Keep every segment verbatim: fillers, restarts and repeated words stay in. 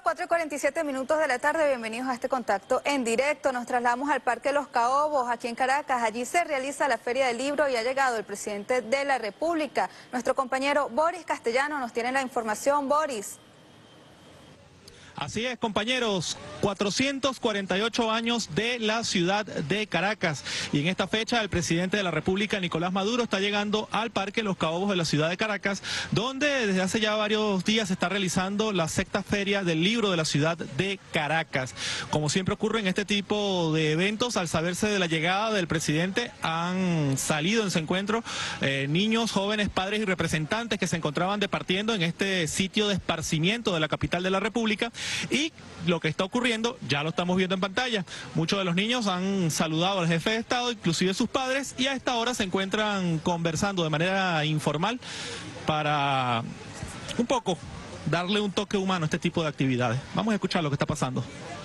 cuatro y cuarenta y siete minutos de la tarde, bienvenidos a este contacto en directo. Nos trasladamos al Parque Los Caobos, aquí en Caracas. Allí se realiza la Feria del Libro y ha llegado el presidente de la República. Nuestro compañero Boris Castellano nos tiene la información. Boris. Así es, compañeros, cuatrocientos cuarenta y ocho años de la ciudad de Caracas. Y en esta fecha el presidente de la República, Nicolás Maduro, está llegando al Parque Los Caobos de la ciudad de Caracas, donde desde hace ya varios días se está realizando la sexta Feria del Libro de la ciudad de Caracas. Como siempre ocurre en este tipo de eventos, al saberse de la llegada del presidente, han salido en ese encuentro eh, niños, jóvenes, padres y representantes que se encontraban departiendo en este sitio de esparcimiento de la capital de la República. Y lo que está ocurriendo, ya lo estamos viendo en pantalla. Muchos de los niños han saludado al jefe de Estado, inclusive sus padres, y a esta hora se encuentran conversando de manera informal para un poco darle un toque humano a este tipo de actividades. Vamos a escuchar lo que está pasando.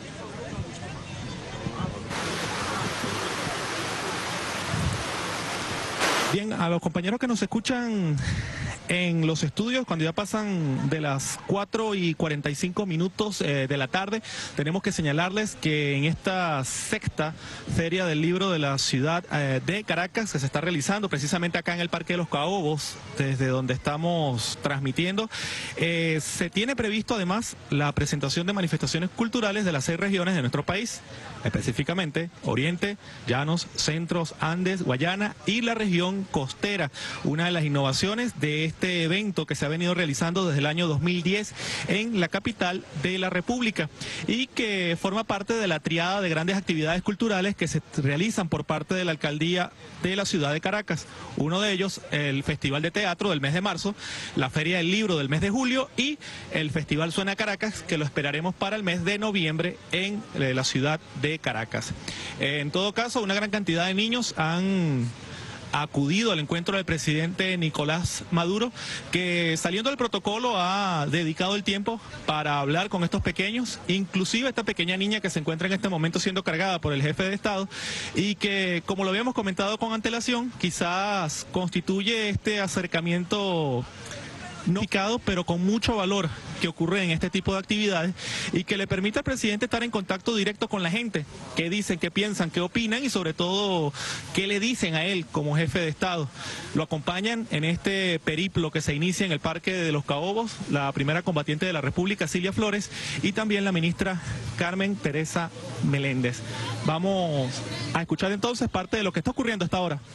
Bien, a los compañeros que nos escuchan en los estudios, cuando ya pasan de las cuatro y cuarenta y cinco minutos eh, de la tarde, tenemos que señalarles que en esta sexta Feria del Libro de la ciudad eh, de Caracas, que se está realizando precisamente acá en el Parque de Los Caobos, desde donde estamos transmitiendo, eh, se tiene previsto además la presentación de manifestaciones culturales de las seis regiones de nuestro país, específicamente Oriente, Llanos, Centros, Andes, Guayana y la región costera. Una de las innovaciones de este evento que se ha venido realizando desde el año dos mil diez en la capital de la República y que forma parte de la triada de grandes actividades culturales que se realizan por parte de la alcaldía de la ciudad de Caracas. Uno de ellos, el Festival de Teatro del mes de marzo, la Feria del Libro del mes de julio y el Festival Suena Caracas, que lo esperaremos para el mes de noviembre en la ciudad de Caracas. En todo caso, una gran cantidad de niños han acudido al encuentro del presidente Nicolás Maduro, que saliendo del protocolo ha dedicado el tiempo para hablar con estos pequeños, inclusive esta pequeña niña que se encuentra en este momento siendo cargada por el jefe de Estado y que, como lo habíamos comentado con antelación, quizás constituye este acercamiento no picado, pero con mucho valor que ocurre en este tipo de actividades y que le permite al presidente estar en contacto directo con la gente, qué dicen, qué piensan, qué opinan y sobre todo qué le dicen a él como jefe de Estado. Lo acompañan en este periplo que se inicia en el Parque de Los Caobos la primera combatiente de la República, Cilia Flores, y también la ministra Carmen Teresa Meléndez. Vamos a escuchar entonces parte de lo que está ocurriendo hasta ahora.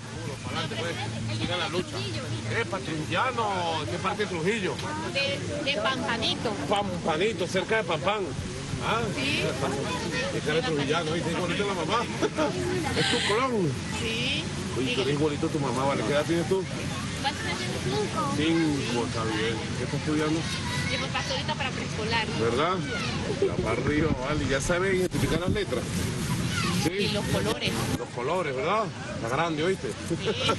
Siga la lucha. ¿Qué Patrillano? ¿Qué parte de Trujillo? De, de Pampanito. Pampanito, cerca de Pampán. Ah, sí. ¿Qué cara de Trujillano? ¿Dice igualito la mamá? ¿Es tu clon? Sí. Oye, tú eres igualito a tu mamá, ¿vale? ¿Qué edad tienes tú? ¿Cuántos años tienes? Cinco. Cinco, está bien. ¿Qué estás estudiando? Llevo pastorita para preescolar. ¿Verdad? La para arriba, vale. ¿Ya sabes identificar las letras? Sí. Y los colores. Los colores, ¿verdad? Está grande, ¿oíste? Sí.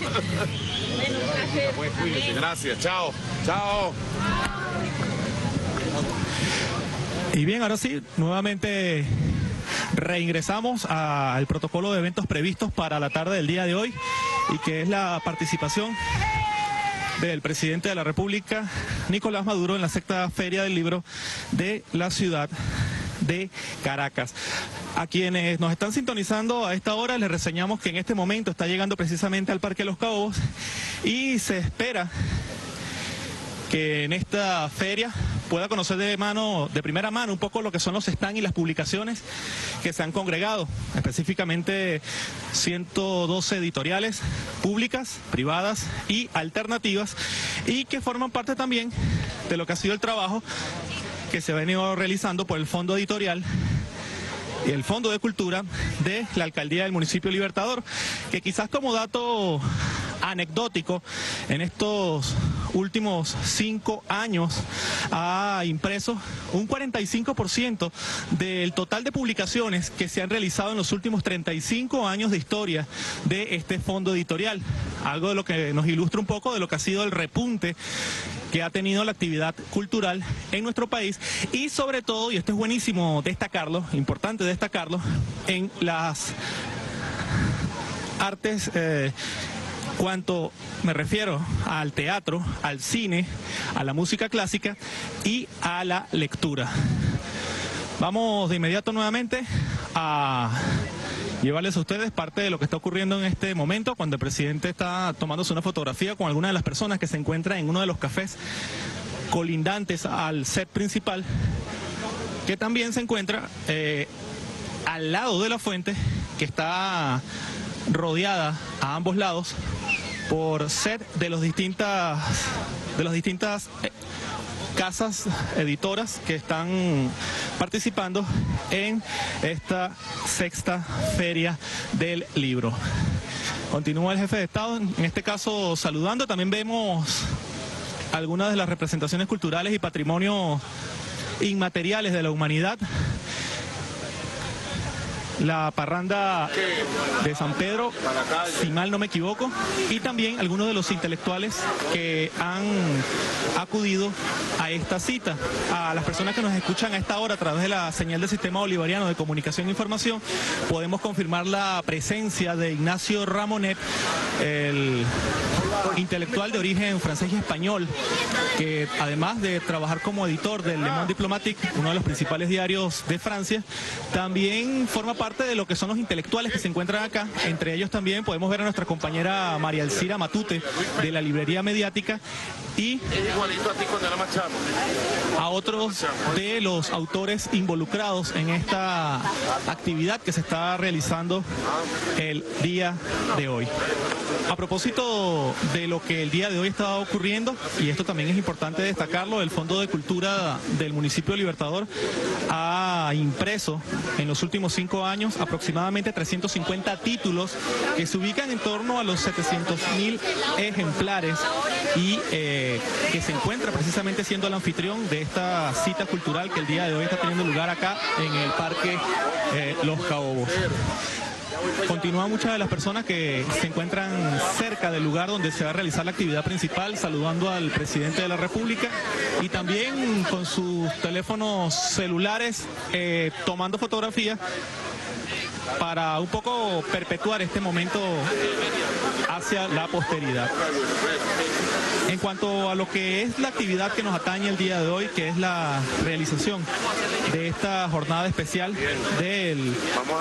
Bueno, gracias. Pues cuídese, gracias. Chao. Chao. Y bien, ahora sí, nuevamente reingresamos al protocolo de eventos previstos para la tarde del día de hoy y que es la participación del presidente de la República, Nicolás Maduro, en la sexta Feria del Libro de la ciudad de Caracas. A quienes nos están sintonizando a esta hora les reseñamos que en este momento está llegando precisamente al Parque Los Caobos y se espera que en esta feria pueda conocer de mano, de primera mano, un poco lo que son los stands y las publicaciones que se han congregado, específicamente ciento doce editoriales públicas, privadas y alternativas, y que forman parte también de lo que ha sido el trabajo que se ha venido realizando por el Fondo Editorial y el Fondo de Cultura de la Alcaldía del Municipio Libertador, que quizás como dato anecdótico, en estos últimos cinco años ha impreso un cuarenta y cinco por ciento del total de publicaciones que se han realizado en los últimos treinta y cinco años de historia de este fondo editorial. Algo de lo que nos ilustra un poco de lo que ha sido el repunte que ha tenido la actividad cultural en nuestro país y sobre todo, y esto es buenísimo destacarlo, importante destacarlo, en las artes eh, cuanto me refiero al teatro, al cine, a la música clásica y a la lectura. Vamos de inmediato nuevamente a llevarles a ustedes parte de lo que está ocurriendo en este momento, cuando el presidente está tomándose una fotografía con alguna de las personas que se encuentra en uno de los cafés colindantes al set principal, que también se encuentra eh, al lado de la fuente, que está rodeada a ambos lados por set de los distintas de las distintas eh, casas editoras que están participando en esta sexta feria del libro. Continúa el jefe de Estado, en este caso saludando. También vemos algunas de las representaciones culturales y patrimonio inmateriales de la humanidad. La parranda de San Pedro, si mal no me equivoco, y también algunos de los intelectuales que han acudido a esta cita. A las personas que nos escuchan a esta hora a través de la señal del Sistema Bolivariano de Comunicación e Información, podemos confirmar la presencia de Ignacio Ramonet, el intelectual de origen francés y español, que además de trabajar como editor del Le Monde Diplomatique, uno de los principales diarios de Francia, también forma parte de lo que son los intelectuales que se encuentran acá. Entre ellos también podemos ver a nuestra compañera María Elcira Matute, de la Librería Mediática, y a otros de los autores involucrados en esta actividad que se está realizando el día de hoy. A propósito de lo que el día de hoy está ocurriendo, y esto también es importante destacarlo, el Fondo de Cultura del municipio de Libertador ha impreso en los últimos cinco años aproximadamente trescientos cincuenta títulos que se ubican en torno a los setecientos mil ejemplares, y eh, que se encuentra precisamente siendo el anfitrión de esta cita cultural que el día de hoy está teniendo lugar acá en el Parque eh, Los Caobos. Continúan muchas de las personas que se encuentran cerca del lugar donde se va a realizar la actividad principal, saludando al presidente de la República, y también con sus teléfonos celulares eh, tomando fotografías para un poco perpetuar este momento hacia la posteridad. En cuanto a lo que es la actividad que nos atañe el día de hoy, que es la realización de esta jornada especial del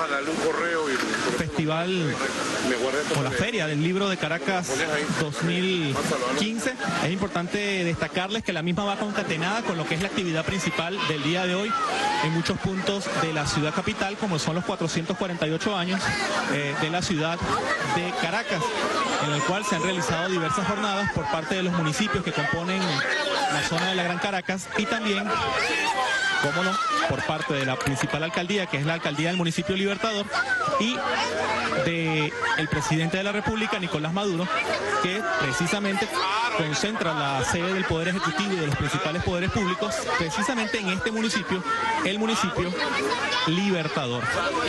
Festival o la Feria del Libro de Caracas dos mil quince, es importante destacarles que la misma va concatenada con lo que es la actividad principal del día de hoy en muchos puntos de la ciudad capital, como son los cuatrocientos cuarenta y ocho años eh, de la ciudad de Caracas, en el cual se han realizado diversas jornadas por parte de los municipios que componen la zona de la Gran Caracas, y también, cómo no, por parte de la principal alcaldía, que es la alcaldía del municipio Libertador, y de el presidente de la República, Nicolás Maduro, que precisamente concentra la sede del Poder Ejecutivo y de los principales poderes públicos precisamente en este municipio, el municipio Libertador.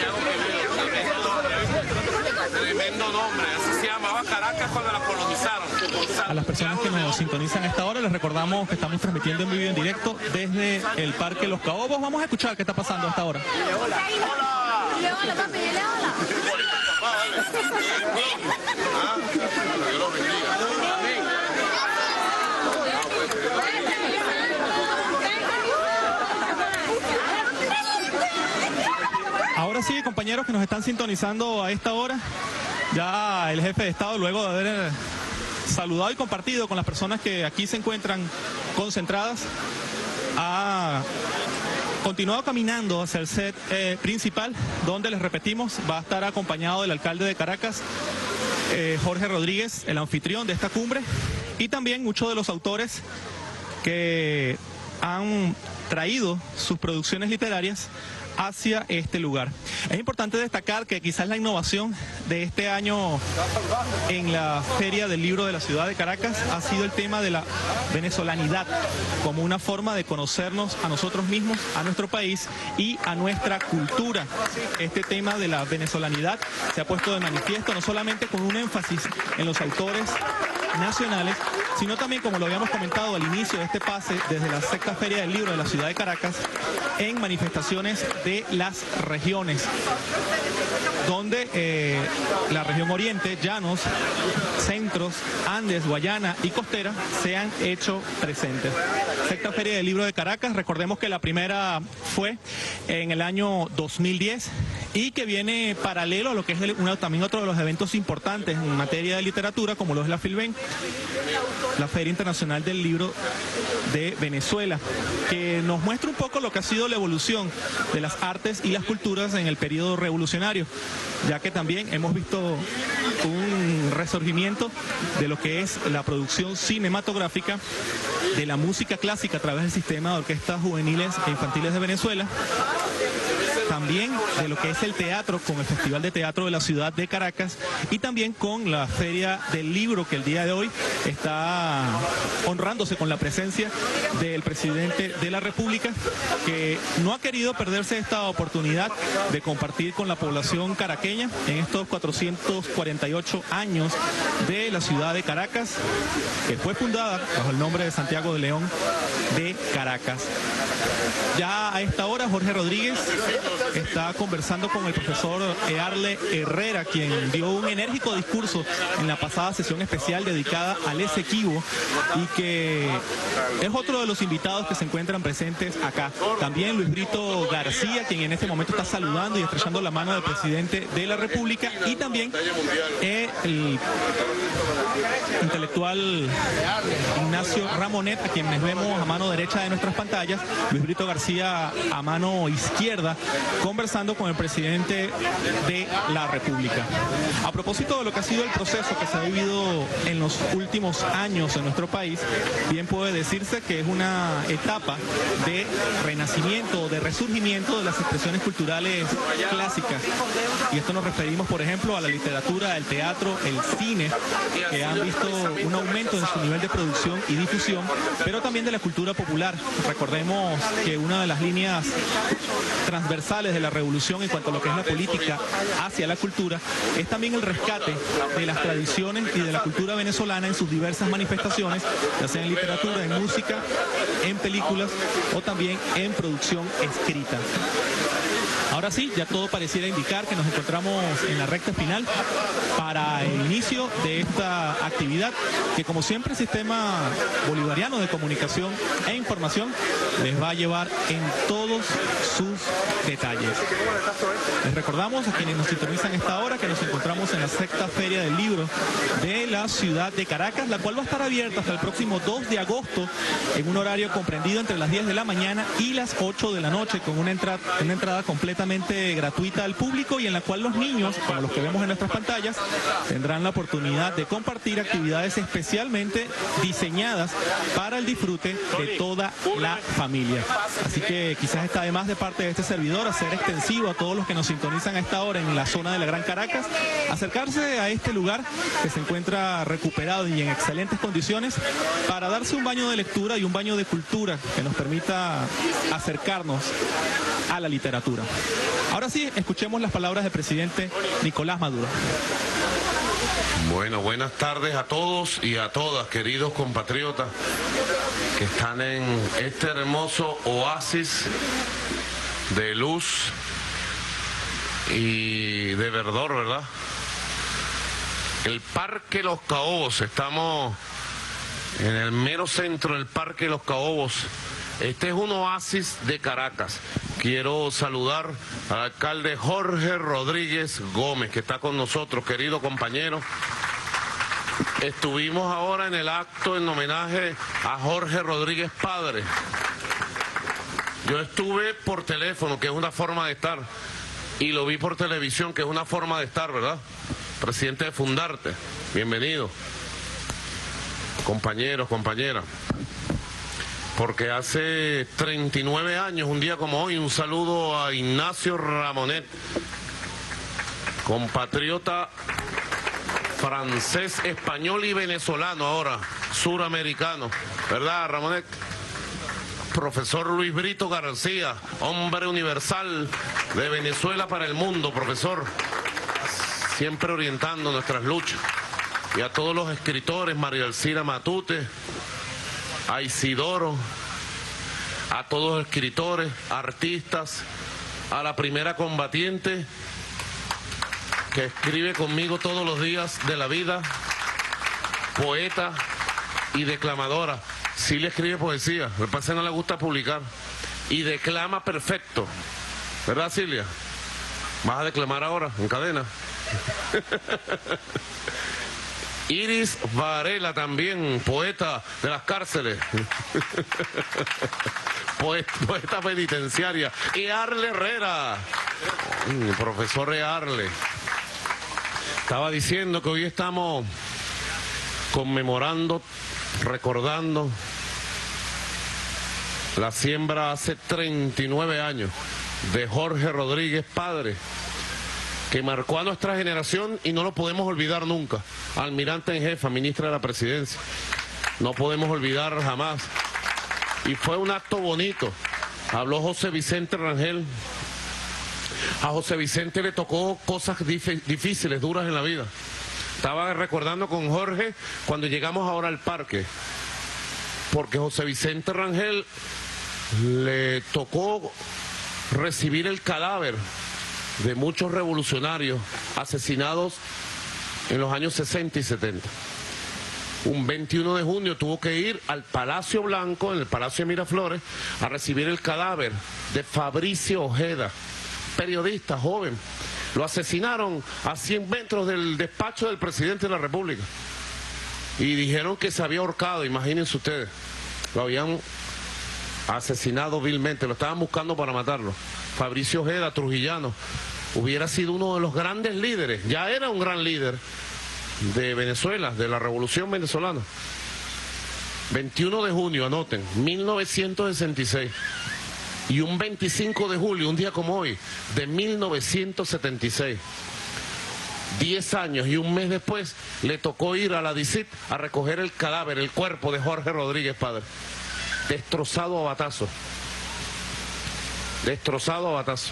Tremendo nombre, así se llamaba Caracas cuando la colonizaron. A las personas que nos sintonizan a esta hora les recordamos que estamos transmitiendo en vivo y en directo desde el Parque Los Caobos. Vamos a escuchar qué está pasando hasta ahora. Hola. Dile hola, papi, dile hola. Dios los bendiga. Ahora sí, compañeros que nos están sintonizando a esta hora, ya el jefe de Estado, luego de haber saludado y compartido con las personas que aquí se encuentran concentradas, ha continuado caminando hacia el set eh, principal, donde, les repetimos, va a estar acompañado del alcalde de Caracas, eh, Jorge Rodríguez, el anfitrión de esta cumbre, y también muchos de los autores que han traído sus producciones literarias hacia este lugar. Es importante destacar que quizás la innovación de este año en la Feria del Libro de la ciudad de Caracas ha sido el tema de la venezolanidad, como una forma de conocernos a nosotros mismos, a nuestro país y a nuestra cultura. Este tema de la venezolanidad se ha puesto de manifiesto no solamente con un énfasis en los autores nacionales, sino también, como lo habíamos comentado al inicio de este pase, desde la sexta Feria del Libro de la ciudad de Caracas, en manifestaciones de las regiones, donde eh, la región oriente, llanos, centros, Andes, Guayana y costera se han hecho presentes. Sexta Feria del Libro de Caracas, recordemos que la primera fue en el año dos mil diez y que viene paralelo a lo que es el, una, también otro de los eventos importantes en materia de literatura, como lo es la Filben, la Feria Internacional del Libro de Venezuela, que nos muestra un poco lo que ha sido la evolución de las artes y las culturas en el periodo revolucionario, ya que también hemos visto un resurgimiento de lo que es la producción cinematográfica, de la música clásica a través del sistema de orquestas juveniles e infantiles de Venezuela, también de lo que es el teatro con el Festival de Teatro de la ciudad de Caracas y también con la Feria del Libro, que el día de hoy está honrándose con la presencia del presidente de la República, que no ha querido perderse esta oportunidad de compartir con la población caraqueña en estos cuatrocientos cuarenta y ocho años de la ciudad de Caracas, que fue fundada bajo el nombre de Santiago de León de Caracas. Ya a esta hora Jorge Rodríguez está conversando con el profesor Earle Herrera, quien dio un enérgico discurso en la pasada sesión especial dedicada al Esequibo y que es otro de los invitados que se encuentran presentes acá. También Luis Brito García, quien en este momento está saludando y estrechando la mano del presidente de la República, y también eh, el intelectual Ignacio Ramonet, a quienes vemos a mano derecha de nuestras pantallas, Luis Brito García a mano izquierda, conversando con el presidente de la República. A propósito de lo que ha sido el proceso que se ha vivido en los últimos años en nuestro país, bien puede decirse que es una etapa de renacimiento, de resurgimiento de las expresiones culturales clásicas. Y esto nos referimos, por ejemplo, a la literatura, el teatro, el cine, que han visto un aumento en su nivel de producción y difusión, pero también de la cultura popular. Recordemos que una de las líneas transversales de la revolución en cuanto a lo que es la política hacia la cultura es también el rescate de las tradiciones y de la cultura venezolana en sus diversas manifestaciones, ya sea en literatura, en música, en películas o también en producción escrita. Ahora sí, ya todo pareciera indicar que nos encontramos en la recta final para el inicio de esta actividad que, como siempre, el Sistema Bolivariano de Comunicación e Información les va a llevar en todos sus detalles. Les recordamos a quienes nos sintonizan a esta hora que nos encontramos en la sexta Feria del Libro de la ciudad de Caracas, la cual va a estar abierta hasta el próximo dos de agosto en un horario comprendido entre las diez de la mañana y las ocho de la noche, con una entrada, una entrada completa gratuita al público y en la cual los niños, como los que vemos en nuestras pantallas, tendrán la oportunidad de compartir actividades especialmente diseñadas para el disfrute de toda la familia. Así que quizás está de más de parte de este servidor hacer extensivo a todos los que nos sintonizan a esta hora en la zona de la Gran Caracas, acercarse a este lugar que se encuentra recuperado y en excelentes condiciones para darse un baño de lectura y un baño de cultura que nos permita acercarnos a la literatura. Ahora sí, escuchemos las palabras del presidente Nicolás Maduro. Bueno, buenas tardes a todos y a todas, queridos compatriotas que están en este hermoso oasis de luz y de verdor, ¿verdad? El Parque Los Caobos, estamos en el mero centro del Parque Los Caobos. Este es un oasis de Caracas. Quiero saludar al alcalde Jorge Rodríguez Gómez, que está con nosotros, querido compañero. Estuvimos ahora en el acto en homenaje a Jorge Rodríguez Padre. Yo estuve por teléfono, que es una forma de estar, y lo vi por televisión, que es una forma de estar, ¿verdad? Presidente de Fundarte, bienvenido. Compañeros, compañeras. Porque hace treinta y nueve años, un día como hoy, un saludo a Ignacio Ramonet, compatriota francés, español y venezolano ahora, suramericano, ¿verdad, Ramonet? Profesor Luis Brito García, hombre universal de Venezuela para el mundo, profesor, siempre orientando nuestras luchas. y a todos los escritores, María Alcira Matute, a Isidoro, a todos los escritores, artistas, a la primera combatiente que escribe conmigo todos los días de la vida, poeta y declamadora. Sí le escribe poesía, me parece que no le gusta publicar, y declama perfecto, ¿verdad, Silvia? ¿Vas a declamar ahora, en cadena? Iris Varela también, poeta de las cárceles, poeta, poeta penitenciaria, y Arle Herrera, mm, profesor de Arle. Estaba diciendo que hoy estamos conmemorando, recordando la siembra hace treinta y nueve años de Jorge Rodríguez padre, que marcó a nuestra generación y no lo podemos olvidar nunca. Almirante en jefa, ministra de la Presidencia, no podemos olvidar jamás. Y fue un acto bonito. Habló José Vicente Rangel. A José Vicente le tocó cosas difíciles, duras en la vida. Estaba recordando con Jorge cuando llegamos ahora al parque, porque José Vicente Rangel le tocó recibir el cadáver de muchos revolucionarios asesinados en los años sesenta y setenta. Un veintiuno de junio tuvo que ir al Palacio Blanco, en el Palacio de Miraflores, a recibir el cadáver de Fabricio Ojeda, periodista joven. Lo asesinaron a cien metros del despacho del presidente de la República. Y dijeron que se había ahorcado, imagínense ustedes. Lo habían asesinado vilmente, lo estaban buscando para matarlo. Fabricio Ojeda, trujillano, hubiera sido uno de los grandes líderes, ya era un gran líder de Venezuela, de la revolución venezolana. veintiuno de junio, anoten, mil novecientos sesenta y seis. Y un veinticinco de julio, un día como hoy, de mil novecientos setenta y seis. Diez años y un mes después, le tocó ir a la D I C I T a recoger el cadáver, el cuerpo de Jorge Rodríguez padre. Destrozado a batazo. Destrozado a batazo.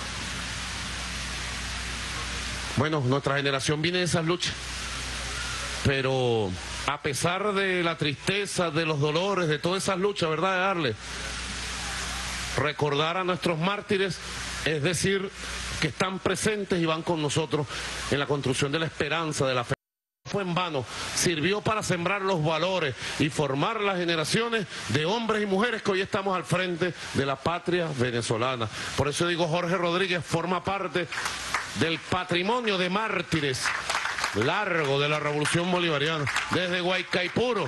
Bueno, nuestra generación viene de esas luchas. Pero a pesar de la tristeza, de los dolores, de todas esas luchas, ¿verdad, Arle? Recordar a nuestros mártires, es decir, que están presentes y van con nosotros en la construcción de la esperanza, de la fe. No fue en vano, sirvió para sembrar los valores y formar las generaciones de hombres y mujeres que hoy estamos al frente de la patria venezolana. Por eso digo, Jorge Rodríguez forma parte del patrimonio de mártires largo de la revolución bolivariana, desde Guaycaipuro,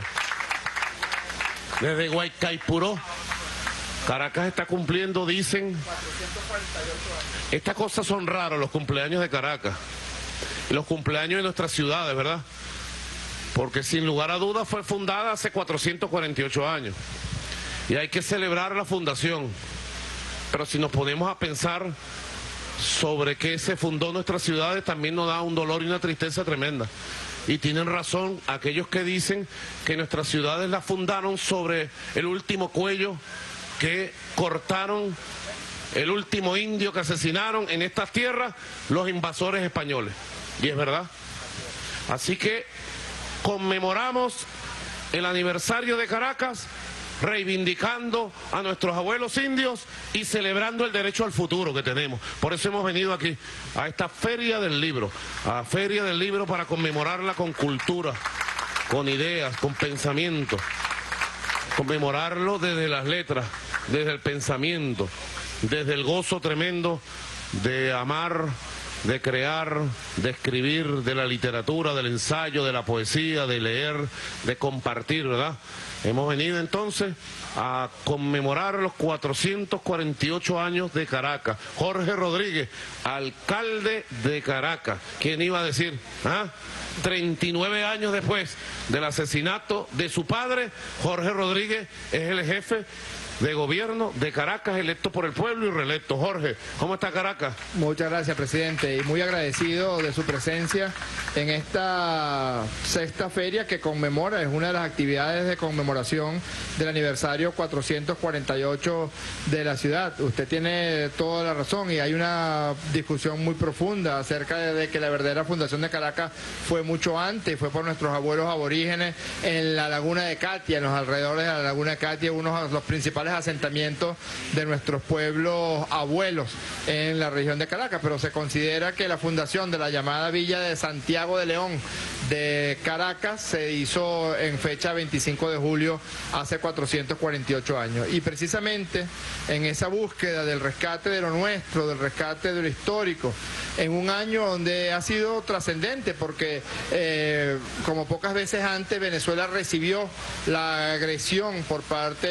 desde Guaycaipuro. Caracas está cumpliendo, dicen, estas cosas son raras, los cumpleaños de Caracas, y los cumpleaños de nuestras ciudades, ¿verdad? Porque sin lugar a dudas fue fundada hace cuatrocientos cuarenta y ocho años, y hay que celebrar la fundación. Pero si nos ponemos a pensar sobre qué se fundó nuestras ciudades, también nos da un dolor y una tristeza tremenda. Y tienen razón aquellos que dicen que nuestras ciudades las fundaron sobre el último cuello que cortaron, el último indio que asesinaron en estas tierras los invasores españoles. Y es verdad. Así que conmemoramos el aniversario de Caracas, reivindicando a nuestros abuelos indios y celebrando el derecho al futuro que tenemos. Por eso hemos venido aquí, a esta Feria del Libro, a la Feria del Libro para conmemorarla con cultura, con ideas, con pensamiento. Conmemorarlo desde las letras, desde el pensamiento, desde el gozo tremendo de amar, de crear, de escribir, de la literatura, del ensayo, de la poesía, de leer, de compartir, ¿verdad? Hemos venido entonces a conmemorar los cuatrocientos cuarenta y ocho años de Caracas. Jorge Rodríguez, alcalde de Caracas. ¿Quién iba a decir? ¿Ah? treinta y nueve años después del asesinato de su padre, Jorge Rodríguez es el jefe de gobierno de Caracas, electo por el pueblo y reelecto. Jorge, ¿cómo está Caracas? Muchas gracias, presidente, y muy agradecido de su presencia en esta sexta feria que conmemora, es una de las actividades de conmemoración del aniversario cuatrocientos cuarenta y ocho de la ciudad. Usted tiene toda la razón y hay una discusión muy profunda acerca de que la verdadera fundación de Caracas fue mucho antes, fue por nuestros abuelos aborígenes en la laguna de Catia, en los alrededores de la laguna de Catia, uno de los principales asentamientos de nuestros pueblos abuelos en la región de Caracas, pero se considera que la fundación de la llamada Villa de Santiago de León de Caracas se hizo en fecha veinticinco de julio hace cuatrocientos cuarenta y ocho años, y precisamente en esa búsqueda del rescate de lo nuestro, del rescate de lo histórico, en un año donde ha sido trascendente porque eh, como pocas veces antes Venezuela recibió la agresión por parte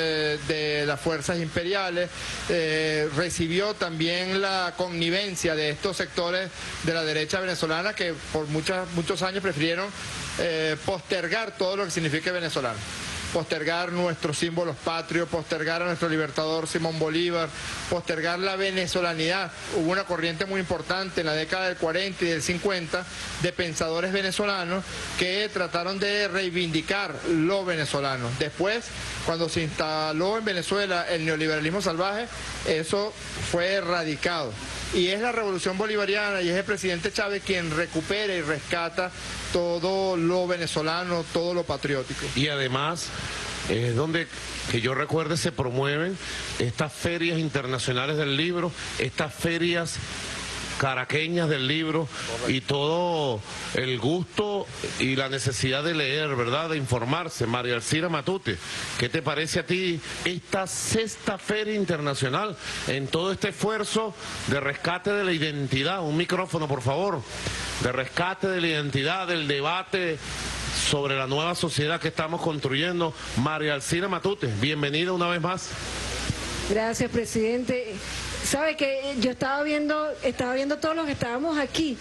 de las fuerzas imperiales, eh, recibió también la connivencia de estos sectores de la derecha venezolana que por muchas, muchos años prefirieron eh, postergar todo lo que signifique venezolano, postergar nuestros símbolos patrios, postergar a nuestro libertador Simón Bolívar, postergar la venezolanidad. Hubo una corriente muy importante en la década del cuarenta y del cincuenta de pensadores venezolanos que trataron de reivindicar lo venezolano. Después, cuando se instaló en Venezuela el neoliberalismo salvaje, eso fue erradicado. Y es la revolución bolivariana y es el presidente Chávez quien recupera y rescata todo lo venezolano, todo lo patriótico. Y además es donde, que yo recuerde, se promueven estas ferias internacionales del libro, estas ferias caraqueñas del libro y todo el gusto y la necesidad de leer, ¿verdad?, de informarse. María Alcira Matute, ¿qué te parece a ti esta sexta feria internacional en todo este esfuerzo de rescate de la identidad? Un micrófono, por favor. De rescate de la identidad, del debate sobre la nueva sociedad que estamos construyendo. María Alcira Matute, bienvenida una vez más. Gracias, presidente. Sabe que yo estaba viendo, estaba viendo todos los que estábamos aquí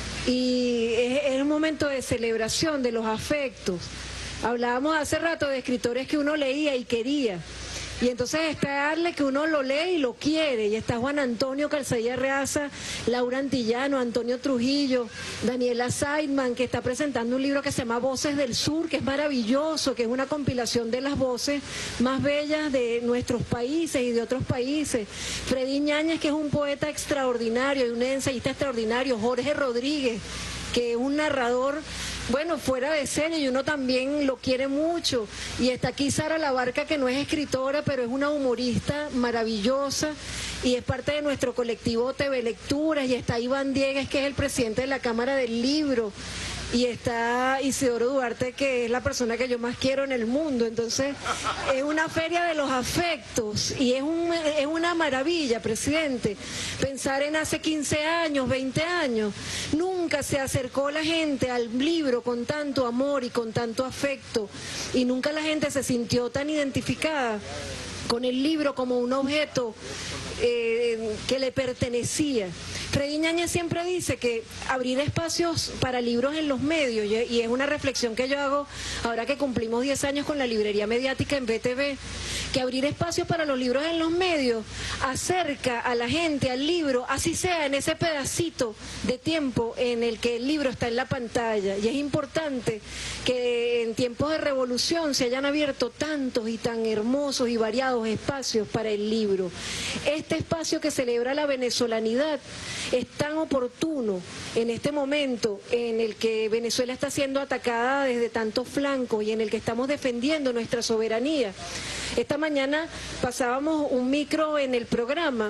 y es, es un momento de celebración de los afectos. Hablábamos hace rato de escritores que uno leía y quería. Y entonces está darle que uno lo lee y lo quiere. Y está Juan Antonio Calzadilla Reaza, Laura Antillano, Antonio Trujillo, Daniela Seidman, que está presentando un libro que se llama Voces del Sur, que es maravilloso, que es una compilación de las voces más bellas de nuestros países y de otros países. Freddy Ñáñez, que es un poeta extraordinario y un ensayista extraordinario. Jorge Rodríguez, que es un narrador, bueno, fuera de serie, y uno también lo quiere mucho. Y está aquí Sara Labarca, que no es escritora, pero es una humorista maravillosa y es parte de nuestro colectivo T V Lecturas. Y está Iván Diegues, que es el presidente de la Cámara del Libro. Y está Isidoro Duarte, que es la persona que yo más quiero en el mundo. Entonces, es una feria de los afectos y es, un, es una maravilla, presidente, pensar en hace quince años, veinte años. Nunca se acercó la gente al libro con tanto amor y con tanto afecto y nunca la gente se sintió tan identificada con el libro como un objeto eh, que le pertenecía. Freddy Ñáñez siempre dice que abrir espacios para libros en los medios, y es una reflexión que yo hago ahora que cumplimos diez años con la librería mediática en B T V, que abrir espacios para los libros en los medios acerca a la gente al libro, así sea en ese pedacito de tiempo en el que el libro está en la pantalla. Y es importante que en tiempos de revolución se hayan abierto tantos y tan hermosos y variados espacios para el libro. Este espacio que celebra la venezolanidad es tan oportuno en este momento en el que Venezuela está siendo atacada desde tantos flancos y en el que estamos defendiendo nuestra soberanía. Esta mañana pasábamos un micro en el programa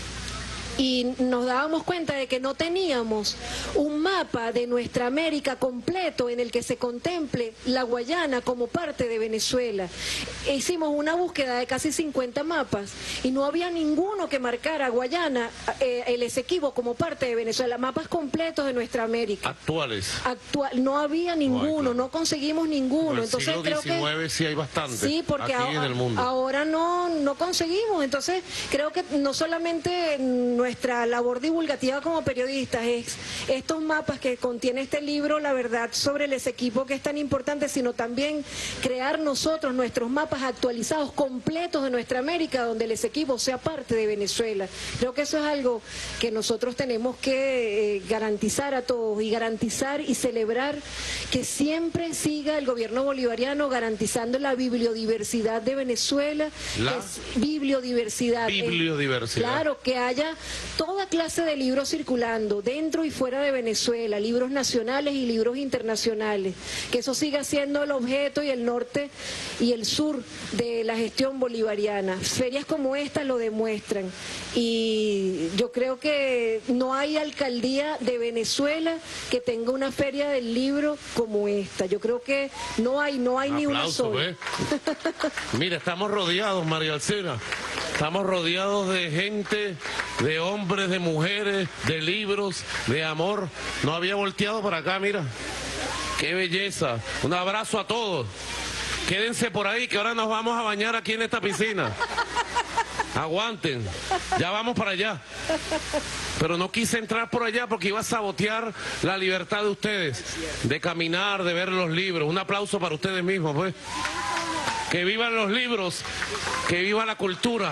y nos dábamos cuenta de que no teníamos un mapa de nuestra América completo en el que se contemple la Guayana como parte de Venezuela. E hicimos una búsqueda de casi cincuenta mapas y no había ninguno que marcara a Guayana, eh, el Esequibo, como parte de Venezuela, mapas completos de nuestra América. Actuales. Actual, no había ninguno, no, no conseguimos ninguno. En el siglo Entonces creo diecinueve que sí hay bastante. Sí, porque aquí a, en el mundo. ahora no, no conseguimos. Entonces creo que no solamente nuestra labor divulgativa como periodistas es estos mapas que contiene este libro, la verdad, sobre el Esequibo, que es tan importante, sino también crear nosotros nuestros mapas actualizados, completos de nuestra América, donde el Esequibo sea parte de Venezuela. Creo que eso es algo que nosotros tenemos que eh, garantizar a todos y garantizar y celebrar que siempre siga el gobierno bolivariano garantizando la bibliodiversidad de Venezuela, La que es bibliodiversidad. bibliodiversidad. Eh, claro, que haya toda clase de libros circulando dentro y fuera de Venezuela, libros nacionales y libros internacionales, que eso siga siendo el objeto y el norte y el sur de la gestión bolivariana. Ferias como esta lo demuestran y yo creo que no hay alcaldía de Venezuela que tenga una feria del libro como esta. Yo creo que no hay, no hay Un ni una aplauso, sola. ¿ves? Mira, estamos rodeados, María Alcina. Estamos rodeados de gente, de hombres, de mujeres, de libros, de amor. No había volteado para acá, mira. Qué belleza. Un abrazo a todos. Quédense por ahí, que ahora nos vamos a bañar aquí en esta piscina. Aguanten, ya vamos para allá. Pero no quise entrar por allá porque iba a sabotear la libertad de ustedes, de caminar, de ver los libros. Un aplauso para ustedes mismos, pues. Que vivan los libros, que viva la cultura.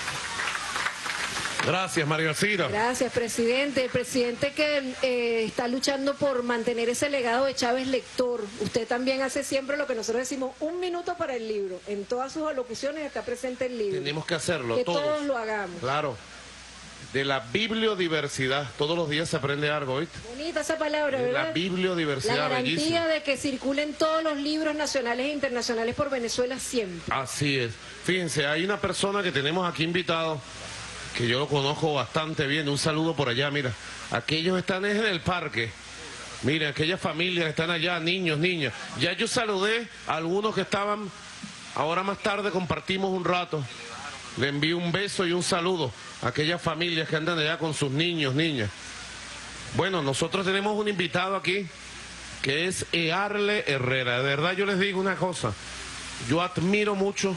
Gracias, María Alcina. Gracias, presidente. El presidente que eh, está luchando por mantener ese legado de Chávez lector. Usted también hace siempre lo que nosotros decimos, un minuto para el libro. En todas sus alocuciones está presente el libro. Tenemos que hacerlo, que todos. todos lo hagamos. Claro. De la bibliodiversidad. Todos los días se aprende algo, ¿viste? Bonita esa palabra, De ¿verdad? la bibliodiversidad, La garantía bellísima. de que circulen todos los libros nacionales e internacionales por Venezuela siempre. Así es. Fíjense, hay una persona que tenemos aquí invitado, que yo lo conozco bastante bien. Un saludo por allá, mira. Aquellos están en el parque. Miren, aquellas familias están allá, niños, niñas. Ya yo saludé a algunos que estaban, ahora más tarde compartimos un rato. Le envío un beso y un saludo a aquellas familias que andan allá con sus niños, niñas. Bueno, nosotros tenemos un invitado aquí, que es Earle Herrera. De verdad yo les digo una cosa, yo admiro mucho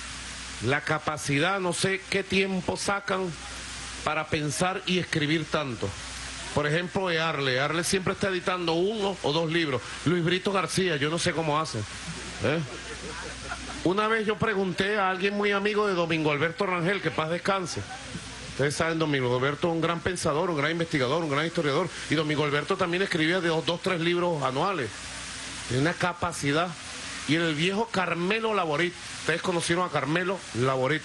la capacidad, no sé qué tiempo sacan para pensar y escribir tanto. Por ejemplo, Earle, Earle siempre está editando uno o dos libros. Luis Brito García, yo no sé cómo hace. ¿eh? Una vez yo pregunté a alguien muy amigo de Domingo Alberto Rangel, que paz descanse. Ustedes saben, Domingo Alberto es un gran pensador, un gran investigador, un gran historiador. Y Domingo Alberto también escribía de dos, dos tres libros anuales. Tiene una capacidad. Y el viejo Carmelo Laborit, ustedes conocieron a Carmelo Laborit,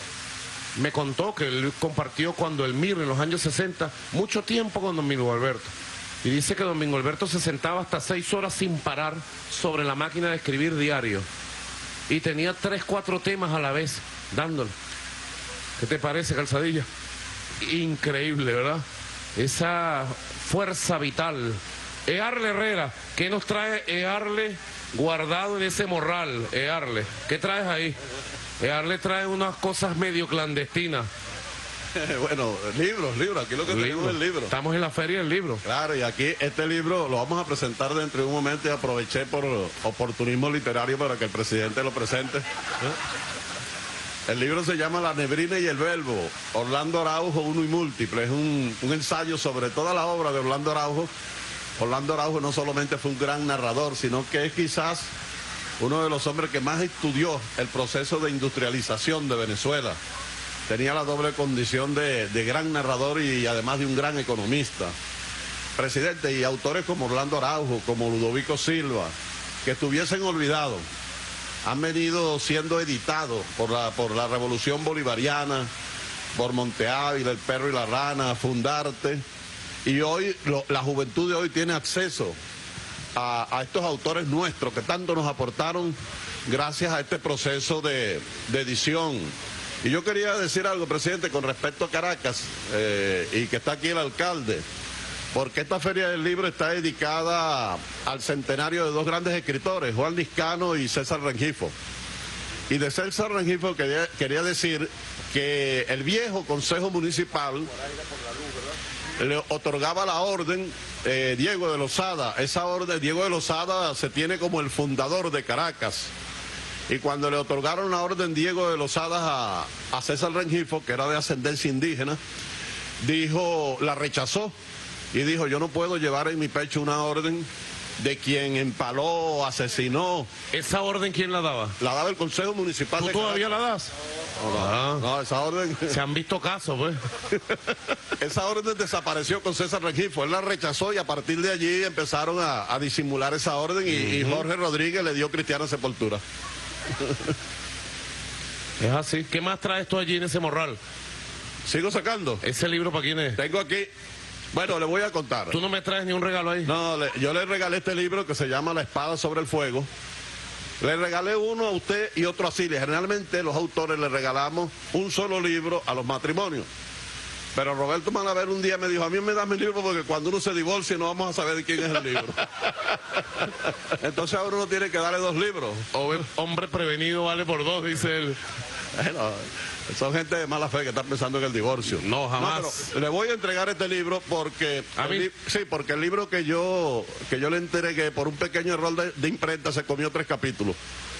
me contó que él compartió cuando el Mir en los años sesenta, mucho tiempo con Domingo Alberto. Y dice que Domingo Alberto se sentaba hasta seis horas sin parar sobre la máquina de escribir diario. Y tenía tres, cuatro temas a la vez, dándole. ¿Qué te parece, Calzadilla? Increíble, ¿verdad? Esa fuerza vital. Earle Herrera, ¿qué nos trae Earle guardado en ese morral? Earle, ¿qué traes ahí? Earle trae unas cosas medio clandestinas. Bueno, libros, libros, aquí lo que tenemos es el libro. Estamos en la feria del libro. Claro, y aquí este libro lo vamos a presentar dentro de un momento y aproveché por oportunismo literario para que el presidente lo presente. El libro se llama La neblina y el verbo, Orlando Araujo, uno y múltiple. Es un, un ensayo sobre toda la obra de Orlando Araujo. Orlando Araujo no solamente fue un gran narrador, sino que es quizás uno de los hombres que más estudió el proceso de industrialización de Venezuela. Tenía la doble condición de, de gran narrador y además de un gran economista. Presidente, y autores como Orlando Araujo, como Ludovico Silva, que estuviesen olvidados, han venido siendo editados por la, por la Revolución Bolivariana, por Monte Ávila, El Perro y la Rana, Fundarte, y hoy lo, la juventud de hoy tiene acceso a, a estos autores nuestros que tanto nos aportaron gracias a este proceso de, de edición. Y yo quería decir algo, presidente, con respecto a Caracas, eh, y que está aquí el alcalde, porque esta Feria del Libro está dedicada al centenario de dos grandes escritores, Juan Liscano y César Rengifo. Y de César Rengifo quería, quería decir que el viejo Consejo Municipal le otorgaba la orden eh, Diego de Lozada. Esa orden, Diego de Lozada se tiene como el fundador de Caracas. Y cuando le otorgaron la orden Diego de Lozada a, a César Rengifo, que era de ascendencia indígena, dijo, la rechazó y dijo, yo no puedo llevar en mi pecho una orden de quien empaló o asesinó. ¿Esa orden quién la daba? La daba el Consejo Municipal. ¿Tú de todavía Caracas. la das? No, no, Ah. no, esa orden... Se han visto casos, pues. Esa orden desapareció con César Rengifo. Él la rechazó y a partir de allí empezaron a, a disimular esa orden y, uh-huh. y Jorge Rodríguez le dio cristiana sepultura. Es así. ¿Qué más traes tú allí en ese morral? ¿Sigo sacando? ¿Ese libro para quién es? Tengo aquí... Bueno, le voy a contar. ¿Tú no me traes ni un regalo ahí? No, le, yo le regalé este libro que se llama La espada sobre el fuego. Le regalé uno a usted y otro a Cilia. Generalmente los autores le regalamos un solo libro a los matrimonios. Pero Roberto Malaver un día me dijo, a mí me das mi libro porque cuando uno se divorcie no vamos a saber de quién es el libro. Entonces ahora uno tiene que darle dos libros. O hombre prevenido vale por dos, dice él. Bueno, son gente de mala fe que está pensando en el divorcio. No, jamás. No, pero le voy a entregar este libro porque... ¿A mí? El, sí, porque el libro que yo que yo le entregué por un pequeño error de, de imprenta se comió tres capítulos.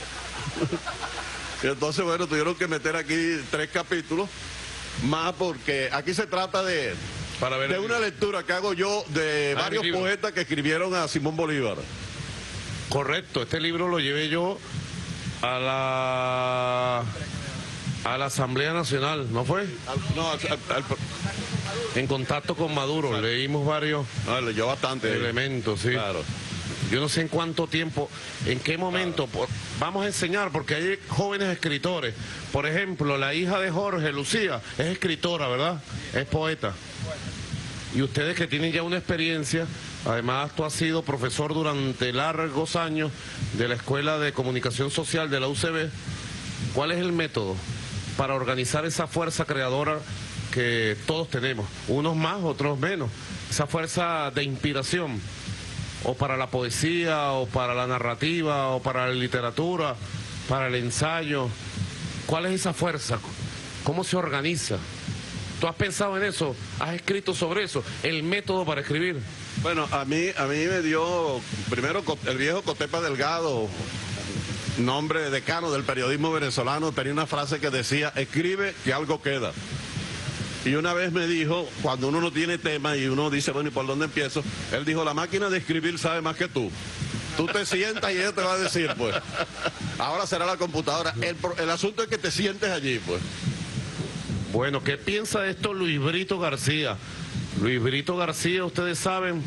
Y entonces, bueno, tuvieron que meter aquí tres capítulos más porque aquí se trata de, Para ver de una libro. lectura que hago yo de Ah, varios poetas que escribieron a Simón Bolívar. Correcto, este libro lo llevé yo a la... a la Asamblea Nacional, ¿no fue? Al, no, al, al, al, en contacto con Maduro, al, leímos varios no, leyó bastante elementos, sí. Claro. Yo no sé en cuánto tiempo, en qué momento, claro. por, vamos a enseñar, porque hay jóvenes escritores. Por ejemplo, la hija de Jorge, Lucía, es escritora, ¿verdad? Es poeta. Y ustedes que tienen ya una experiencia, además tú has sido profesor durante largos años de la Escuela de Comunicación Social de la U C B, ¿cuál es el método para organizar esa fuerza creadora que todos tenemos? Unos más, otros menos. Esa fuerza de inspiración, o para la poesía, o para la narrativa, o para la literatura, para el ensayo. ¿Cuál es esa fuerza? ¿Cómo se organiza? ¿Tú has pensado en eso? ¿Has escrito sobre eso? ¿El método para escribir? Bueno, a mí, a mí me dio primero el viejo Cotepa Delgado, nombre decano del periodismo venezolano, tenía una frase que decía, escribe que algo queda. Y una vez me dijo, cuando uno no tiene tema y uno dice, bueno, ¿y por dónde empiezo? Él dijo, la máquina de escribir sabe más que tú. Tú te sientas y ella te va a decir, pues. Ahora será la computadora. El, el asunto es que te sientes allí, pues. Bueno, ¿qué piensa de esto Luis Brito García? Luis Brito García, ustedes saben,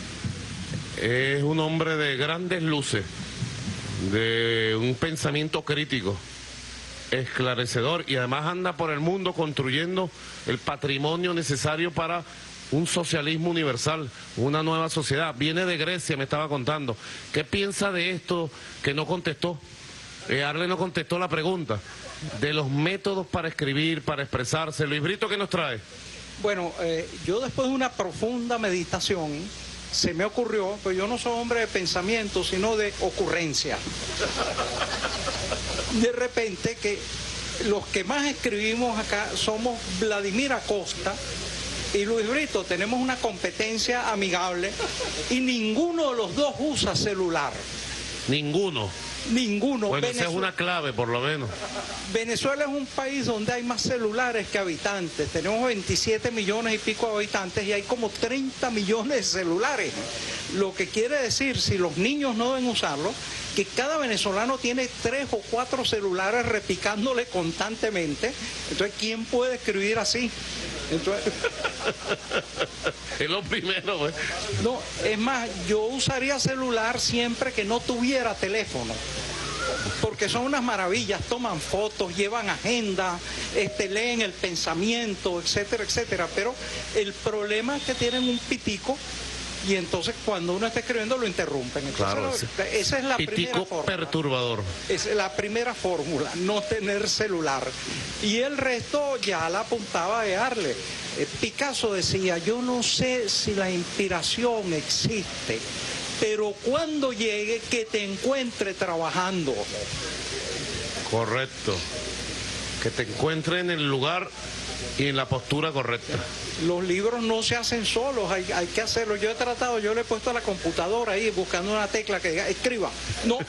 es un hombre de grandes luces, de un pensamiento crítico, esclarecedor, y además anda por el mundo construyendo el patrimonio necesario para un socialismo universal, una nueva sociedad. Viene de Grecia, me estaba contando. ¿Qué piensa de esto que no contestó? Eh, Arle no contestó la pregunta de los métodos para escribir, para expresarse. Luis Brito, ¿qué nos trae? Bueno, eh, yo después de una profunda meditación se me ocurrió, pero yo no soy hombre de pensamiento, sino de ocurrencia. De repente que los que más escribimos acá somos Vladimir Acosta y Luis Brito, tenemos una competencia amigable y ninguno de los dos usa celular. Ninguno. Ninguno. Bueno, Venezuela, esa es una clave, por lo menos. Venezuela es un país donde hay más celulares que habitantes. Tenemos veintisiete millones y pico de habitantes y hay como treinta millones de celulares. Lo que quiere decir, si los niños no deben usarlo, que cada venezolano tiene tres o cuatro celulares repicándole constantemente. Entonces, ¿quién puede escribir así? Entonces... es lo primero, güey. No, es más, yo usaría celular siempre que no tuviera teléfono. Porque son unas maravillas, toman fotos, llevan agenda, este, leen el pensamiento, etcétera, etcétera. Pero el problema es que tienen un pitico y entonces cuando uno está escribiendo lo interrumpen. Entonces, claro, lo, esa es la pitico primera fórmula. Perturbador. Es la primera fórmula, no tener celular. Y el resto ya la apuntaba de Arle. Picasso decía, yo no sé si la inspiración existe, pero cuando llegue que te encuentre trabajando. Correcto. Que te encuentre en el lugar y en la postura correcta. Los libros no se hacen solos, hay, hay que hacerlo. Yo he tratado, yo le he puesto a la computadora ahí buscando una tecla que diga, escriba. No.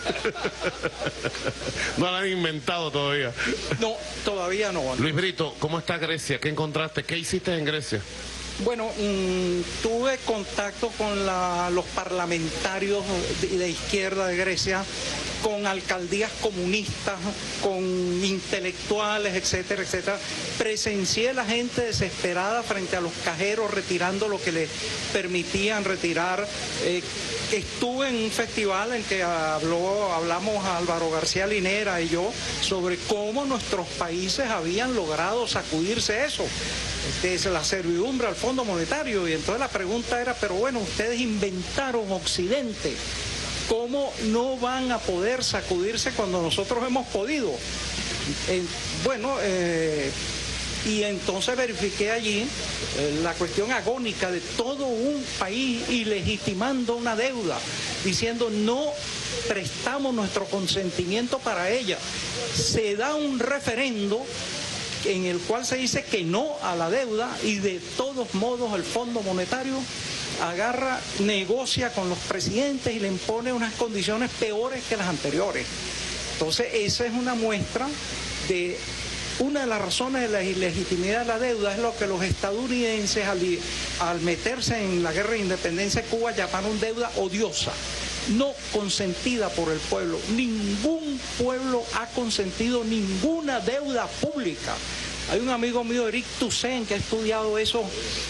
No la han inventado todavía. No, todavía no. Luis Brito, ¿cómo está Grecia? ¿Qué encontraste? ¿Qué hiciste en Grecia? Bueno, mmm, tuve contacto con la, los parlamentarios de, de izquierda de Grecia, con alcaldías comunistas, con intelectuales, etcétera, etcétera. Presencié a la gente desesperada frente a los cajeros retirando lo que les permitían retirar. Eh, estuve en un festival en que habló, hablamos a Álvaro García Linera y yo sobre cómo nuestros países habían logrado sacudirse eso. Este es la servidumbre al Fondo Monetario, y entonces la pregunta era, pero bueno, ustedes inventaron Occidente, ¿cómo no van a poder sacudirse cuando nosotros hemos podido? Eh, bueno, eh, y entonces verifiqué allí eh, la cuestión agónica de todo un país ilegitimando una deuda, diciendo no prestamos nuestro consentimiento para ella. Se da un referendo en el cual se dice que no a la deuda, y de todos modos el Fondo Monetario agarra, negocia con los presidentes y le impone unas condiciones peores que las anteriores. Entonces esa es una muestra de una de las razones de la ilegitimidad de la deuda, es lo que los estadounidenses al, al meterse en la guerra de independencia de Cuba llamaron deuda odiosa, no consentida por el pueblo. Ningún pueblo ha consentido ninguna deuda pública. Hay un amigo mío, Eric Toussaint, que ha estudiado eso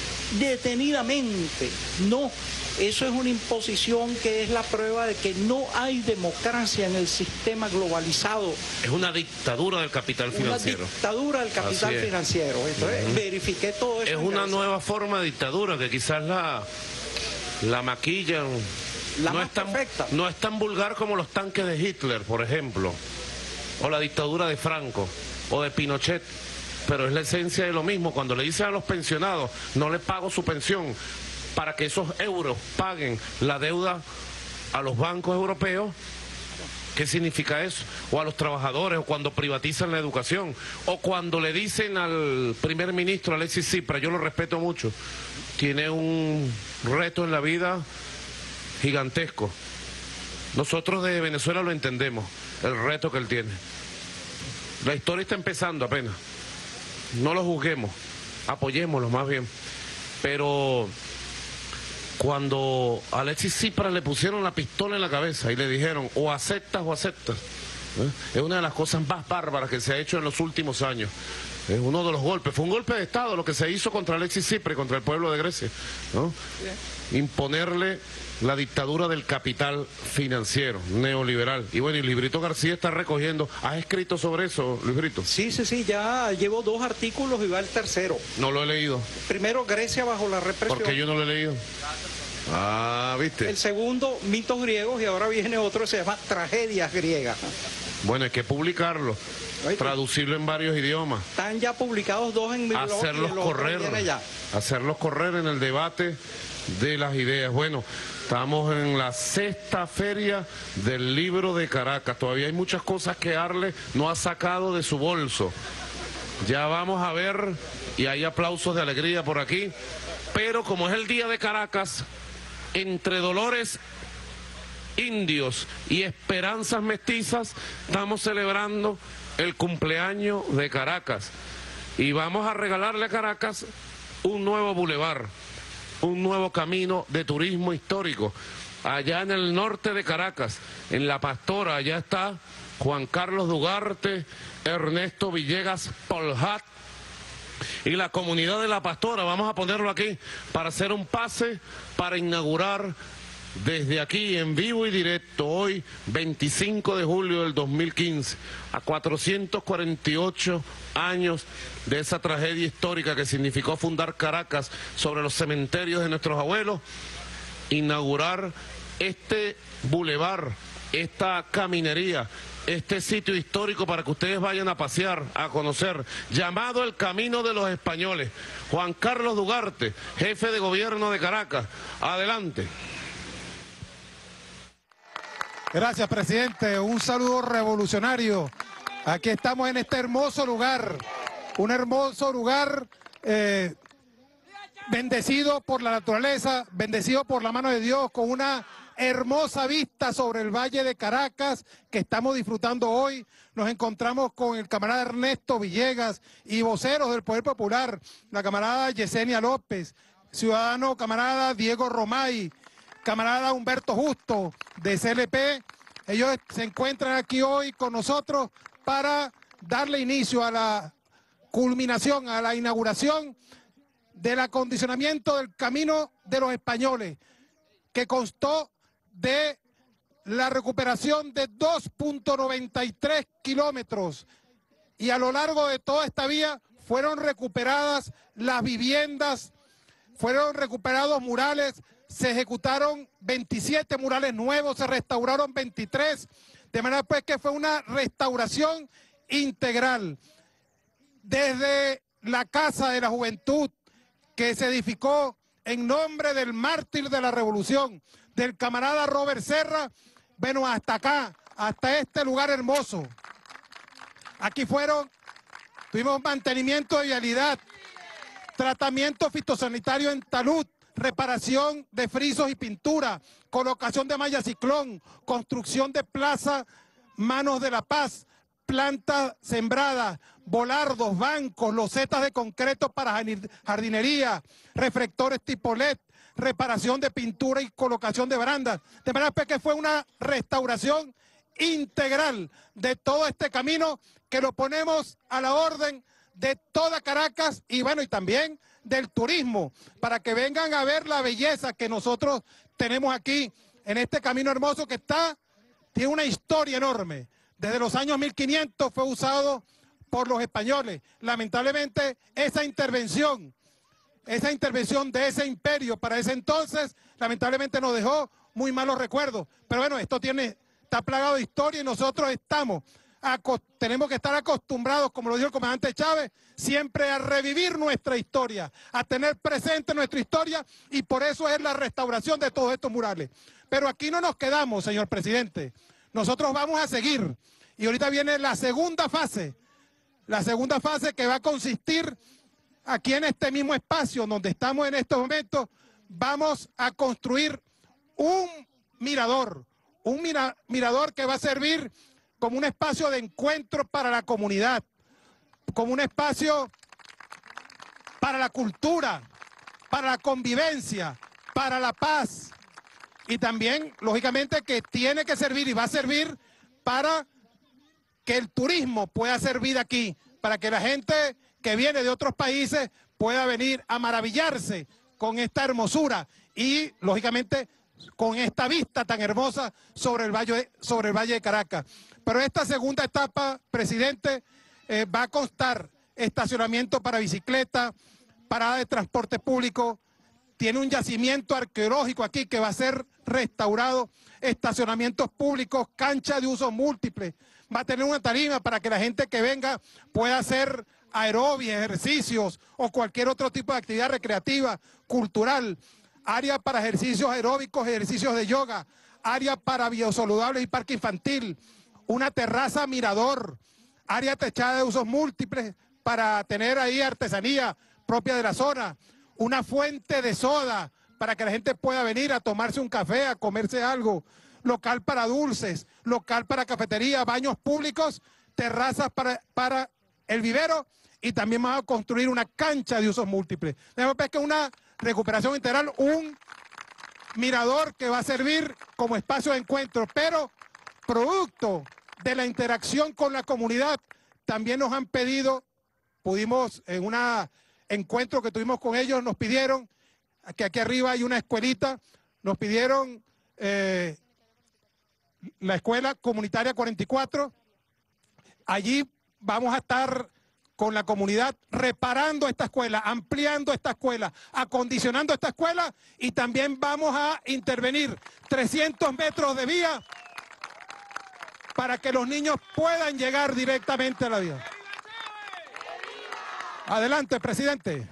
detenidamente. No, eso es una imposición que es la prueba de que no hay democracia en el sistema globalizado. Es una dictadura del capital financiero. Una dictadura del capital financiero. Entonces, uh-huh. verifiqué todo eso. Es una nueva forma de dictadura que quizás la, la maquillan. La no, más es tan, perfecta. no es tan vulgar como los tanques de Hitler, por ejemplo, o la dictadura de Franco, o de Pinochet, pero es la esencia de lo mismo. Cuando le dicen a los pensionados, no le pago su pensión, para que esos euros paguen la deuda a los bancos europeos, ¿qué significa eso? O a los trabajadores, o cuando privatizan la educación, o cuando le dicen al primer ministro Alexis Tsipras, yo lo respeto mucho, tiene un reto en la vida gigantesco. Nosotros de Venezuela lo entendemos, el reto que él tiene. La historia está empezando apenas. No lo juzguemos, apoyémoslo más bien. Pero cuando a Alexis Tsipras le pusieron la pistola en la cabeza y le dijeron o aceptas o aceptas, ¿eh? Es una de las cosas más bárbaras que se ha hecho en los últimos años. Es uno de los golpes, fue un golpe de Estado lo que se hizo contra Alexis Tsipras y contra el pueblo de Grecia, ¿no? Imponerle la dictadura del capital financiero, neoliberal. Y bueno, y Librito García está recogiendo. ¿Has escrito sobre eso, Librito? Sí, sí, sí, ya llevo dos artículos y va el tercero. No lo he leído. Primero, Grecia bajo la represión. ¿Por qué yo no lo he leído? Ah, ¿viste? El segundo, mitos griegos, y ahora viene otro que se llama tragedias griegas. Bueno, hay que publicarlo, traducirlo en varios idiomas. Están ya publicados dos en mi blog. Hacerlos correr, hacerlos correr en el debate de las ideas. Bueno, estamos en la sexta feria del libro de Caracas. Todavía hay muchas cosas que Arle no ha sacado de su bolso. Ya vamos a ver, y hay aplausos de alegría por aquí. Pero como es el día de Caracas, entre dolores indios y esperanzas mestizas, estamos celebrando el cumpleaños de Caracas. Y vamos a regalarle a Caracas un nuevo bulevar, un nuevo camino de turismo histórico. Allá en el norte de Caracas, en La Pastora, allá está Juan Carlos Dugarte, Ernesto Villegas Poljat y la comunidad de La Pastora. Vamos a ponerlo aquí para hacer un pase, para inaugurar desde aquí en vivo y directo, hoy veinticinco de julio del dos mil quince, a cuatrocientos cuarenta y ocho años de esa tragedia histórica que significó fundar Caracas sobre los cementerios de nuestros abuelos, inaugurar este bulevar, esta caminería, este sitio histórico para que ustedes vayan a pasear, a conocer, llamado el Camino de los Españoles. Juan Carlos Dugarte, jefe de gobierno de Caracas, adelante. Gracias, presidente. Un saludo revolucionario. Aquí estamos en este hermoso lugar, un hermoso lugar eh, bendecido por la naturaleza, bendecido por la mano de Dios, con una hermosa vista sobre el Valle de Caracas que estamos disfrutando hoy. Nos encontramos con el camarada Ernesto Villegas y voceros del Poder Popular, la camarada Yesenia López, ciudadano camarada Diego Romay, camarada Humberto Justo de C L P. Ellos se encuentran aquí hoy con nosotros para darle inicio a la culminación, a la inauguración del acondicionamiento del Camino de los Españoles, que constó de la recuperación de dos punto noventa y tres kilómetros, y a lo largo de toda esta vía fueron recuperadas las viviendas, fueron recuperados murales, se ejecutaron veintisiete murales nuevos, se restauraron veintitrés, de manera pues que fue una restauración integral. Desde la Casa de la Juventud, que se edificó en nombre del mártir de la Revolución, del camarada Robert Serra, bueno, hasta acá, hasta este lugar hermoso. Aquí fueron, tuvimos mantenimiento de vialidad, tratamiento fitosanitario en talud, reparación de frisos y pintura, colocación de malla ciclón, construcción de plaza Manos de la Paz, plantas sembradas, volardos, bancos, losetas de concreto para jardinería, reflectores tipo L E D, reparación de pintura y colocación de barandas. De manera que fue una restauración integral de todo este camino que lo ponemos a la orden de toda Caracas y bueno, y también del turismo, para que vengan a ver la belleza que nosotros tenemos aquí en este camino hermoso que está, tiene una historia enorme. Desde los años mil quinientos fue usado por los españoles. Lamentablemente esa intervención, esa intervención de ese imperio para ese entonces, lamentablemente nos dejó muy malos recuerdos. Pero bueno, esto tiene, está plagado de historia y nosotros estamos, tenemos que estar acostumbrados, como lo dijo el comandante Chávez, siempre a revivir nuestra historia, a tener presente nuestra historia, y por eso es la restauración de todos estos murales. Pero aquí no nos quedamos, señor presidente. Nosotros vamos a seguir y ahorita viene la segunda fase, la segunda fase que va a consistir aquí en este mismo espacio donde estamos en estos momentos. Vamos a construir un mirador, un mira, mirador que va a servir como un espacio de encuentro para la comunidad, como un espacio para la cultura, para la convivencia, para la paz. Y también, lógicamente, que tiene que servir y va a servir para que el turismo pueda servir aquí, para que la gente que viene de otros países pueda venir a maravillarse con esta hermosura y, lógicamente, con esta vista tan hermosa sobre el Valle, sobre el Valle de Caracas. Pero esta segunda etapa, presidente, eh, va a constar estacionamiento para bicicleta, parada de transporte público, tiene un yacimiento arqueológico aquí que va a ser restaurado, estacionamientos públicos, cancha de uso múltiple, va a tener una tarima para que la gente que venga pueda hacer aerobia, ejercicios o cualquier otro tipo de actividad recreativa, cultural, área para ejercicios aeróbicos, ejercicios de yoga, área para biosaludables y parque infantil, una terraza mirador, área techada de usos múltiples para tener ahí artesanía propia de la zona, una fuente de soda para que la gente pueda venir a tomarse un café, a comerse algo, local para dulces, local para cafetería, baños públicos, terrazas para, para el vivero y también vamos a construir una cancha de usos múltiples. Debemos ver que una recuperación integral, un mirador que va a servir como espacio de encuentro, pero producto de la interacción con la comunidad, también nos han pedido, pudimos en un encuentro que tuvimos con ellos, nos pidieron, que aquí arriba hay una escuelita, nos pidieron eh, la escuela comunitaria cuarenta y cuatro, allí vamos a estar con la comunidad reparando esta escuela, ampliando esta escuela, acondicionando esta escuela y también vamos a intervenir trescientos metros de vía para que los niños puedan llegar directamente a la vía. Adelante, presidente.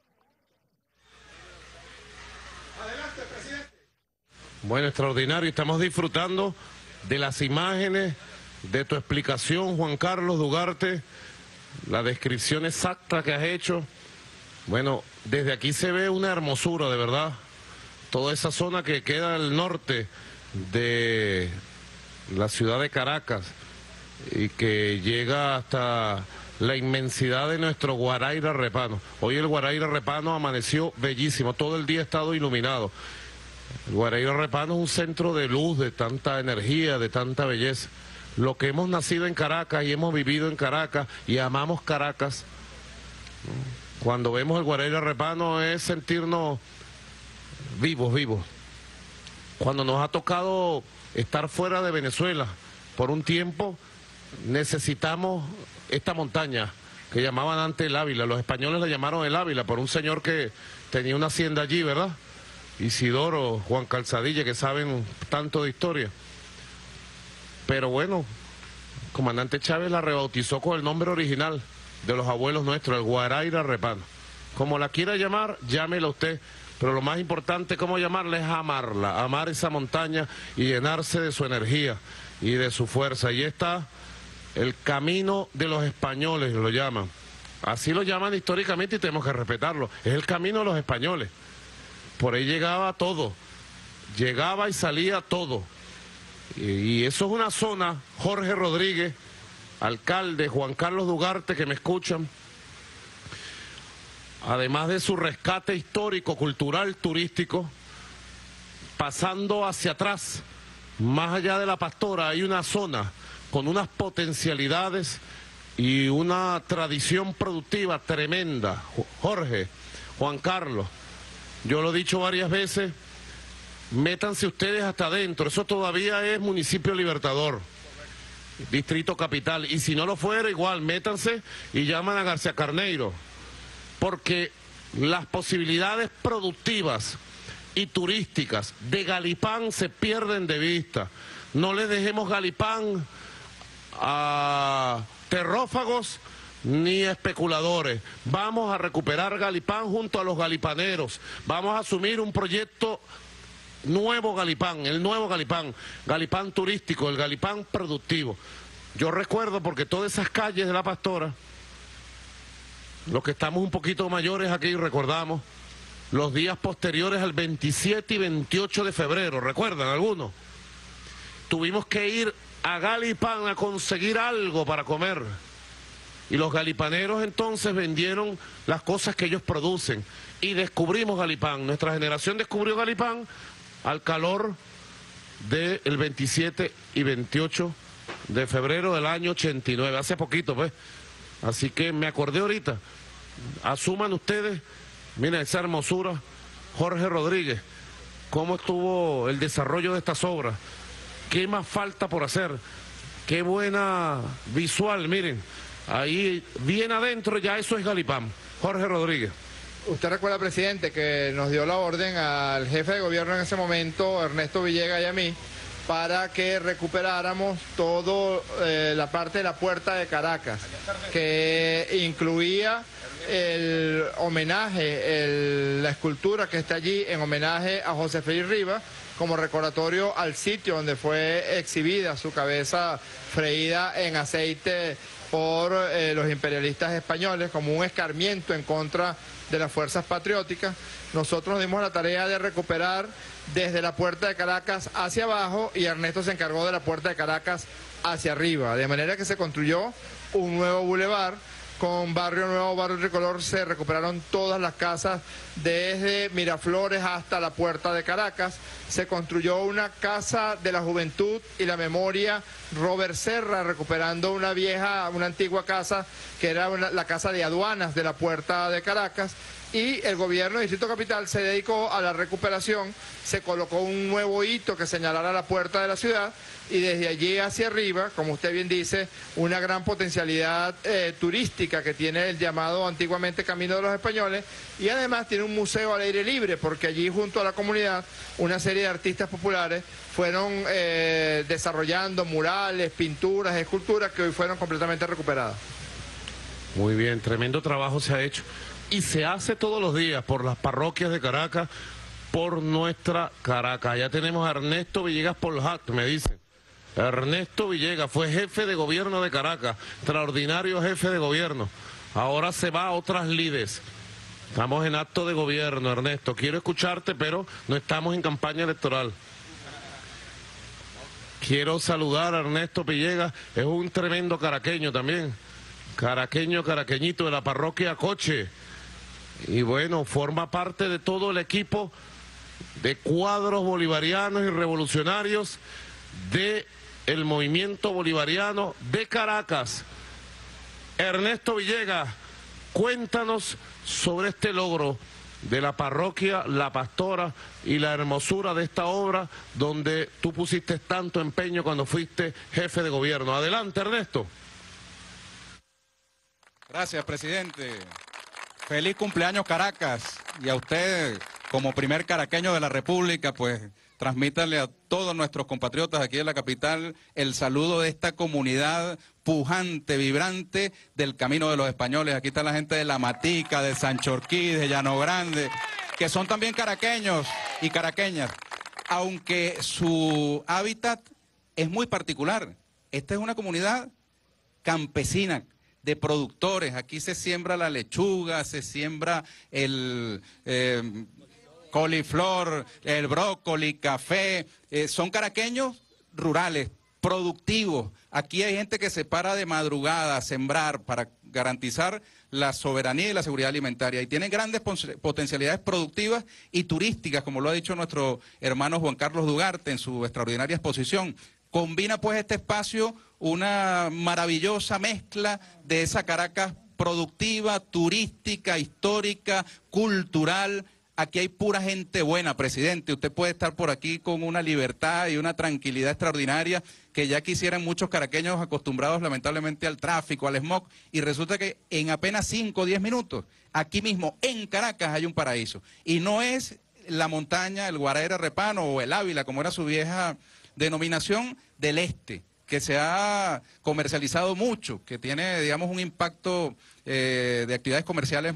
Adelante, presidente. Bueno, extraordinario. Estamos disfrutando de las imágenes, de tu explicación, Juan Carlos Dugarte, la descripción exacta que has hecho. Bueno, desde aquí se ve una hermosura, de verdad. Toda esa zona que queda al norte de la ciudad de Caracas y que llega hasta la inmensidad de nuestro Guaraíra Repano. Hoy el Guaraíra Repano amaneció bellísimo, todo el día ha estado iluminado. El Guaraíra Repano es un centro de luz, de tanta energía, de tanta belleza. Lo que hemos nacido en Caracas y hemos vivido en Caracas y amamos Caracas, cuando vemos el Guaraíra Repano es sentirnos vivos, vivos. Cuando nos ha tocado estar fuera de Venezuela por un tiempo, necesitamos esta montaña que llamaban antes el Ávila. Los españoles la llamaron el Ávila por un señor que tenía una hacienda allí, ¿verdad? Isidoro, Juan Calzadilla, que saben tanto de historia. Pero bueno, el comandante Chávez la rebautizó con el nombre original de los abuelos nuestros, el Guaraíra Repano. Como la quiera llamar, llámela usted, pero lo más importante, cómo llamarla, es amarla, amar esa montaña y llenarse de su energía y de su fuerza. Y está el camino de los españoles, lo llaman. Así lo llaman históricamente y tenemos que respetarlo. Es el camino de los españoles. Por ahí llegaba todo, llegaba y salía todo. Y eso es una zona, Jorge Rodríguez, alcalde, Juan Carlos Dugarte, que me escuchan, además de su rescate histórico, cultural, turístico, pasando hacia atrás, más allá de la Pastora, hay una zona con unas potencialidades y una tradición productiva tremenda. Jorge, Juan Carlos, yo lo he dicho varias veces, métanse ustedes hasta adentro, eso todavía es municipio Libertador, distrito capital, y si no lo fuera igual, métanse y llaman a García Carneiro, porque las posibilidades productivas y turísticas de Galipán se pierden de vista. No le dejemos Galipán a terrófagos ni especuladores. Vamos a recuperar Galipán junto a los galipaneros, vamos a asumir un proyecto nuevo Galipán, el nuevo Galipán, Galipán turístico, el Galipán productivo. Yo recuerdo, porque todas esas calles de la Pastora, los que estamos un poquito mayores aquí recordamos los días posteriores al veintisiete y veintiocho de febrero, ¿recuerdan algunos? Tuvimos que ir a Galipán a conseguir algo para comer. Y los galipaneros entonces vendieron las cosas que ellos producen. Y descubrimos Galipán, nuestra generación descubrió Galipán al calor del veintisiete y veintiocho de febrero del año ochenta y nueve, hace poquito, pues. Así que me acordé ahorita, asuman ustedes, miren esa hermosura, Jorge Rodríguez, cómo estuvo el desarrollo de estas obras, qué más falta por hacer, qué buena visual, miren, ahí bien adentro ya eso es Galipán. Jorge Rodríguez. Usted recuerda, presidente, que nos dio la orden al jefe de gobierno en ese momento, Ernesto Villegas, y a mí, para que recuperáramos toda eh, la parte de la Puerta de Caracas, que incluía el homenaje, el, la escultura que está allí en homenaje a José Félix Rivas, como recordatorio al sitio donde fue exhibida su cabeza freída en aceite por eh, los imperialistas españoles, como un escarmiento en contra de las fuerzas patrióticas. Nosotros nos dimos la tarea de recuperar desde la Puerta de Caracas hacia abajo y Ernesto se encargó de la Puerta de Caracas hacia arriba, de manera que se construyó un nuevo bulevar. Con Barrio Nuevo, Barrio Tricolor se recuperaron todas las casas desde Miraflores hasta la Puerta de Caracas. Se construyó una casa de la juventud y la memoria Robert Serra, recuperando una vieja, una antigua casa que era una, la casa de aduanas de la Puerta de Caracas. Y el gobierno del Distrito Capital se dedicó a la recuperación, se colocó un nuevo hito que señalara la puerta de la ciudad y desde allí hacia arriba, como usted bien dice, una gran potencialidad eh, turística que tiene el llamado antiguamente Camino de los Españoles y además tiene un museo al aire libre porque allí junto a la comunidad una serie de artistas populares fueron eh, desarrollando murales, pinturas, esculturas que hoy fueron completamente recuperadas. Muy bien, tremendo trabajo se ha hecho. Y se hace todos los días por las parroquias de Caracas, por nuestra Caracas. Ya tenemos a Ernesto Villegas Poljat, me dicen. Ernesto Villegas fue jefe de gobierno de Caracas, extraordinario jefe de gobierno. Ahora se va a otras lides. Estamos en acto de gobierno, Ernesto. Quiero escucharte, pero no estamos en campaña electoral. Quiero saludar a Ernesto Villegas, es un tremendo caraqueño también. caraqueño, caraqueñito de la parroquia Coche. Y bueno, forma parte de todo el equipo de cuadros bolivarianos y revolucionarios de el movimiento bolivariano de Caracas. Ernesto Villegas, cuéntanos sobre este logro de la parroquia La Pastora y la hermosura de esta obra donde tú pusiste tanto empeño cuando fuiste jefe de gobierno. Adelante, Ernesto. Gracias, presidente. Feliz cumpleaños, Caracas. Y a usted, como primer caraqueño de la República, pues transmítanle a todos nuestros compatriotas aquí en la capital el saludo de esta comunidad pujante, vibrante del Camino de los Españoles. Aquí está la gente de La Matica, de Sanchorquí, de Llano Grande, que son también caraqueños y caraqueñas, aunque su hábitat es muy particular. Esta es una comunidad campesina, de productores. Aquí se siembra la lechuga, se siembra el eh, coliflor, el brócoli, café. Eh, son caraqueños rurales, productivos. Aquí hay gente que se para de madrugada a sembrar para garantizar la soberanía y la seguridad alimentaria. Y tienen grandes potencialidades productivas y turísticas, como lo ha dicho nuestro hermano Juan Carlos Dugarte en su extraordinaria exposición. Combina pues este espacio una maravillosa mezcla de esa Caracas productiva, turística, histórica, cultural. Aquí hay pura gente buena, presidente. Usted puede estar por aquí con una libertad y una tranquilidad extraordinaria que ya quisieran muchos caraqueños acostumbrados lamentablemente al tráfico, al smog. Y resulta que en apenas cinco o diez minutos, aquí mismo en Caracas hay un paraíso. Y no es la montaña, el Guaraíra Repano o el Ávila, como era su vieja denominación, del este, que se ha comercializado mucho, que tiene, digamos, un impacto eh, de actividades comerciales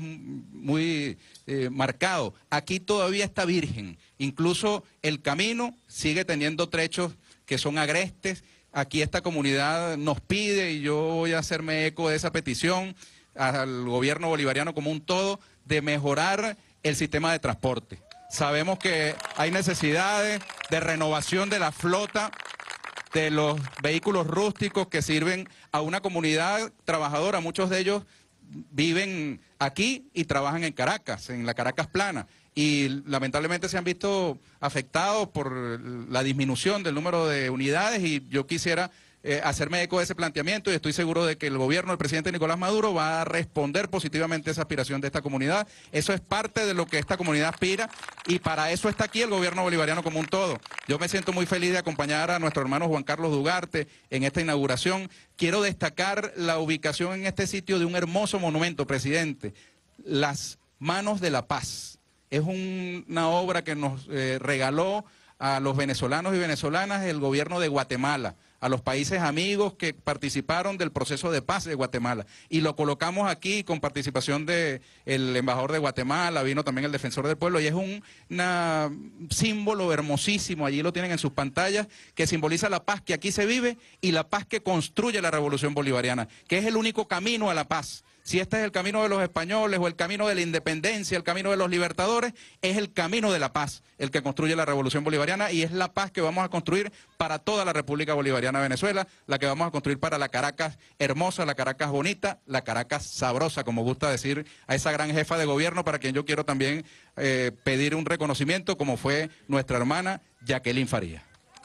muy eh, marcado. Aquí todavía está virgen, incluso el camino sigue teniendo trechos que son agrestes. Aquí esta comunidad nos pide, y yo voy a hacerme eco de esa petición al gobierno bolivariano como un todo, de mejorar el sistema de transporte. Sabemos que hay necesidades de renovación de la flota de los vehículos rústicos que sirven a una comunidad trabajadora. Muchos de ellos viven aquí y trabajan en Caracas, en la Caracas plana. Y lamentablemente se han visto afectados por la disminución del número de unidades, y yo quisiera eh, hacerme eco de ese planteamiento, y estoy seguro de que el gobierno del presidente Nicolás Maduro va a responder positivamente a esa aspiración de esta comunidad. Eso es parte de lo que esta comunidad aspira, y para eso está aquí el gobierno bolivariano como un todo. Yo me siento muy feliz de acompañar a nuestro hermano Juan Carlos Dugarte en esta inauguración. Quiero destacar la ubicación en este sitio de un hermoso monumento, presidente, Las Manos de la Paz. Es un, una obra que nos eh, regaló a los venezolanos y venezolanas el gobierno de Guatemala, a los países amigos que participaron del proceso de paz de Guatemala. Y lo colocamos aquí con participación del embajador de Guatemala, vino también el defensor del pueblo, y es un una, símbolo hermosísimo, allí lo tienen en sus pantallas, que simboliza la paz que aquí se vive y la paz que construye la revolución bolivariana, que es el único camino a la paz. Si este es el camino de los españoles o el camino de la independencia, el camino de los libertadores, es el camino de la paz el que construye la revolución bolivariana, y es la paz que vamos a construir para toda la República Bolivariana de Venezuela, la que vamos a construir para la Caracas hermosa, la Caracas bonita, la Caracas sabrosa, como gusta decir a esa gran jefa de gobierno, para quien yo quiero también eh, pedir un reconocimiento, como fue nuestra hermana Jacqueline Faría.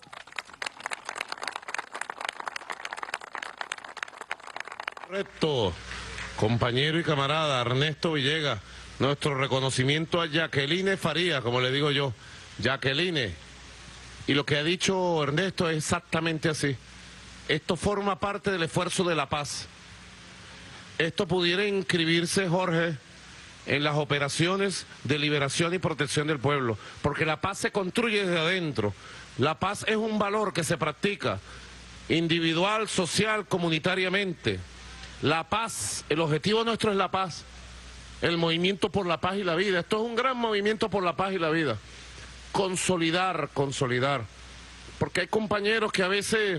Correcto. Compañero y camarada Ernesto Villegas, nuestro reconocimiento a Jacqueline Faría, como le digo yo, Jacqueline. Y lo que ha dicho Ernesto es exactamente así. Esto forma parte del esfuerzo de la paz. Esto pudiera inscribirse, Jorge, en las operaciones de liberación y protección del pueblo, porque la paz se construye desde adentro. La paz es un valor que se practica individual, social, comunitariamente. La paz, el objetivo nuestro es la paz, el movimiento por la paz y la vida. Esto es un gran movimiento por la paz y la vida. Consolidar, consolidar. Porque hay compañeros que a veces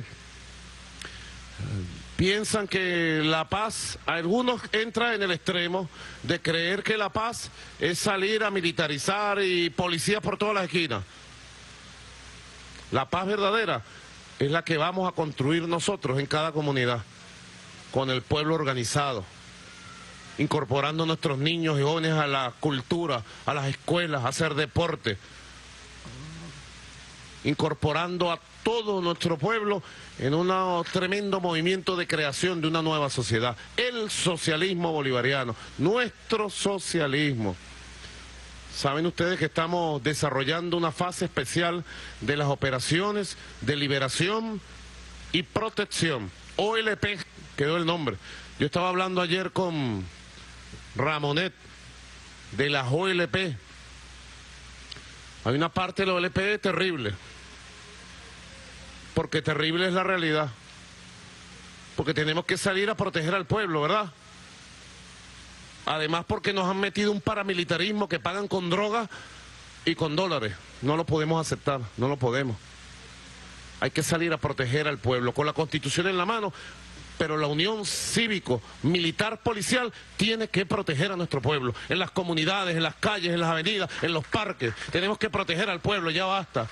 piensan que la paz, algunos entran en el extremo de creer que la paz es salir a militarizar y policías por todas las esquinas. La paz verdadera es la que vamos a construir nosotros en cada comunidad, con el pueblo organizado, incorporando a nuestros niños y jóvenes a la cultura, a las escuelas, a hacer deporte, incorporando a todo nuestro pueblo en un tremendo movimiento de creación de una nueva sociedad. El socialismo bolivariano, nuestro socialismo. Saben ustedes que estamos desarrollando una fase especial de las operaciones de liberación y protección. O L P quedó el nombre. Yo estaba hablando ayer con Ramonet de las O L P. Hay una parte de la O L P terrible. Porque terrible es la realidad. Porque tenemos que salir a proteger al pueblo, ¿verdad? Además porque nos han metido un paramilitarismo que pagan con drogas y con dólares. No lo podemos aceptar, no lo podemos. Hay que salir a proteger al pueblo con la Constitución en la mano, pero la unión cívico, militar, policial tiene que proteger a nuestro pueblo. En las comunidades, en las calles, en las avenidas, en los parques. Tenemos que proteger al pueblo, ya basta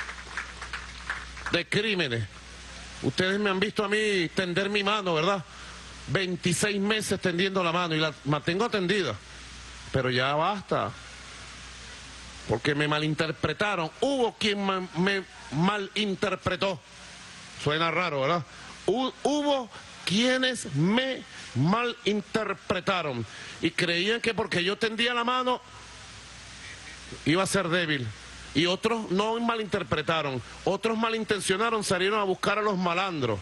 de crímenes. Ustedes me han visto a mí tender mi mano, ¿verdad? veintiséis meses tendiendo la mano y la mantengo tendida. Pero ya basta. Porque me malinterpretaron. Hubo quien me, me malinterpretó. Suena raro, ¿verdad? Hubo quienes me malinterpretaron y creían que porque yo tendía la mano iba a ser débil. Y otros no malinterpretaron, otros malintencionaron, salieron a buscar a los malandros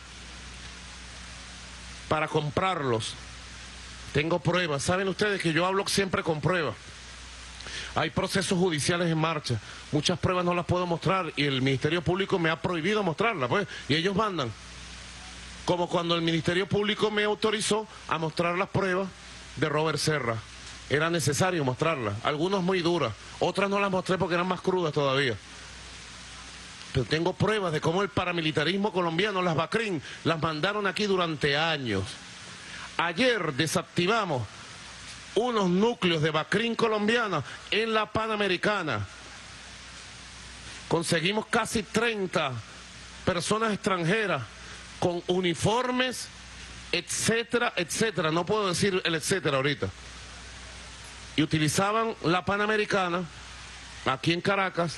para comprarlos. Tengo pruebas, saben ustedes que yo hablo siempre con pruebas. Hay procesos judiciales en marcha, muchas pruebas no las puedo mostrar y el Ministerio Público me ha prohibido mostrarlas, pues, y ellos mandan. Como cuando el Ministerio Público me autorizó a mostrar las pruebas de Robert Serra. Era necesario mostrarlas, algunas muy duras, otras no las mostré porque eran más crudas todavía. Pero tengo pruebas de cómo el paramilitarismo colombiano, las BACRIM, las mandaron aquí durante años. Ayer desactivamos unos núcleos de BACRIM colombiana en la Panamericana. Conseguimos casi treinta personas extranjeras con uniformes, etcétera, etcétera. No puedo decir el etcétera ahorita. Y utilizaban la Panamericana, aquí en Caracas,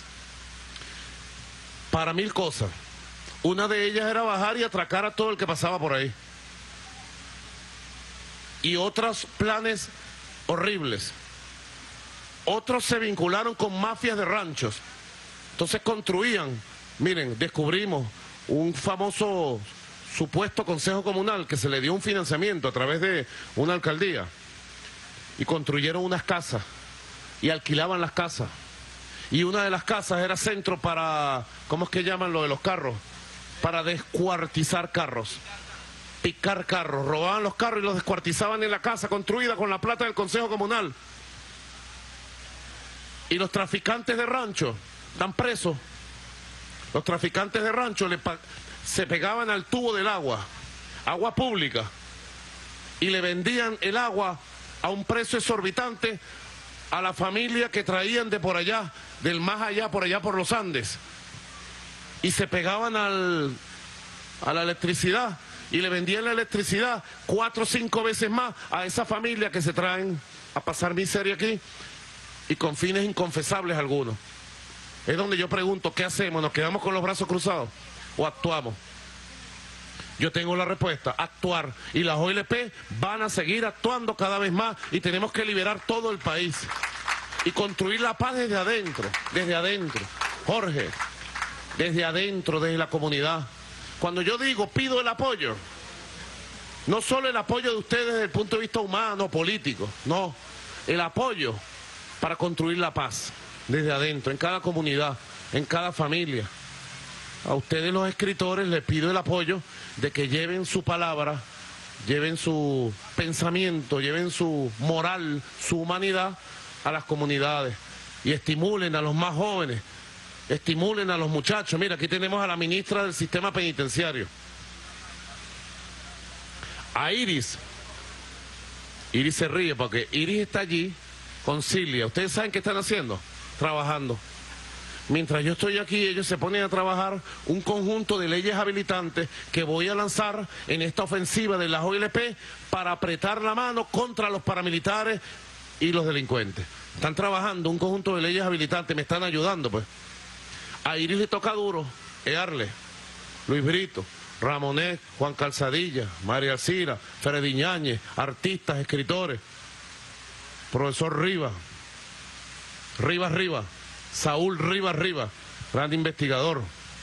para mil cosas. Una de ellas era bajar y atracar a todo el que pasaba por ahí. Y otros planes horribles. Otros se vincularon con mafias de ranchos. Entonces construían, miren, descubrimos un famoso supuesto consejo comunal que se le dio un financiamiento a través de una alcaldía. Y construyeron unas casas y alquilaban las casas. Y una de las casas era centro para, ¿cómo es que llaman lo de los carros? Para descuartizar carros, picar carros, robaban los carros y los descuartizaban en la casa construida con la plata del Consejo Comunal. Y los traficantes de rancho están presos. Los traficantes de rancho le se pegaban al tubo del agua, agua pública, y le vendían el agua a un precio exorbitante a la familia que traían de por allá, del más allá, por allá por los Andes. Y se pegaban al, a la electricidad y le vendían la electricidad cuatro o cinco veces más a esa familia que se traen a pasar miseria aquí y con fines inconfesables algunos. Es donde yo pregunto, ¿qué hacemos? ¿Nos quedamos con los brazos cruzados o actuamos? Yo tengo la respuesta, actuar. Y las O L P van a seguir actuando cada vez más y tenemos que liberar todo el país y construir la paz desde adentro, desde adentro. Jorge, desde adentro, desde la comunidad. Cuando yo digo, pido el apoyo, no solo el apoyo de ustedes desde el punto de vista humano, político, no, el apoyo para construir la paz desde adentro, en cada comunidad, en cada familia. A ustedes los escritores les pido el apoyo de que lleven su palabra, lleven su pensamiento, lleven su moral, su humanidad a las comunidades y estimulen a los más jóvenes, estimulen a los muchachos. Mira, aquí tenemos a la ministra del Sistema Penitenciario, a Iris. Iris se ríe porque Iris está allí con Cilia. ¿Ustedes saben qué están haciendo? Trabajando. Mientras yo estoy aquí, ellos se ponen a trabajar un conjunto de leyes habilitantes que voy a lanzar en esta ofensiva de las O L P para apretar la mano contra los paramilitares y los delincuentes. Están trabajando un conjunto de leyes habilitantes, me están ayudando, pues. A Iris le toca duro, Earle, Luis Brito, Ramonet, Juan Calzadilla, María Alcira, Freddy Ñáñez, artistas, escritores, profesor Rivas, Rivas Rivas, Saúl Rivas Rivas, gran investigador.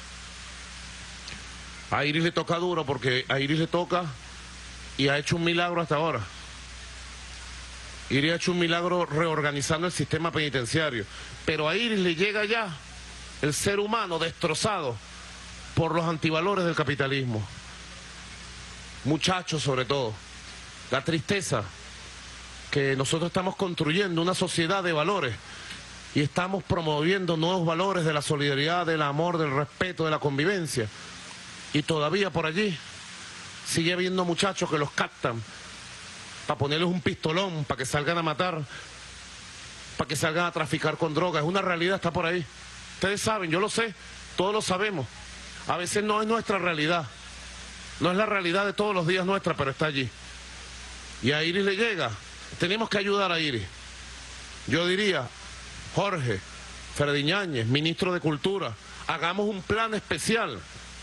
A Iris le toca duro porque a Iris le toca y ha hecho un milagro hasta ahora. Iris ha hecho un milagro reorganizando el sistema penitenciario, pero a Iris le llega ya el ser humano destrozado por los antivalores del capitalismo. Muchachos sobre todo, la tristeza que nosotros estamos construyendo una sociedad de valores y estamos promoviendo nuevos valores de la solidaridad, del amor, del respeto, de la convivencia. Y todavía por allí sigue habiendo muchachos que los captan para ponerles un pistolón, para que salgan a matar, para que salgan a traficar con drogas. Es una realidad, está por ahí. Ustedes saben, yo lo sé, todos lo sabemos. A veces no es nuestra realidad, no es la realidad de todos los días nuestra, pero está allí. Y a Iris le llega, tenemos que ayudar a Iris. Yo diría, Jorge, Freddy Ñáñez, ministro de Cultura, hagamos un plan especial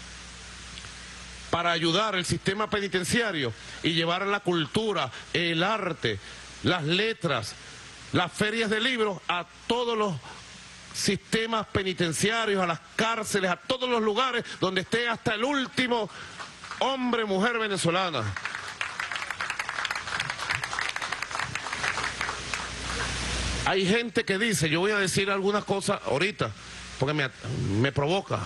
para ayudar al sistema penitenciario y llevar la cultura, el arte, las letras, las ferias de libros a todos los sistemas penitenciarios, a las cárceles, a todos los lugares donde esté hasta el último hombre, mujer venezolana. Hay gente que dice, yo voy a decir algunas cosas ahorita, porque me, me provoca.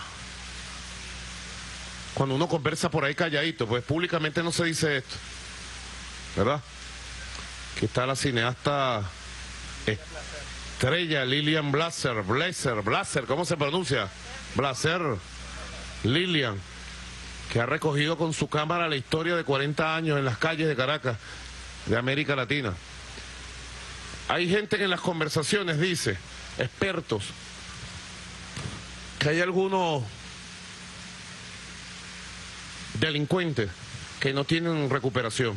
Cuando uno conversa por ahí calladito, pues públicamente no se dice esto, ¿verdad? Aquí está la cineasta estrella Lilian Blaser, Blaser, Blaser, ¿cómo se pronuncia? Blaser, Lilian, que ha recogido con su cámara la historia de cuarenta años en las calles de Caracas, de América Latina. Hay gente que en las conversaciones dice, expertos, que hay algunos delincuentes que no tienen recuperación.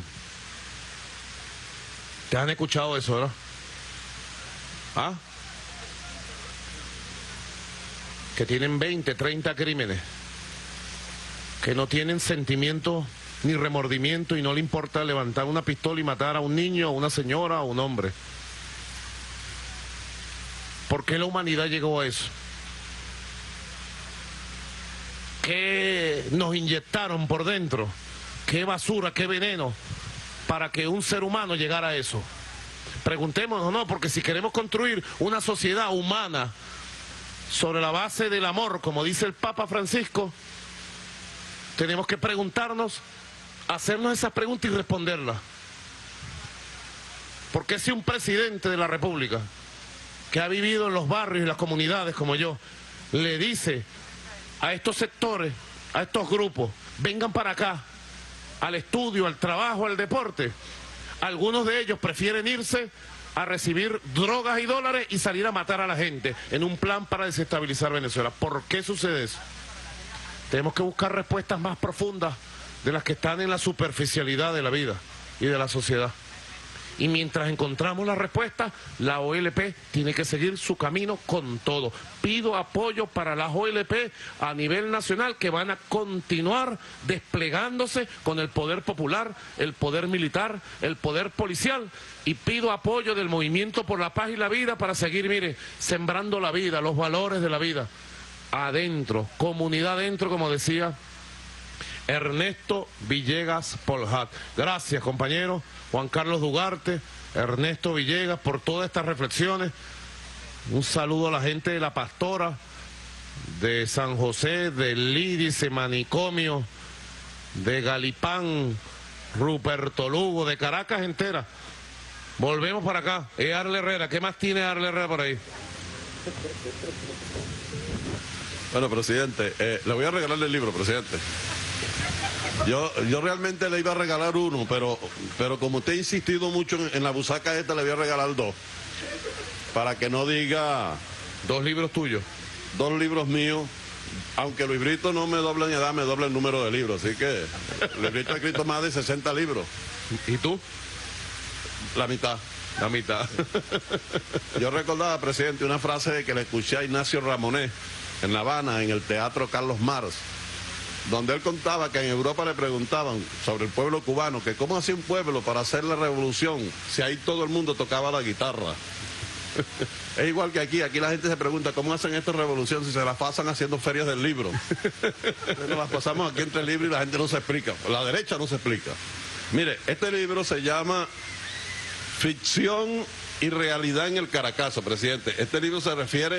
¿Te han escuchado eso, verdad? ¿Ah? Que tienen veinte, treinta crímenes, que no tienen sentimiento ni remordimiento y no le importa levantar una pistola y matar a un niño, a una señora, a un hombre. ¿Por qué la humanidad llegó a eso? ¿Qué nos inyectaron por dentro? ¿Qué basura, qué veneno para que un ser humano llegara a eso? Preguntémonos, no, porque si queremos construir una sociedad humana sobre la base del amor, como dice el Papa Francisco, tenemos que preguntarnos, hacernos esas preguntas y responderlas. ¿Por qué si un presidente de la República que ha vivido en los barrios y las comunidades como yo, le dice a estos sectores, a estos grupos, vengan para acá, al estudio, al trabajo, al deporte? Algunos de ellos prefieren irse a recibir drogas y dólares y salir a matar a la gente en un plan para desestabilizar Venezuela. ¿Por qué sucede eso? Tenemos que buscar respuestas más profundas de las que están en la superficialidad de la vida y de la sociedad. Y mientras encontramos la respuesta, la O L P tiene que seguir su camino con todo. Pido apoyo para las O L P a nivel nacional que van a continuar desplegándose con el poder popular, el poder militar, el poder policial. Y pido apoyo del Movimiento por la Paz y la Vida para seguir, mire, sembrando la vida, los valores de la vida. Adentro, comunidad adentro, como decía Ernesto Villegas Poljat. Gracias, compañero Juan Carlos Dugarte, Ernesto Villegas, por todas estas reflexiones. Un saludo a la gente de La Pastora, de San José, de Lídice, Manicomio, de Galipán, Ruperto Lugo, de Caracas entera. Volvemos para acá. Es Arle Herrera. ¿Qué más tiene Arle Herrera por ahí? Bueno, presidente, eh, le voy a regalar el libro, presidente. Yo, yo realmente le iba a regalar uno, pero, pero como usted ha insistido mucho en, en la busaca esta, le voy a regalar dos. Para que no diga... Dos libros tuyos. dos libros míos. Aunque Luis Brito no me dobla en edad, me dobla el número de libros. Así que Luis Brito ha escrito más de sesenta libros. ¿Y tú? La mitad. La mitad. Yo recordaba, presidente, una frase que le escuché a Ignacio Ramonet en La Habana, en el Teatro Carlos Marx, donde él contaba que en Europa le preguntaban sobre el pueblo cubano, que cómo hacía un pueblo para hacer la revolución si ahí todo el mundo tocaba la guitarra. Es igual que aquí, aquí la gente se pregunta cómo hacen esta revolución si se la pasan haciendo ferias del libro. Nos las pasamos aquí entre libros y la gente no se explica, la derecha no se explica. Mire, este libro se llama Ficción y Realidad en el Caracazo, presidente. Este libro se refiere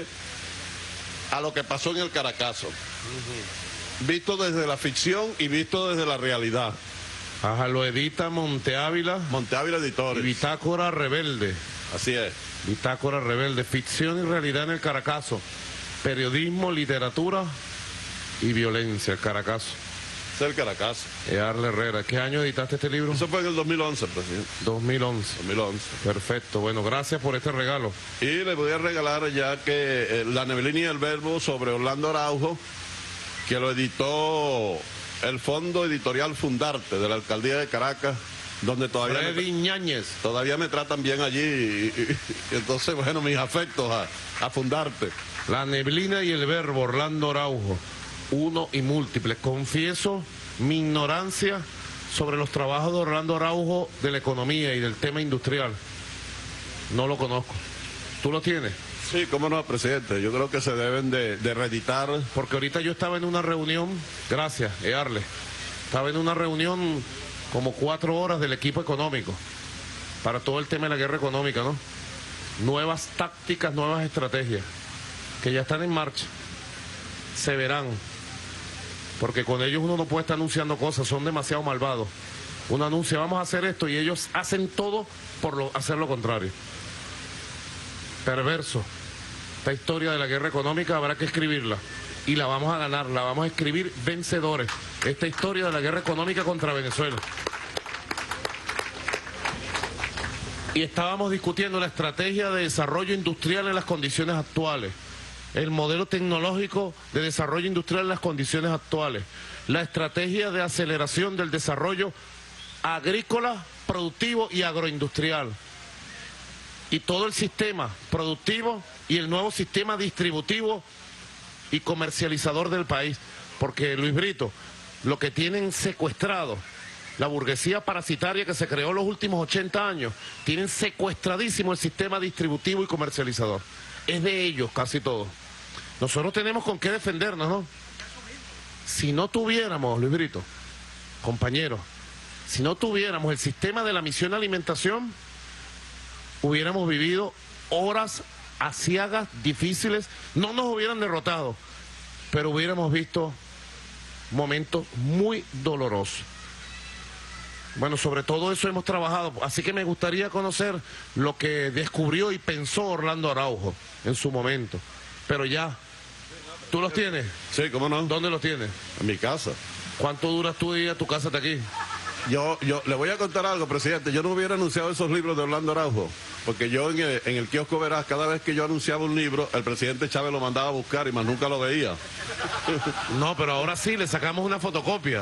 a lo que pasó en el Caracazo, visto desde la ficción y visto desde la realidad. Ajá, lo edita Monte Ávila. Monte Ávila Editores. Y Bitácora Rebelde. Así es. Bitácora Rebelde, ficción y realidad en el Caracazo, periodismo, literatura y violencia, el Caracazo. Es el Caracazo. Earle Herrera, ¿qué año editaste este libro? Eso fue en el dos mil once, presidente. dos mil once. dos mil once. Perfecto, bueno, gracias por este regalo. Y le voy a regalar ya que eh, La Neblina y el Verbo sobre Orlando Araujo, que lo editó el Fondo Editorial Fundarte de la Alcaldía de Caracas, donde todavía Freddy me, Ñáñez. todavía me tratan bien allí y, y, y entonces, bueno, mis afectos a, a Fundarte. La Neblina y el Verbo, Orlando Araujo, uno y múltiples. Confieso mi ignorancia sobre los trabajos de Orlando Araujo de la economía y del tema industrial. No lo conozco. ¿Tú lo tienes? Sí, cómo no, presidente. Yo creo que se deben de, de reeditar. Porque ahorita yo estaba en una reunión, gracias, Earle, estaba en una reunión como cuatro horas del equipo económico para todo el tema de la guerra económica, ¿no? Nuevas tácticas, nuevas estrategias que ya están en marcha. Se verán. Porque con ellos uno no puede estar anunciando cosas, son demasiado malvados. Uno anuncia, vamos a hacer esto, y ellos hacen todo por lo, hacer lo contrario. Perverso. Esta historia de la guerra económica habrá que escribirla. Y la vamos a ganar, la vamos a escribir vencedores. Esta historia de la guerra económica contra Venezuela. Y estábamos discutiendo la estrategia de desarrollo industrial en las condiciones actuales, el modelo tecnológico de desarrollo industrial en las condiciones actuales, la estrategia de aceleración del desarrollo agrícola, productivo y agroindustrial, y todo el sistema productivo y el nuevo sistema distributivo y comercializador del país. Porque, Luis Brito, lo que tienen secuestrado, la burguesía parasitaria que se creó en los últimos ochenta años, tienen secuestradísimo el sistema distributivo y comercializador. Es de ellos casi todo. Nosotros tenemos con qué defendernos, ¿no? Si no tuviéramos, Luis Brito, compañeros, si no tuviéramos el sistema de la misión alimentación, hubiéramos vivido horas aciagas, difíciles, no nos hubieran derrotado, pero hubiéramos visto momentos muy dolorosos. Bueno, sobre todo eso hemos trabajado, así que me gustaría conocer lo que descubrió y pensó Orlando Araujo en su momento. Pero ya, ¿tú los tienes? Sí, ¿cómo no? ¿Dónde los tienes? En mi casa. ¿Cuánto duras tú de ir a tu casa hasta aquí? Yo, yo le voy a contar algo, presidente. Yo no hubiera anunciado esos libros de Orlando Araujo, porque yo en el, en el kiosco Verás, cada vez que yo anunciaba un libro, el presidente Chávez lo mandaba a buscar y más nunca lo veía. No, pero ahora sí, le sacamos una fotocopia.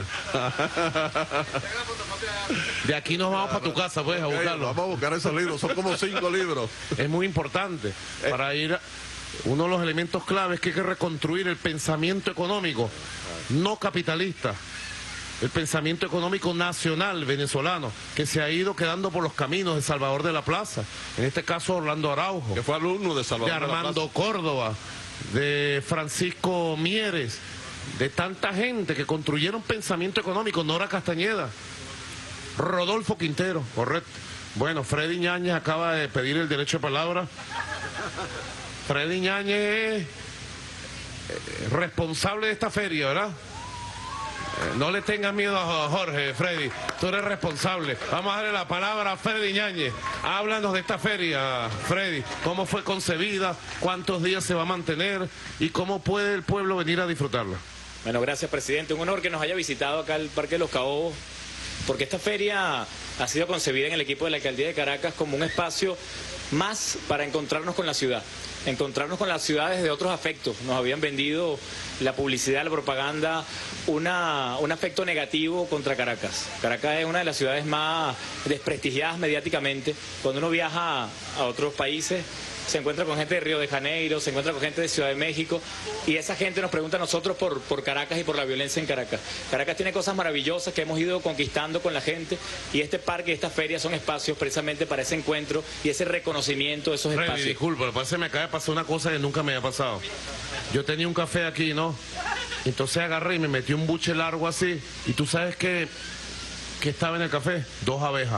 De aquí nos vamos para tu casa, pues, a buscarlo. Vamos a buscar esos libros, son como cinco libros. Es muy importante para ir... A... Uno de los elementos claves es que hay que reconstruir el pensamiento económico, no capitalista. El pensamiento económico nacional venezolano, que se ha ido quedando por los caminos de Salvador de la Plaza, en este caso Orlando Araujo, que fue alumno de Salvador de Armando de la Plaza. Córdoba, de Francisco Mieres, de tanta gente que construyeron pensamiento económico. Nora Castañeda, Rodolfo Quintero, correcto. Bueno, Freddy Ñáñez acaba de pedir el derecho de palabra. Freddy Ñáñez es responsable de esta feria, ¿verdad? No le tengas miedo a Jorge, Freddy, tú eres responsable. Vamos a darle la palabra a Freddy Ñáñez. Háblanos de esta feria, Freddy. ¿Cómo fue concebida? ¿Cuántos días se va a mantener? ¿Y cómo puede el pueblo venir a disfrutarla? Bueno, gracias, presidente. Un honor que nos haya visitado acá al Parque de los Caobos. porque esta feria ha sido concebida en el equipo de la Alcaldía de Caracas como un espacio más para encontrarnos con la ciudad, encontrarnos con las ciudades de otros afectos. Nos habían vendido la publicidad, la propaganda, una, un afecto negativo contra Caracas. Caracas es una de las ciudades más desprestigiadas mediáticamente. Cuando uno viaja a otros países, se encuentra con gente de Río de Janeiro, se encuentra con gente de Ciudad de México, y esa gente nos pregunta a nosotros por, por Caracas y por la violencia en Caracas. Caracas tiene cosas maravillosas que hemos ido conquistando con la gente, y este parque y esta feria son espacios precisamente para ese encuentro y ese reconocimiento de esos Freddy, espacios. disculpa, parece que me acaba de pasar una cosa que nunca me había pasado. Yo tenía un café aquí, ¿no? Entonces agarré y me metí un buche largo así, y tú sabes que, que estaba en el café, dos abejas.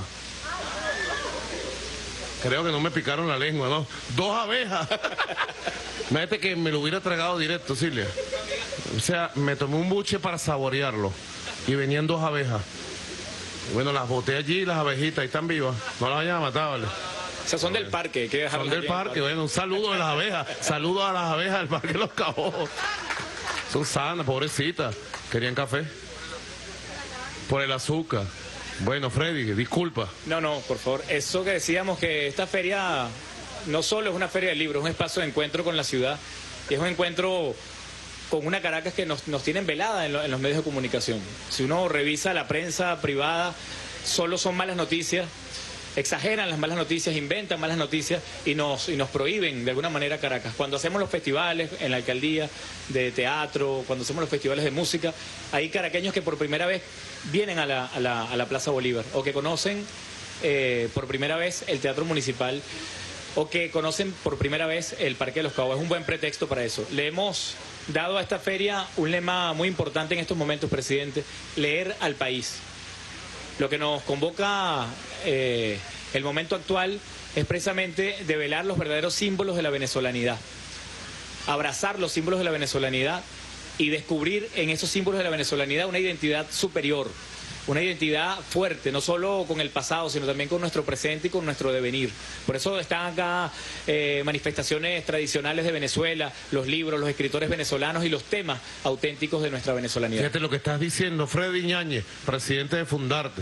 Creo que no me picaron la lengua, ¿no? Dos abejas. Imagínate que me lo hubiera tragado directo, Silvia. O sea, me tomé un buche para saborearlo. Y venían dos abejas. Bueno, las boté allí, las abejitas, ahí están vivas. No las vayan a matar, ¿vale? O sea, son del parque, hay que dejarlas Son del allí en el parque, bueno, un saludo a las abejas. Saludos a las abejas del Parque Los Caobos. Son sanas, pobrecitas. Querían café. Por el azúcar. Bueno, Freddy, disculpa. No, no, por favor. Eso que decíamos, que esta feria no solo es una feria del libro, es un espacio de encuentro con la ciudad, y es un encuentro con una Caracas que nos, nos tienen velada en, lo, en los medios de comunicación. Si uno revisa la prensa privada, solo son malas noticias, exageran las malas noticias, inventan malas noticias y nos, y nos prohíben de alguna manera Caracas. Cuando hacemos los festivales en la alcaldía de teatro, cuando hacemos los festivales de música, hay caraqueños que por primera vez vienen a la, a la, a la Plaza Bolívar, o que conocen eh, por primera vez el Teatro Municipal, o que conocen por primera vez el Parque de los Caobos. Es un buen pretexto para eso. Le hemos dado a esta feria un lema muy importante en estos momentos, presidente: leer al país. Lo que nos convoca eh, el momento actual es precisamente develar los verdaderos símbolos de la venezolanidad, abrazar los símbolos de la venezolanidad y descubrir en esos símbolos de la venezolanidad una identidad superior, una identidad fuerte, no solo con el pasado, sino también con nuestro presente y con nuestro devenir. Por eso están acá eh, manifestaciones tradicionales de Venezuela, los libros, los escritores venezolanos y los temas auténticos de nuestra venezolanidad. Fíjate lo que estás diciendo, Freddy Ñáñez, presidente de Fundarte.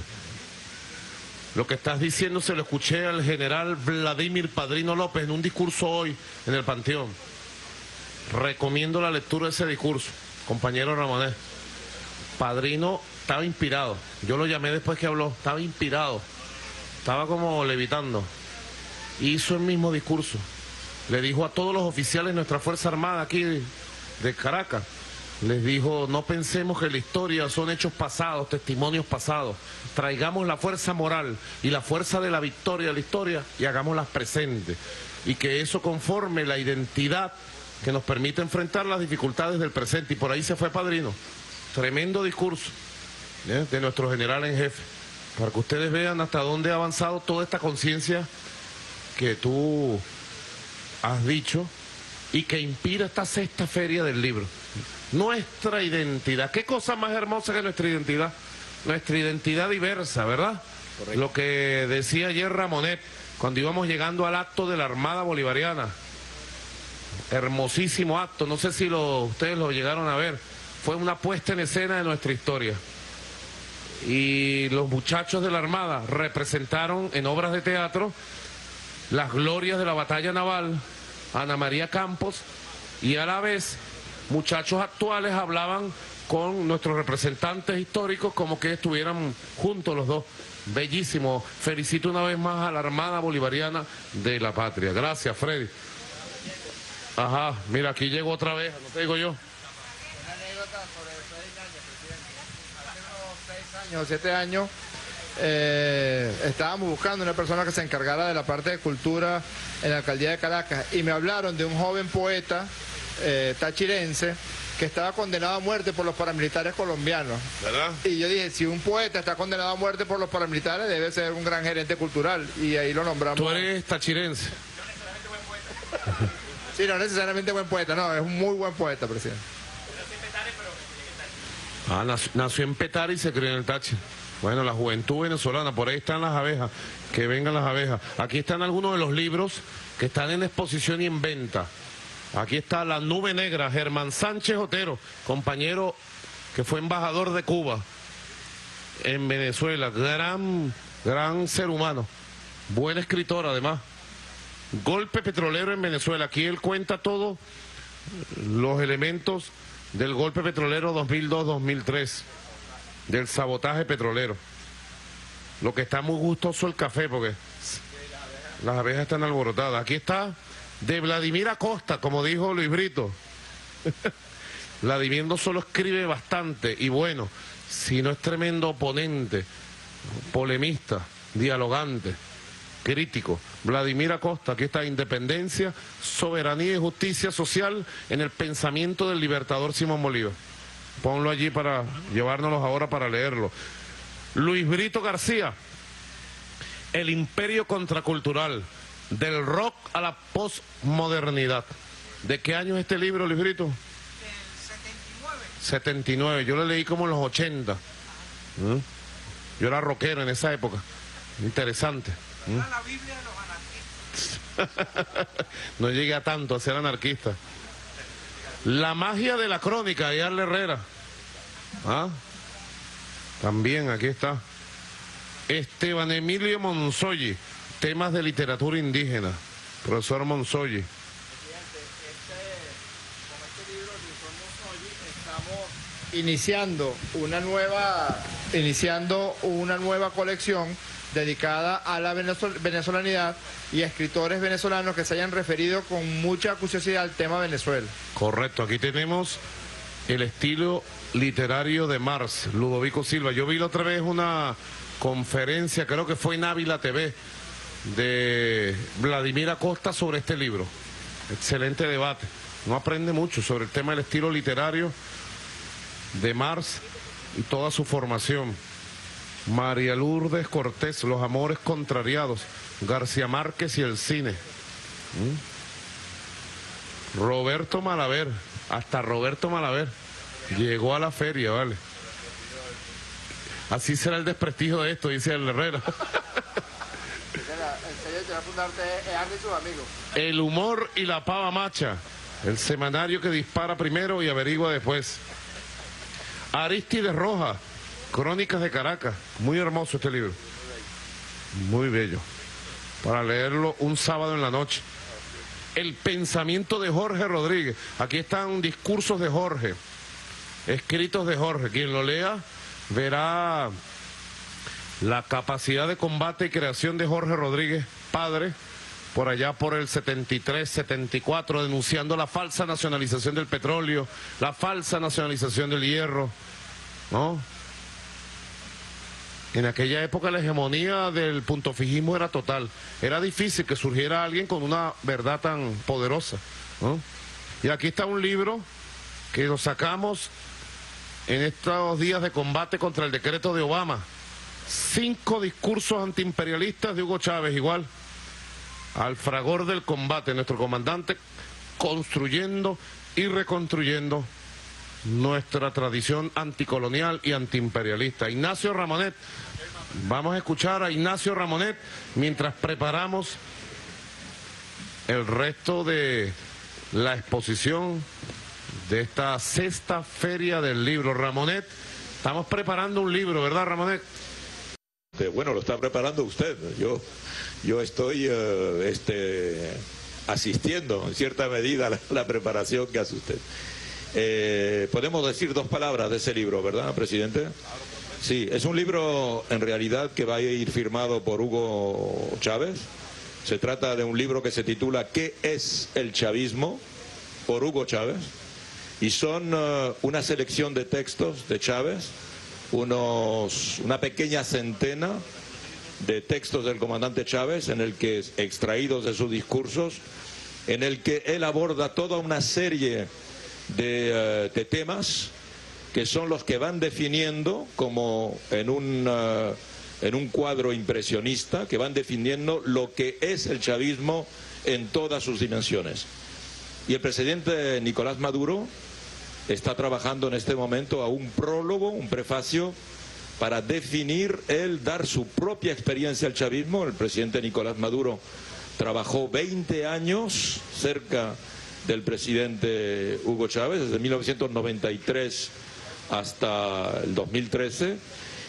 Lo que estás diciendo se lo escuché al general Vladimir Padrino López en un discurso hoy en el Panteón. Recomiendo la lectura de ese discurso, compañero Ramonet. Padrino estaba inspirado. Yo lo llamé después que habló. Estaba inspirado. Estaba como levitando. Hizo el mismo discurso. Le dijo a todos los oficiales de nuestra Fuerza Armada aquí de, de Caracas. Les dijo: no pensemos que la historia son hechos pasados, testimonios pasados. Traigamos la fuerza moral y la fuerza de la victoria de la historia y hagámoslas presentes. Y que eso conforme la identidad que nos permite enfrentar las dificultades del presente. Y por ahí se fue Padrino. Tremendo discurso, ¿eh?, de nuestro general en jefe, para que ustedes vean hasta dónde ha avanzado toda esta conciencia que tú has dicho y que inspira esta sexta feria del libro. Nuestra identidad, qué cosa más hermosa que nuestra identidad, nuestra identidad diversa, ¿verdad? Correcto. Lo que decía ayer Ramonet cuando íbamos llegando al acto de la Armada Bolivariana, hermosísimo acto, no sé si lo, ustedes lo llegaron a ver. Fue una puesta en escena de nuestra historia. Y los muchachos de la Armada representaron en obras de teatro las glorias de la batalla naval, Ana María Campos, y a la vez muchachos actuales hablaban con nuestros representantes históricos como que estuvieran juntos los dos. Bellísimo. Felicito una vez más a la Armada Bolivariana de la Patria. Gracias, Freddy. Ajá, mira, aquí llego otra vez, no te digo yo. O siete años, eh, estábamos buscando una persona que se encargara de la parte de cultura en la alcaldía de Caracas, y me hablaron de un joven poeta eh, tachirense que estaba condenado a muerte por los paramilitares colombianos. ¿Verdad? Y yo dije, si un poeta está condenado a muerte por los paramilitares, debe ser un gran gerente cultural, y ahí lo nombramos. ¿Tú eres tachirense? Sí, no necesariamente buen poeta, no, es un muy buen poeta, presidente. Ah, nació, nació en Petare y se crió en el Táchira. Bueno, la juventud venezolana, por ahí están las abejas, que vengan las abejas. Aquí están algunos de los libros que están en exposición y en venta. Aquí está La Nube Negra, Germán Sánchez Otero, compañero que fue embajador de Cuba. en Venezuela, gran, gran ser humano, buen escritor además. Golpe petrolero en Venezuela, aquí él cuenta todos los elementos del golpe petrolero dos mil dos dos mil tres, del sabotaje petrolero. Lo que está muy gustoso el café, porque las abejas están alborotadas. Aquí está de Vladimir Acosta, como dijo Luis Brito. Vladimir no solo escribe bastante y bueno, sino es tremendo oponente, polemista, dialogante, crítico. Vladimir Acosta, aquí está: independencia, soberanía y justicia social en el pensamiento del libertador Simón Bolívar. Ponlo allí para llevárnoslos ahora para leerlo. Luis Brito García, el imperio contracultural, del rock a la posmodernidad. ¿De qué año es este libro, Luis Brito? Del setenta y nueve. setenta y nueve, yo lo leí como en los ochenta. ¿Mm? Yo era rockero en esa época. Interesante. ¿Mm? Era la Biblia de los anarquistas. No llegué a tanto a ser anarquista. La magia de la crónica, de Yarle Herrera. ¿Ah? También, aquí está. Esteban Emilio Monzoyi, temas de literatura indígena. Profesor Monzoyi. Iniciando una nueva, iniciando una nueva colección dedicada a la venezolanidad y a escritores venezolanos que se hayan referido con mucha curiosidad al tema Venezuela. Correcto, aquí tenemos el estilo literario de Marx, Ludovico Silva. Yo vi la otra vez una conferencia, creo que fue en Ávila T V, de Vladimir Acosta sobre este libro. Excelente debate. No aprende mucho sobre el tema del estilo literario de Marx y toda su formación. María Lourdes Cortés, Los amores contrariados, García Márquez y el cine. ¿Mm? Roberto Malaver, hasta Roberto Malaver llegó a la feria, ¿vale? Así será el desprestigio de esto, dice el Herrera. El humor y la pava macha, el semanario que dispara primero y averigua después. Arístides Rojas, Crónicas de Caracas, muy hermoso este libro, muy bello, para leerlo un sábado en la noche. El pensamiento de Jorge Rodríguez, aquí están discursos de Jorge, escritos de Jorge, quien lo lea verá la capacidad de combate y creación de Jorge Rodríguez, padre, por allá por el setenta y tres, setenta y cuatro, denunciando la falsa nacionalización del petróleo, la falsa nacionalización del hierro, ¿no? En aquella época la hegemonía del puntofijismo era total. Era difícil que surgiera alguien con una verdad tan poderosa, ¿no? Y aquí está un libro que lo sacamos en estos días de combate contra el decreto de Obama. Cinco discursos antiimperialistas de Hugo Chávez, igual. Al fragor del combate, nuestro comandante construyendo y reconstruyendo nuestra tradición anticolonial y antiimperialista. Ignacio Ramonet, vamos a escuchar a Ignacio Ramonet mientras preparamos el resto de la exposición de esta sexta feria del libro. Ramonet, estamos preparando un libro, ¿verdad, Ramonet? Bueno, lo está preparando usted. Yo, yo estoy uh, este, asistiendo en cierta medida a la, la preparación que hace usted. Eh, podemos decir dos palabras de ese libro, ¿verdad, presidente? Sí, es un libro en realidad que va a ir firmado por Hugo Chávez. Se trata de un libro que se titula ¿Qué es el chavismo? Por Hugo Chávez. Y son uh, una selección de textos de Chávez, unos, una pequeña centena de textos del comandante Chávez, en el que, extraídos de sus discursos, en el que él aborda toda una serie de, uh, de temas que son los que van definiendo, como en un, uh, en un cuadro impresionista, que van definiendo lo que es el chavismo en todas sus dimensiones. Y el presidente Nicolás Maduro está trabajando en este momento a un prólogo, un prefacio, para definir, él dar su propia experiencia al chavismo. El presidente Nicolás Maduro trabajó veinte años cerca del presidente Hugo Chávez, desde mil novecientos noventa y tres hasta el dos mil trece,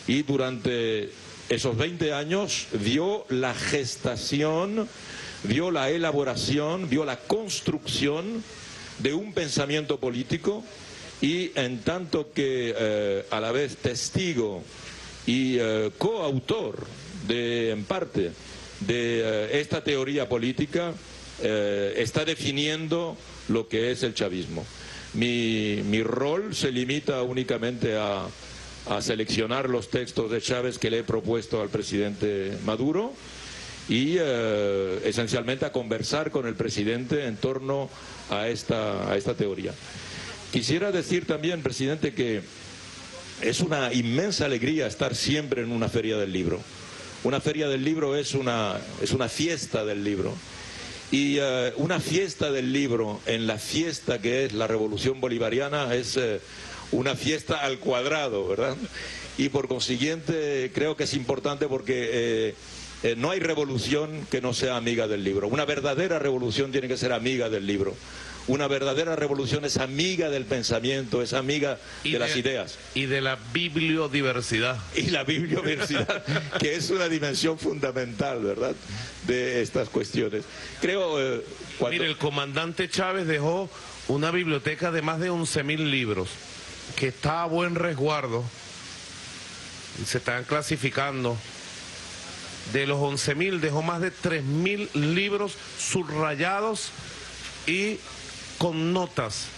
y durante esos veinte años vio la gestación, vio la elaboración, vio la construcción de un pensamiento político, y en tanto que eh, a la vez testigo y eh, coautor de, en parte, de eh, esta teoría política, eh, está definiendo lo que es el chavismo. Mi, mi rol se limita únicamente a, a seleccionar los textos de Chávez que le he propuesto al presidente Maduro y eh, esencialmente a conversar con el presidente en torno a esta, a esta teoría. Quisiera decir también, presidente, que es una inmensa alegría estar siempre en una feria del libro. Una feria del libro es una, es una fiesta del libro. Y uh, una fiesta del libro en la fiesta que es la Revolución Bolivariana es uh, una fiesta al cuadrado, ¿verdad? Y por consiguiente creo que es importante porque eh, eh, no hay revolución que no sea amiga del libro. Una verdadera revolución tiene que ser amiga del libro. Una verdadera revolución es amiga del pensamiento, es amiga de, de las ideas. Y de la bibliodiversidad. Y la bibliodiversidad, que es una dimensión fundamental, ¿verdad?, de estas cuestiones. Creo... Eh, cuando... Mire, el comandante Chávez dejó una biblioteca de más de once mil libros, que está a buen resguardo, y se están clasificando. De los once mil dejó más de tres mil libros subrayados y con notas.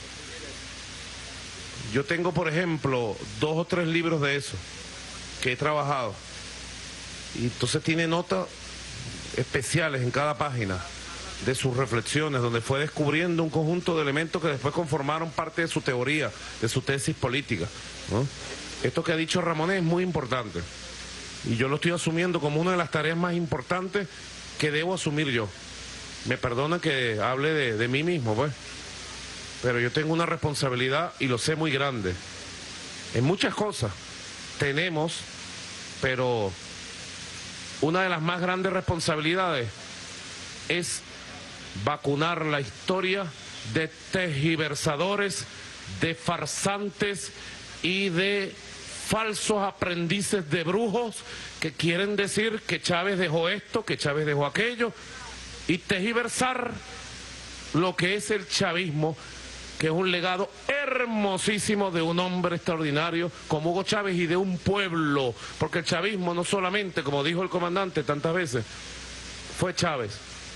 Yo tengo, por ejemplo, dos o tres libros de eso que he trabajado, y entonces tiene notas especiales en cada página de sus reflexiones, donde fue descubriendo un conjunto de elementos que después conformaron parte de su teoría, de su tesis política, ¿no? Esto que ha dicho Ramón es muy importante, y yo lo estoy asumiendo como una de las tareas más importantes que debo asumir yo. Me perdona que hable de, de mí mismo, pues, pero yo tengo una responsabilidad y lo sé muy grande. En muchas cosas tenemos, pero una de las más grandes responsabilidades es vacunar la historia de tergiversadores, de farsantes y de falsos aprendices de brujos que quieren decir que Chávez dejó esto, que Chávez dejó aquello, y tergiversar lo que es el chavismo, que es un legado hermosísimo de un hombre extraordinario como Hugo Chávez y de un pueblo, porque el chavismo no solamente, como dijo el comandante tantas veces, fue Chávez.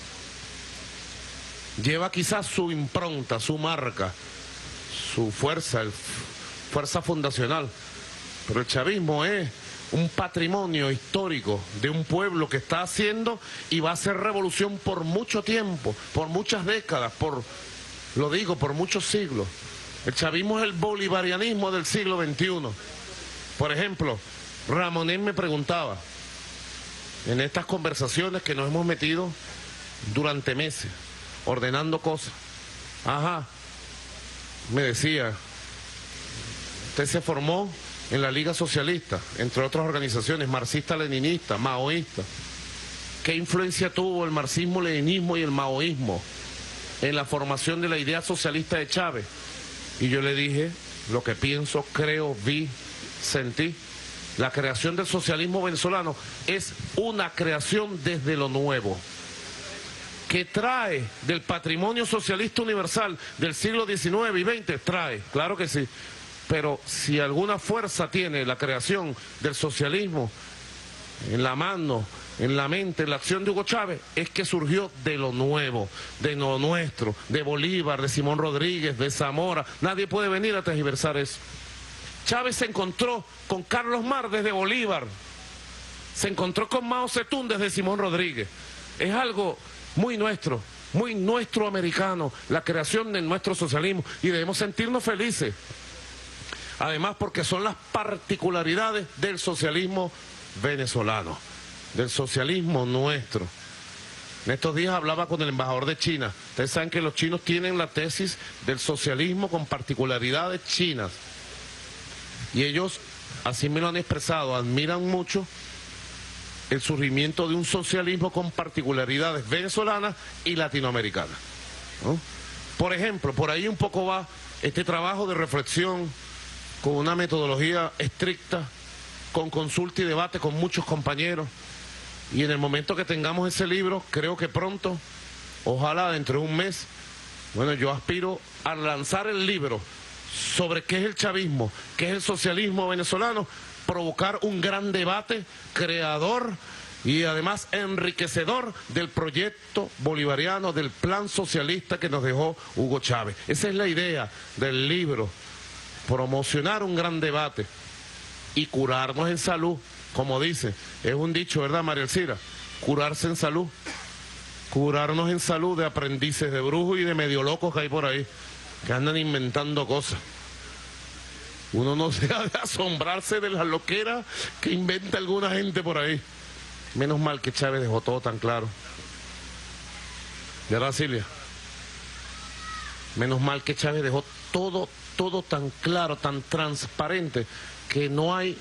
Lleva quizás su impronta, su marca, su fuerza, el, fuerza fundacional, pero el chavismo es un patrimonio histórico de un pueblo que está haciendo y va a hacer revolución por mucho tiempo, por muchas décadas, por... Lo digo, por muchos siglos. El chavismo es el bolivarianismo del siglo veintiuno. Por ejemplo, Ramonet me preguntaba, en estas conversaciones que nos hemos metido durante meses, ordenando cosas, ajá, me decía, usted se formó en la Liga Socialista, entre otras organizaciones, marxista-leninista, maoísta. ¿Qué influencia tuvo el marxismo-leninismo y el maoísmo en la formación de la idea socialista de Chávez? Y yo le dije lo que pienso, creo, vi, sentí. La creación del socialismo venezolano es una creación desde lo nuevo, que trae del patrimonio socialista universal del siglo diecinueve y veinte, trae, claro que sí, pero si alguna fuerza tiene la creación del socialismo en la mano, en la mente, en la acción de Hugo Chávez, es que surgió de lo nuevo, de lo nuestro, de Bolívar, de Simón Rodríguez, de Zamora. Nadie puede venir a tergiversar eso. Chávez se encontró con Carlos Marx desde Bolívar, se encontró con Mao Zedong desde Simón Rodríguez. Es algo muy nuestro, muy nuestro americano, la creación de nuestro socialismo, y debemos sentirnos felices. Además, porque son las particularidades del socialismo venezolano, del socialismo nuestro. En estos días hablaba con el embajador de China. Ustedes saben que los chinos tienen la tesis del socialismo con particularidades chinas. Y ellos, así me lo han expresado, admiran mucho el surgimiento de un socialismo con particularidades venezolanas y latinoamericanas, ¿no? Por ejemplo, por ahí un poco va este trabajo de reflexión con una metodología estricta con consulta y debate con muchos compañeros. Y en el momento que tengamos ese libro, creo que pronto, ojalá dentro de un mes, bueno, yo aspiro a lanzar el libro sobre qué es el chavismo, qué es el socialismo venezolano, provocar un gran debate creador y además enriquecedor del proyecto bolivariano, del plan socialista que nos dejó Hugo Chávez. Esa es la idea del libro, promocionar un gran debate y curarnos en salud, como dice, es un dicho, ¿verdad, María Elcira? Curarse en salud, curarnos en salud de aprendices de brujos y de medio locos que hay por ahí, que andan inventando cosas. Uno no se ha de asombrarse de las loqueras que inventa alguna gente por ahí. Menos mal que Chávez dejó todo tan claro. ¿Verdad, Silvia? Menos mal que Chávez dejó todo, todo tan claro, tan transparente, que no hay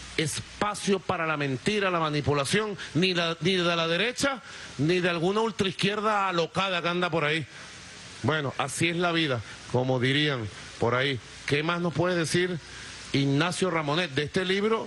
espacio para la mentira, la manipulación, ni, la, ni de la derecha, ni de alguna ultraizquierda alocada que anda por ahí. Bueno, así es la vida, como dirían por ahí. ¿Qué más nos puede decir Ignacio Ramonet de este libro?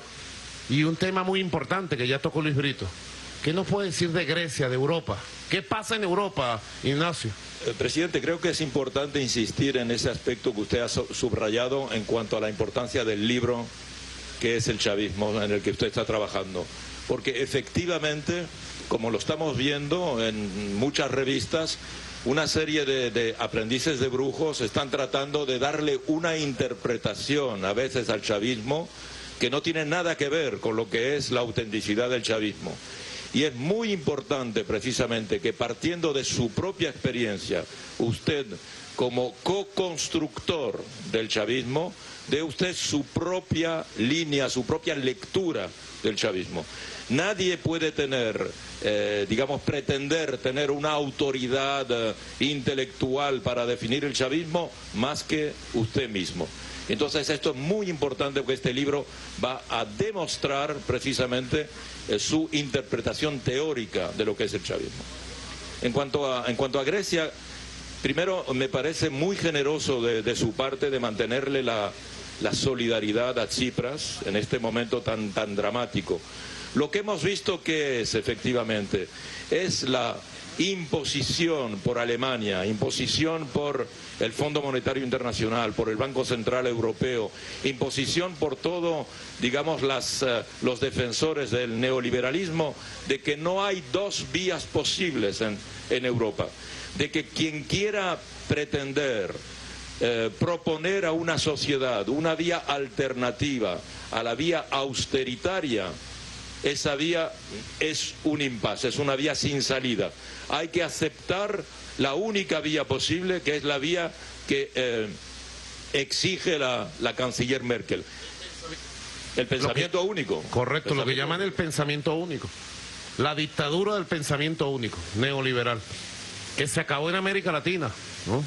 Y un tema muy importante que ya tocó Luis Brito. ¿Qué nos puede decir de Grecia, de Europa? ¿Qué pasa en Europa, Ignacio? Eh, presidente, creo que es importante insistir en ese aspecto que usted ha subrayado en cuanto a la importancia del libro que es el chavismo en el que usted está trabajando. Porque efectivamente, como lo estamos viendo en muchas revistas, una serie de, de aprendices de brujos están tratando de darle una interpretación a veces al chavismo que no tiene nada que ver con lo que es la autenticidad del chavismo. Y es muy importante precisamente que, partiendo de su propia experiencia, usted como co-constructor del chavismo, dé usted su propia línea, su propia lectura del chavismo. Nadie puede tener, eh, digamos, pretender tener una autoridad eh, intelectual para definir el chavismo más que usted mismo. Entonces esto es muy importante porque este libro va a demostrar precisamente eh, su interpretación teórica de lo que es el chavismo. En cuanto a, en cuanto a Grecia, primero me parece muy generoso de, de su parte de mantenerle la, la solidaridad a Tsipras en este momento tan, tan dramático. Lo que hemos visto que es efectivamente es la imposición por Alemania, imposición por el Fondo Monetario Internacional, por el Banco Central Europeo, imposición por todo, digamos, las, uh, los defensores del neoliberalismo, de que no hay dos vías posibles en, en Europa, de que quien quiera pretender eh, proponer a una sociedad una vía alternativa a la vía austeritaria, esa vía es un impasse, es una vía sin salida. Hay que aceptar la única vía posible, que es la vía que eh, exige la, la canciller Merkel. El pensamiento que, único. Correcto, pensamiento lo que llaman el pensamiento único. La dictadura del pensamiento único, neoliberal, que se acabó en América Latina, ¿no?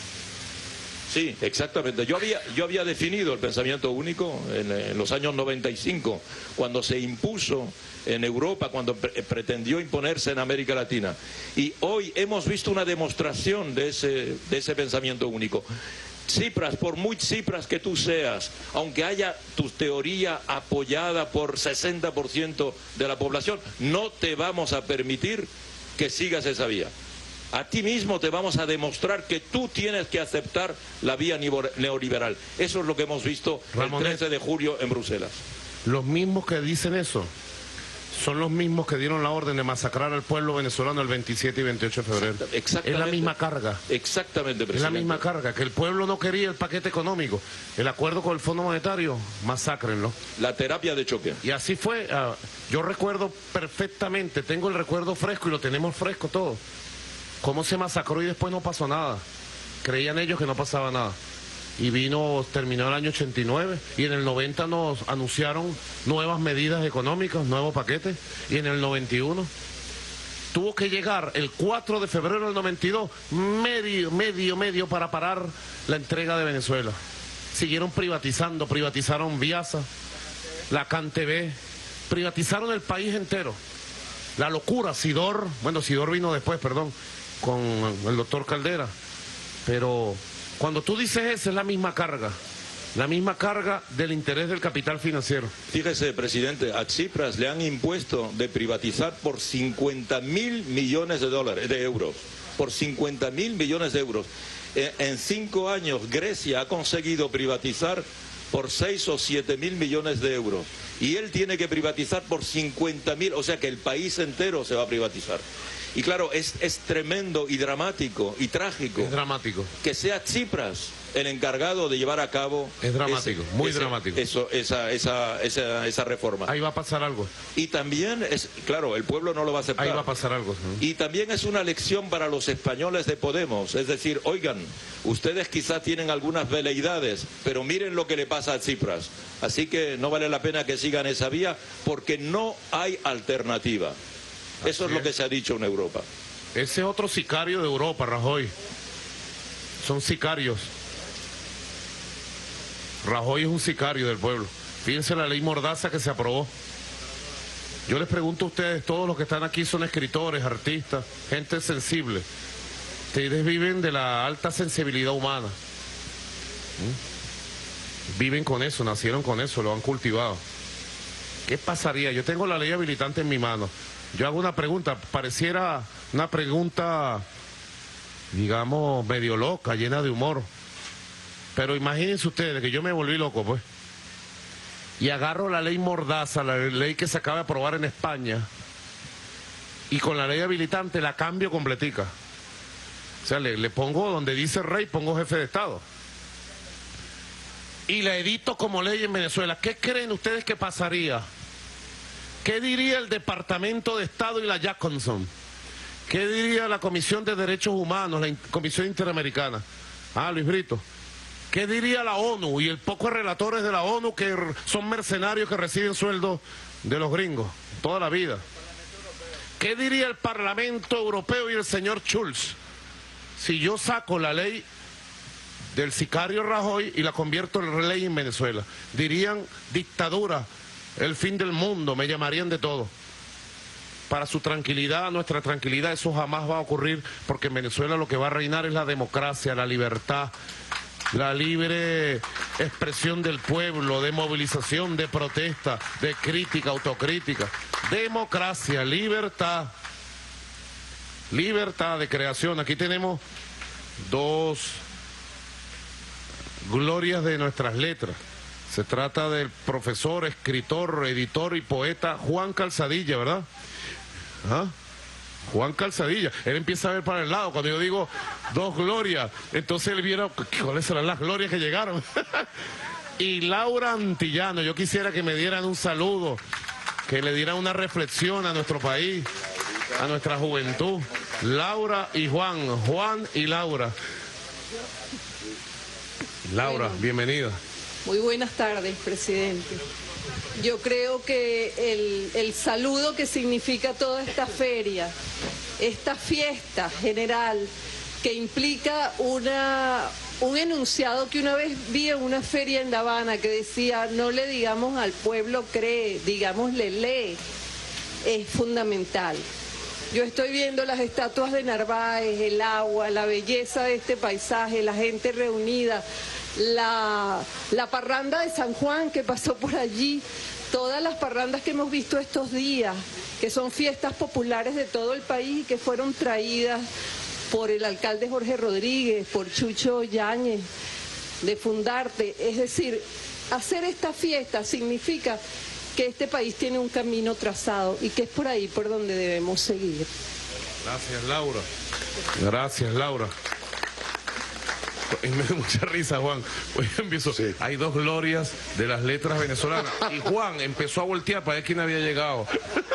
Sí, exactamente. Yo había, yo había definido el pensamiento único en, en los años noventa y cinco, cuando se impuso en Europa, cuando pre pretendió imponerse en América Latina. Y hoy hemos visto una demostración de ese, de ese pensamiento único. Tsipras, por muy Tsipras que tú seas, aunque haya tu teoría apoyada por sesenta por ciento de la población, no te vamos a permitir que sigas esa vía. A ti mismo te vamos a demostrar que tú tienes que aceptar la vía neoliberal. Eso es lo que hemos visto Ramonet, el trece de julio en Bruselas. Los mismos que dicen eso son los mismos que dieron la orden de masacrar al pueblo venezolano el veintisiete y veintiocho de febrero. Exactamente. Es la misma carga. Exactamente, presidente. Es la misma carga, que el pueblo no quería el paquete económico. El acuerdo con el Fondo Monetario, masácrenlo. La terapia de choque. Y así fue. Uh, yo recuerdo perfectamente, tengo el recuerdo fresco y lo tenemos fresco todo. Cómo se masacró y después no pasó nada. Creían ellos que no pasaba nada. Y vino, terminó el año ochenta y nueve y en el noventa nos anunciaron nuevas medidas económicas, nuevos paquetes, y en el noventa y uno tuvo que llegar el cuatro de febrero del noventa y dos, medio, medio, medio para parar la entrega de Venezuela. Siguieron privatizando, privatizaron Viasa, la CanTV, privatizaron el país entero. La locura, Sidor, bueno, Sidor vino después, perdón, con el doctor Caldera, pero cuando tú dices eso es la misma carga, la misma carga del interés del capital financiero. Fíjese, presidente, a Tsipras le han impuesto de privatizar por cincuenta mil millones de dólares, de euros, por cincuenta mil millones de euros. En cinco años Grecia ha conseguido privatizar por seis o siete mil millones de euros. Y él tiene que privatizar por cincuenta mil, o sea que el país entero se va a privatizar. Y claro, es, es tremendo y dramático y trágico. Es dramático. Que sea Tsipras el encargado de llevar a cabo... Es dramático, ese, muy ese, dramático. Eso, esa, esa, esa, esa reforma. Ahí va a pasar algo. Y también, es claro, el pueblo no lo va a aceptar. Ahí va a pasar algo. ¿Sí? Y también es una lección para los españoles de Podemos. Es decir, oigan, ustedes quizás tienen algunas veleidades, pero miren lo que le pasa a Tsipras. Así que no vale la pena que sigan esa vía, porque no hay alternativa. Así Eso es, es lo que se ha dicho en Europa. Ese otro sicario de Europa, Rajoy. Son sicarios. Rajoy es un sicario del pueblo. Fíjense la ley Mordaza que se aprobó. Yo les pregunto a ustedes, todos los que están aquí son escritores, artistas, gente sensible. Ustedes viven de la alta sensibilidad humana. ¿Mm? Viven con eso, nacieron con eso, lo han cultivado. ¿Qué pasaría? Yo tengo la ley habilitante en mi mano. Yo hago una pregunta, pareciera una pregunta, digamos, medio loca, llena de humor. Pero imagínense ustedes que yo me volví loco, pues. Y agarro la ley Mordaza, la ley que se acaba de aprobar en España, y con la ley habilitante la cambio completica. O sea, le, le pongo donde dice rey, pongo jefe de Estado. Y la edito como ley en Venezuela. ¿Qué creen ustedes que pasaría? ¿Qué diría el Departamento de Estado y la Jacobson? ¿Qué diría la Comisión de Derechos Humanos, la Comisión Interamericana? Ah, Luis Brito. ¿Qué diría la ONU y el poco relatores de la ONU que son mercenarios que reciben sueldos de los gringos toda la vida? ¿Qué diría el Parlamento Europeo y el señor Schulz si yo saco la ley del sicario Rajoy y la convierto en ley en Venezuela? Dirían dictadura, el fin del mundo, me llamarían de todo. Para su tranquilidad, nuestra tranquilidad, eso jamás va a ocurrir, porque en Venezuela lo que va a reinar es la democracia, la libertad, la libre expresión del pueblo, de movilización, de protesta, de crítica, autocrítica. Democracia, libertad, libertad de creación. Aquí tenemos dos glorias de nuestras letras. Se trata del profesor, escritor, editor y poeta Juan Calzadilla, ¿verdad? ¿Ah? Juan Calzadilla, él empieza a ver para el lado, cuando yo digo dos glorias, entonces él viera cuáles serán las glorias que llegaron. Y Laura Antillano, yo quisiera que me dieran un saludo, que le dieran una reflexión a nuestro país, a nuestra juventud. Laura y Juan, Juan y Laura. Laura, bueno, bienvenida. Muy buenas tardes, presidente. Yo creo que el, el saludo que significa toda esta feria, esta fiesta general, que implica una, un enunciado que una vez vi en una feria en La Habana que decía, no le digamos al pueblo cree, digámosle lee, es fundamental. Yo estoy viendo las estatuas de Narváez, el agua, la belleza de este paisaje, la gente reunida, la, la parranda de San Juan que pasó por allí, todas las parrandas que hemos visto estos días, que son fiestas populares de todo el país y que fueron traídas por el alcalde Jorge Rodríguez, por Chucho Yáñez, de Fundarte. Es decir, hacer esta fiesta significa que este país tiene un camino trazado y que es por ahí por donde debemos seguir. Gracias, Laura. Gracias, Laura. Y me da mucha risa, Juan. Pues empiezo. Sí. Hay dos glorias de las letras venezolanas. Y Juan empezó a voltear para ver quién había llegado.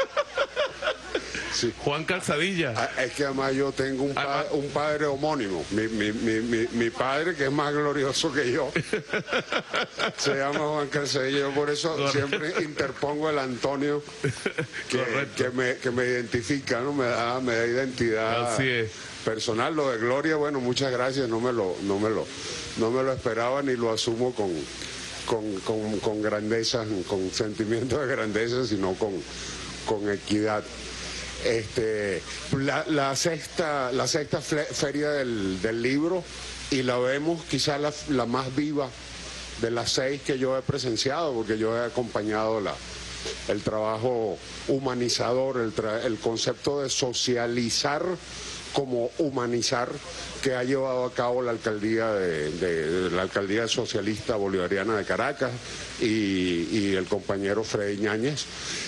Sí. Juan Calzadilla. Es que además yo tengo un, pa un padre homónimo. Mi, mi, mi, mi, mi padre, que es más glorioso que yo, se llama Juan Calzadilla. Yo por eso Correcto. siempre interpongo el Antonio que, que, me, que me identifica, ¿no? Me da, me da identidad. Así es. Personal. Lo de Gloria, bueno, muchas gracias, no me lo, no me lo, no me lo esperaba ni lo asumo con, con, con, con grandeza, con sentimiento de grandeza, sino con, con equidad. Este, la, la sexta, la sexta feria del, del libro, y la vemos quizás la, la más viva de las seis que yo he presenciado, porque yo he acompañado la, el trabajo humanizador, el, tra el concepto de socializar como humanizar que ha llevado a cabo la alcaldía de, de, de la alcaldía socialista bolivariana de Caracas y, y el compañero Freddy Ñáñez.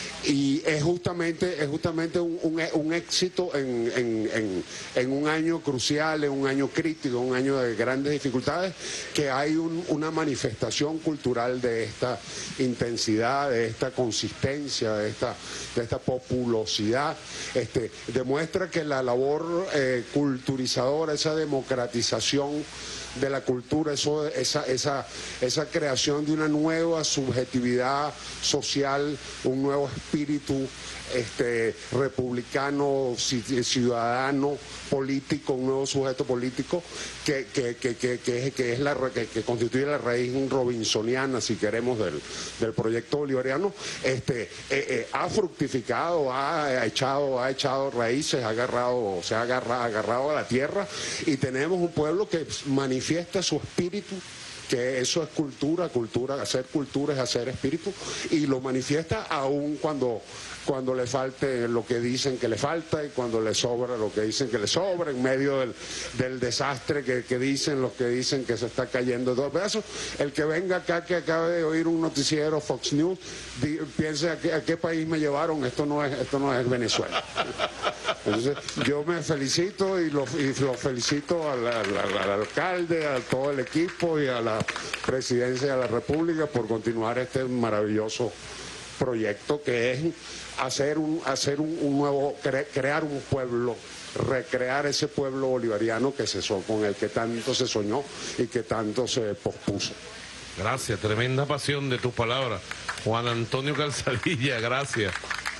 Y es justamente, es justamente un, un, un éxito en, en, en, en un año crucial, en un año crítico, un año de grandes dificultades, que hay un, una manifestación cultural de esta intensidad, de esta consistencia, de esta, de esta populosidad. Este, demuestra que la labor eh, culturizadora, esa democratización de la cultura, eso, esa, esa, esa creación de una nueva subjetividad social, un nuevo espíritu este, republicano, ciudadano, político, un nuevo sujeto político que, que, que, que, que, que, es la, que, que constituye la raíz robinsoniana, si queremos, del, del proyecto bolivariano, este, eh, eh, ha fructificado, ha echado, ha echado raíces, ha agarrado, se ha agarrado, agarrado a la tierra, y tenemos un pueblo que manifiesta su espíritu, que eso es cultura, cultura, hacer cultura es hacer espíritu, y lo manifiesta aún cuando, cuando le falte lo que dicen que le falta y cuando le sobra lo que dicen que le sobra, en medio del, del desastre que, que dicen los que dicen que se está cayendo todo pedazos. El que venga acá, que acabe de oír un noticiero Fox News, di, piense a qué, a qué país me llevaron, esto no es, esto no es Venezuela. Entonces yo me felicito y lo, y lo felicito al, al, al alcalde, a todo el equipo y a la presidencia de la República por continuar este maravilloso proyecto que es hacer un, hacer un, un nuevo, cre, crear un pueblo, recrear ese pueblo bolivariano que se, con el que tanto se soñó y que tanto se pospuso. Gracias, tremenda pasión de tus palabras. Juan Antonio Calzadilla, gracias.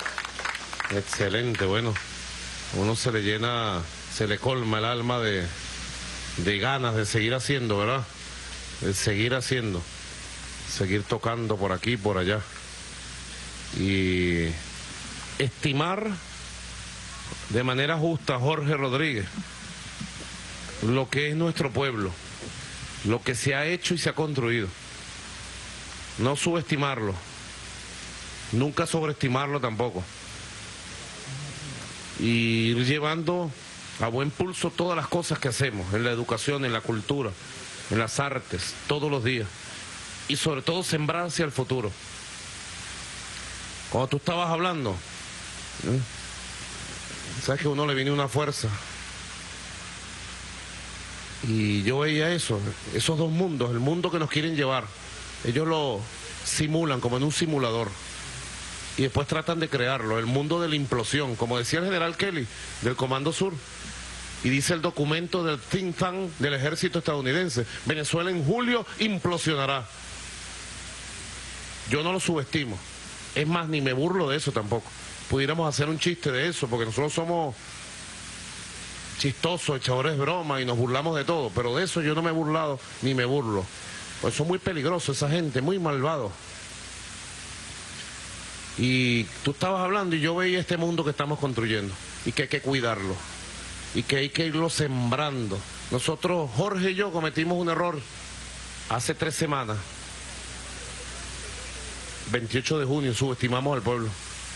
Excelente, bueno, uno se le llena, se le colma el alma de, de ganas de seguir haciendo, ¿verdad? De seguir haciendo, seguir tocando por aquí, por allá. Y estimar de manera justa, Jorge Rodríguez, lo que es nuestro pueblo, lo que se ha hecho y se ha construido. No subestimarlo, nunca sobreestimarlo tampoco. Y ir llevando a buen pulso todas las cosas que hacemos, en la educación, en la cultura, en las artes, todos los días. Y sobre todo sembrar hacia el futuro. Cuando tú estabas hablando, ¿eh? sabes que a uno le viene una fuerza. Y yo veía eso, esos dos mundos, el mundo que nos quieren llevar. Ellos lo simulan como en un simulador. Y después tratan de crearlo, el mundo de la implosión, como decía el general Kelly, del Comando Sur. Y dice el documento del think tank del ejército estadounidense, Venezuela en julio implosionará. Yo no lo subestimo. Es más, ni me burlo de eso tampoco. Pudiéramos hacer un chiste de eso, porque nosotros somos chistosos, echadores de broma y nos burlamos de todo, pero de eso yo no me he burlado ni me burlo. Pues son muy peligrosos esa gente, muy malvados. Y tú estabas hablando y yo veía este mundo que estamos construyendo y que hay que cuidarlo y que hay que irlo sembrando. Nosotros, Jorge y yo, cometimos un error hace tres semanas. veintiocho de junio, subestimamos al pueblo.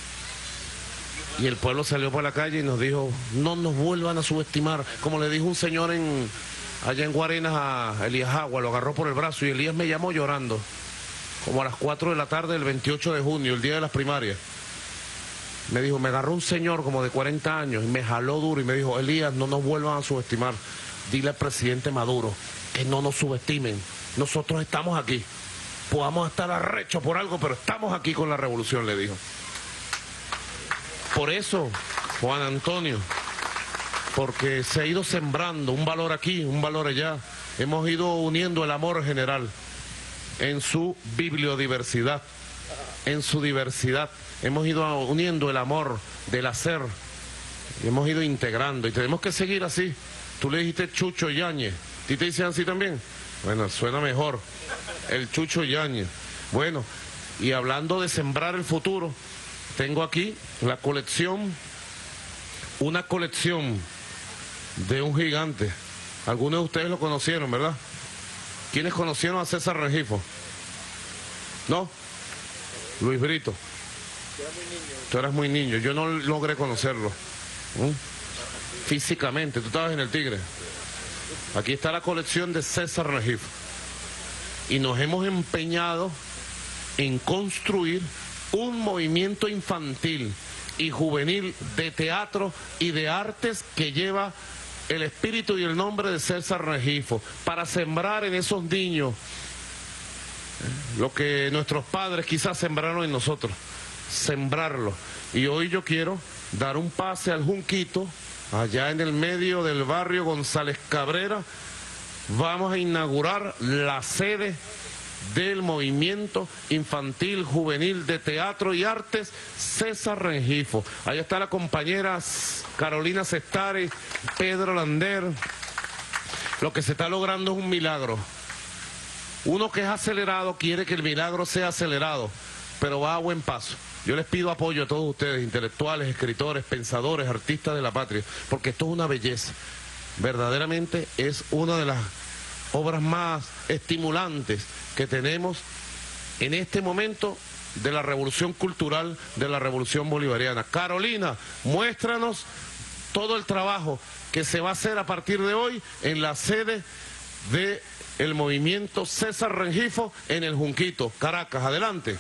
Y el pueblo salió por la calle y nos dijo, no nos vuelvan a subestimar. Como le dijo un señor en, allá en Guarenas a Elías Agua, lo agarró por el brazo y Elías me llamó llorando. Como a las cuatro de la tarde del veintiocho de junio, el día de las primarias. Me dijo, me agarró un señor como de cuarenta años y me jaló duro y me dijo, Elías, no nos vuelvan a subestimar. Dile al presidente Maduro que no nos subestimen. Nosotros estamos aquí. Podamos estar arrechos por algo, pero estamos aquí con la revolución, le dijo. Por eso, Juan Antonio, porque se ha ido sembrando un valor aquí, un valor allá. Hemos ido uniendo el amor general en su bibliodiversidad, en su diversidad. Hemos ido uniendo el amor del hacer. Hemos ido integrando y tenemos que seguir así. Tú le dijiste Chucho Yáñez. ¿A ti te dicen así también? Bueno, suena mejor. El Chucho Yáñez. Bueno, y hablando de sembrar el futuro, tengo aquí la colección, una colección de un gigante. Algunos de ustedes lo conocieron, ¿verdad? ¿Quiénes conocieron a César Rengifo? ¿No? Luis Brito. Tú eras muy niño. Yo no logré conocerlo. ¿Mm? Físicamente. Tú estabas en el Tigre. Aquí está la colección de César Rengifo. Y nos hemos empeñado en construir un movimiento infantil y juvenil de teatro y de artes que lleva el espíritu y el nombre de César Rengifo, para sembrar en esos niños lo que nuestros padres quizás sembraron en nosotros, sembrarlo. Y hoy yo quiero dar un pase al Junquito, allá en el medio del barrio González Cabrera. Vamos a inaugurar la sede del movimiento infantil juvenil de teatro y artes César Rengifo. Ahí está la compañera Carolina Sestari, Pedro Lander. Lo que se está logrando es un milagro. Uno que es acelerado quiere que el milagro sea acelerado, pero va a buen paso. Yo les pido apoyo a todos ustedes, intelectuales, escritores, pensadores, artistas de la patria, porque esto es una belleza. Verdaderamente es una de las obras más estimulantes que tenemos en este momento de la revolución cultural, de la revolución bolivariana. Carolina, muéstranos todo el trabajo que se va a hacer a partir de hoy en la sede del movimiento César Rengifo en el Junquito, Caracas. Adelante.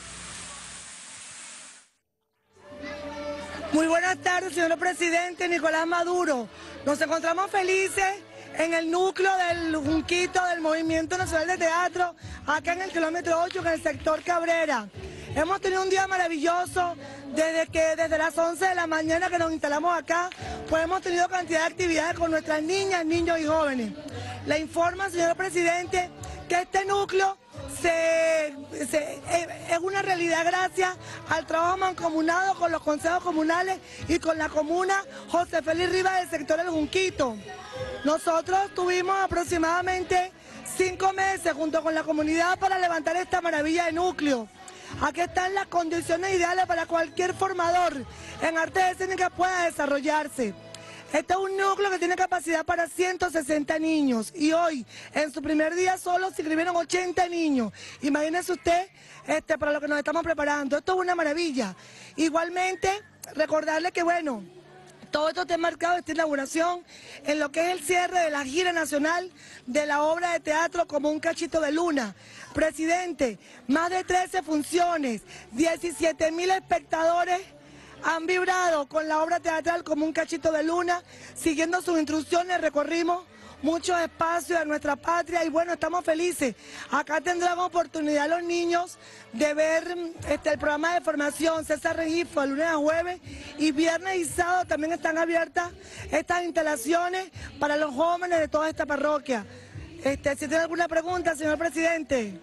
Muy buenas tardes, señor presidente Nicolás Maduro. Nos encontramos felices en el núcleo del Junquito del Movimiento Nacional de Teatro, acá en el kilómetro ocho, en el sector Cabrera. Hemos tenido un día maravilloso desde que desde las once de la mañana que nos instalamos acá, pues hemos tenido cantidad de actividades con nuestras niñas, niños y jóvenes. Le informa, señor presidente, que este núcleo se, se, es una realidad gracias al trabajo mancomunado con los consejos comunales y con la comuna José Félix Rivas del sector del Junquito. Nosotros tuvimos aproximadamente cinco meses junto con la comunidad para levantar esta maravilla de núcleo. Aquí están las condiciones ideales para cualquier formador en artes escénicas pueda desarrollarse. Este es un núcleo que tiene capacidad para ciento sesenta niños y hoy, en su primer día solo, se inscribieron ochenta niños. Imagínese usted este, para lo que nos estamos preparando. Esto es una maravilla. Igualmente, recordarle que, bueno, todo esto está marcado, esta inauguración, en lo que es el cierre de la gira nacional de la obra de teatro Como un cachito de luna. Presidente, más de trece funciones, diecisiete mil espectadores han vibrado con la obra teatral Como un cachito de luna. Siguiendo sus instrucciones recorrimos muchos espacios de nuestra patria y bueno, estamos felices. Acá tendrán oportunidad los niños de ver este, el programa de formación César Rengifo de lunes a jueves, y viernes y sábado también están abiertas estas instalaciones para los jóvenes de toda esta parroquia. Este, si tiene alguna pregunta, señor presidente.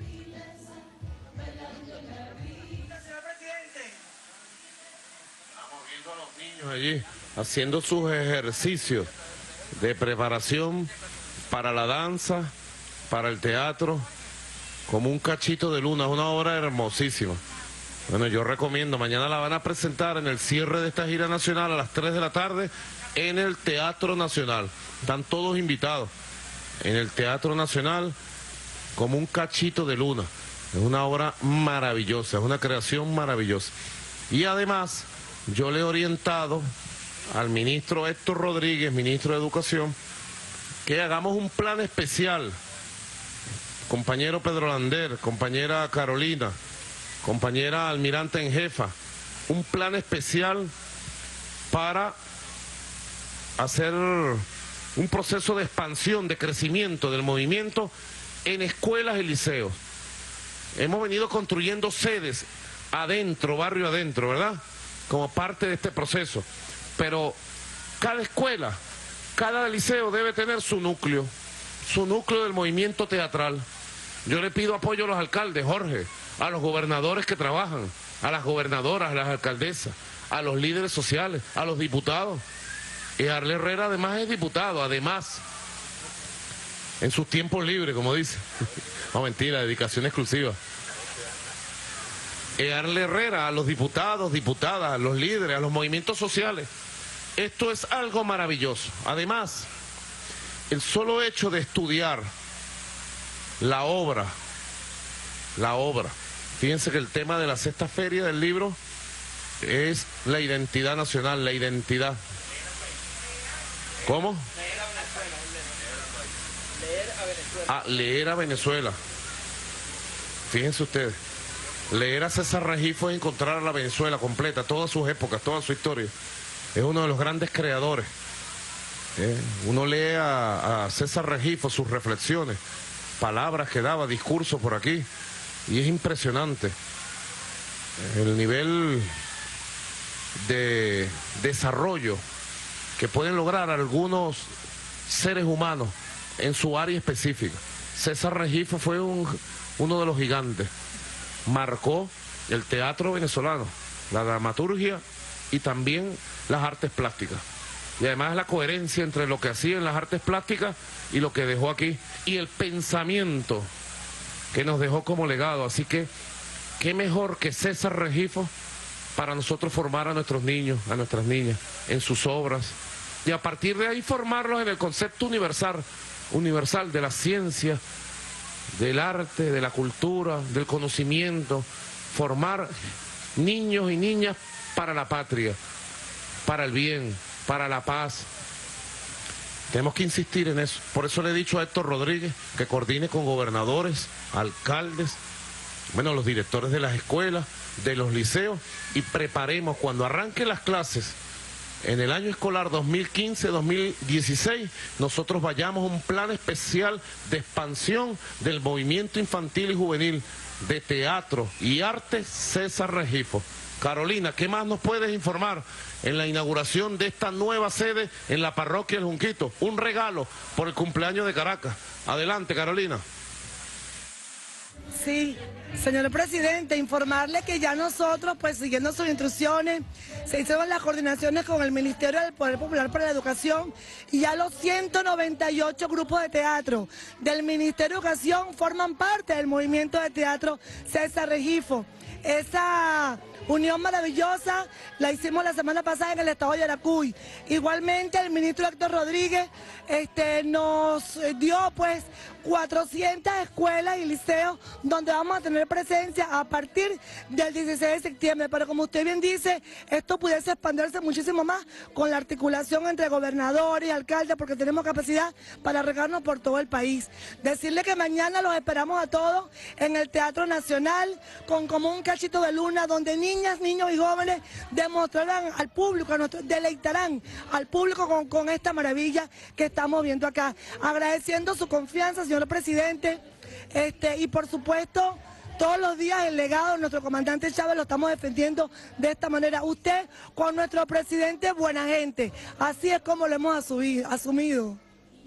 Allí haciendo sus ejercicios de preparación para la danza, para el teatro, Como un cachito de luna. Es una obra hermosísima. Bueno, yo recomiendo, mañana la van a presentar en el cierre de esta gira nacional a las tres de la tarde en el Teatro Nacional. Están todos invitados en el Teatro Nacional, Como un cachito de luna. Es una obra maravillosa, es una creación maravillosa. Y además, yo le he orientado al ministro Héctor Rodríguez, ministro de Educación, que hagamos un plan especial. Compañero Pedro Lander, compañera Carolina, compañera almirante en jefa, un plan especial para hacer un proceso de expansión, de crecimiento del movimiento en escuelas y liceos. Hemos venido construyendo sedes adentro, barrio adentro, ¿verdad?, como parte de este proceso. Pero cada escuela, cada liceo debe tener su núcleo, su núcleo del movimiento teatral. Yo le pido apoyo a los alcaldes, Jorge, a los gobernadores que trabajan, a las gobernadoras, a las alcaldesas, a los líderes sociales, a los diputados. Y Arle Herrera además es diputado, además, en sus tiempos libres, como dice. No, mentira, dedicación exclusiva. Arle Herrera, a los diputados, diputadas, a los líderes, a los movimientos sociales. Esto es algo maravilloso. Además, el solo hecho de estudiar la obra, la obra. Fíjense que el tema de la sexta feria del libro es la identidad nacional, la identidad. ¿Cómo? Ah, leer a Venezuela. Fíjense ustedes, leer a César Regifo es encontrar a la Venezuela completa, todas sus épocas, toda su historia. Es uno de los grandes creadores. ¿Eh? Uno lee a, a César Regifo, sus reflexiones, palabras que daba, discursos por aquí, y es impresionante el nivel de desarrollo que pueden lograr algunos seres humanos en su área específica. César Regifo fue un, uno de los gigantes, marcó el teatro venezolano, la dramaturgia y también las artes plásticas. Y además la coherencia entre lo que hacía en las artes plásticas y lo que dejó aquí, y el pensamiento que nos dejó como legado. Así que, qué mejor que César Regifo para nosotros formar a nuestros niños, a nuestras niñas, en sus obras, y a partir de ahí formarlos en el concepto universal, universal de la ciencia, del arte, de la cultura, del conocimiento, formar niños y niñas para la patria, para el bien, para la paz. Tenemos que insistir en eso. Por eso le he dicho a Héctor Rodríguez que coordine con gobernadores, alcaldes, bueno, los directores de las escuelas, de los liceos, y preparemos cuando arranquen las clases en el año escolar dos mil quince dos mil dieciséis, nosotros vayamos a un plan especial de expansión del movimiento infantil y juvenil de teatro y arte César Regifo. Carolina, ¿qué más nos puedes informar en la inauguración de esta nueva sede en la parroquia del Junquito? Un regalo por el cumpleaños de Caracas. Adelante, Carolina. Sí, señor presidente, informarle que ya nosotros, pues siguiendo sus instrucciones, se hicieron las coordinaciones con el Ministerio del Poder Popular para la Educación, y ya los ciento noventa y ocho grupos de teatro del Ministerio de Educación forman parte del movimiento de teatro César Regifo. Esa unión maravillosa la hicimos la semana pasada en el estado de Yaracuy. Igualmente el ministro Héctor Rodríguez este, nos dio pues cuatrocientas escuelas y liceos donde vamos a tener presencia a partir del dieciséis de septiembre. Pero como usted bien dice, esto pudiese expandirse muchísimo más con la articulación entre gobernadores y alcaldes, porque tenemos capacidad para regarnos por todo el país. Decirle que mañana los esperamos a todos en el Teatro Nacional con como un cachito de luna, donde niñas, niños y jóvenes demostrarán al público, a nuestro, deleitarán al público con, con esta maravilla que estamos viendo acá. Agradeciendo su confianza, señor presidente, este, y por supuesto todos los días el legado de nuestro comandante Chávez lo estamos defendiendo de esta manera. Usted con nuestro presidente buena gente, así es como lo hemos asumido. asumido.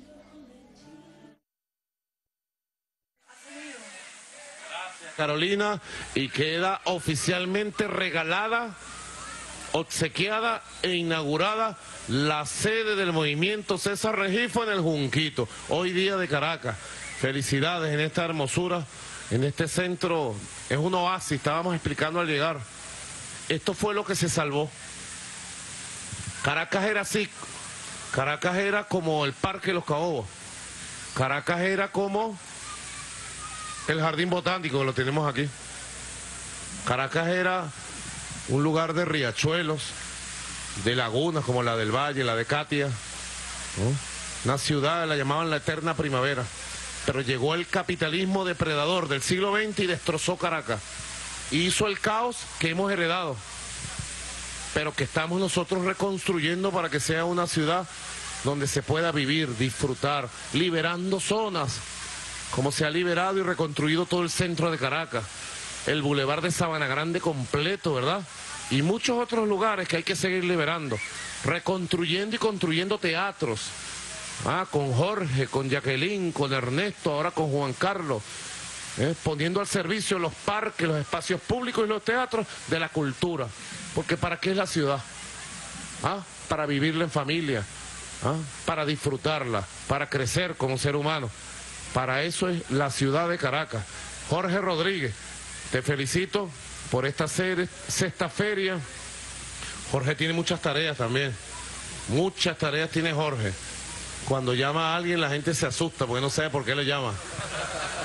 Carolina, y queda oficialmente regalada, obsequiada e inaugurada la sede del movimiento César Regifo en el Junquito, hoy día de Caracas. Felicidades en esta hermosura, en este centro, es un oasis, estábamos explicando al llegar. Esto fue lo que se salvó. Caracas era así, Caracas era como el Parque Los Caobos, Caracas era como el Jardín Botánico, que lo tenemos aquí. Caracas era un lugar de riachuelos, de lagunas como la del Valle, la de Catia, ¿no? Una ciudad, la llamaban la eterna primavera. Pero llegó el capitalismo depredador del siglo veinte y destrozó Caracas. Y hizo el caos que hemos heredado, pero que estamos nosotros reconstruyendo para que sea una ciudad donde se pueda vivir, disfrutar, liberando zonas, como se ha liberado y reconstruido todo el centro de Caracas, el bulevar de Sabana Grande completo, ¿verdad? Y muchos otros lugares que hay que seguir liberando, reconstruyendo y construyendo teatros, ah, con Jorge, con Jacqueline, con Ernesto, ahora con Juan Carlos, eh, poniendo al servicio los parques, los espacios públicos y los teatros de la cultura. Porque ¿para qué es la ciudad? Ah, para vivirla en familia, ah, para disfrutarla, para crecer como ser humano. Para eso es la ciudad de Caracas. Jorge Rodríguez, te felicito por esta sexta feria. Jorge tiene muchas tareas también. Muchas tareas tiene Jorge. Cuando llama a alguien la gente se asusta porque no sabe por qué le llama.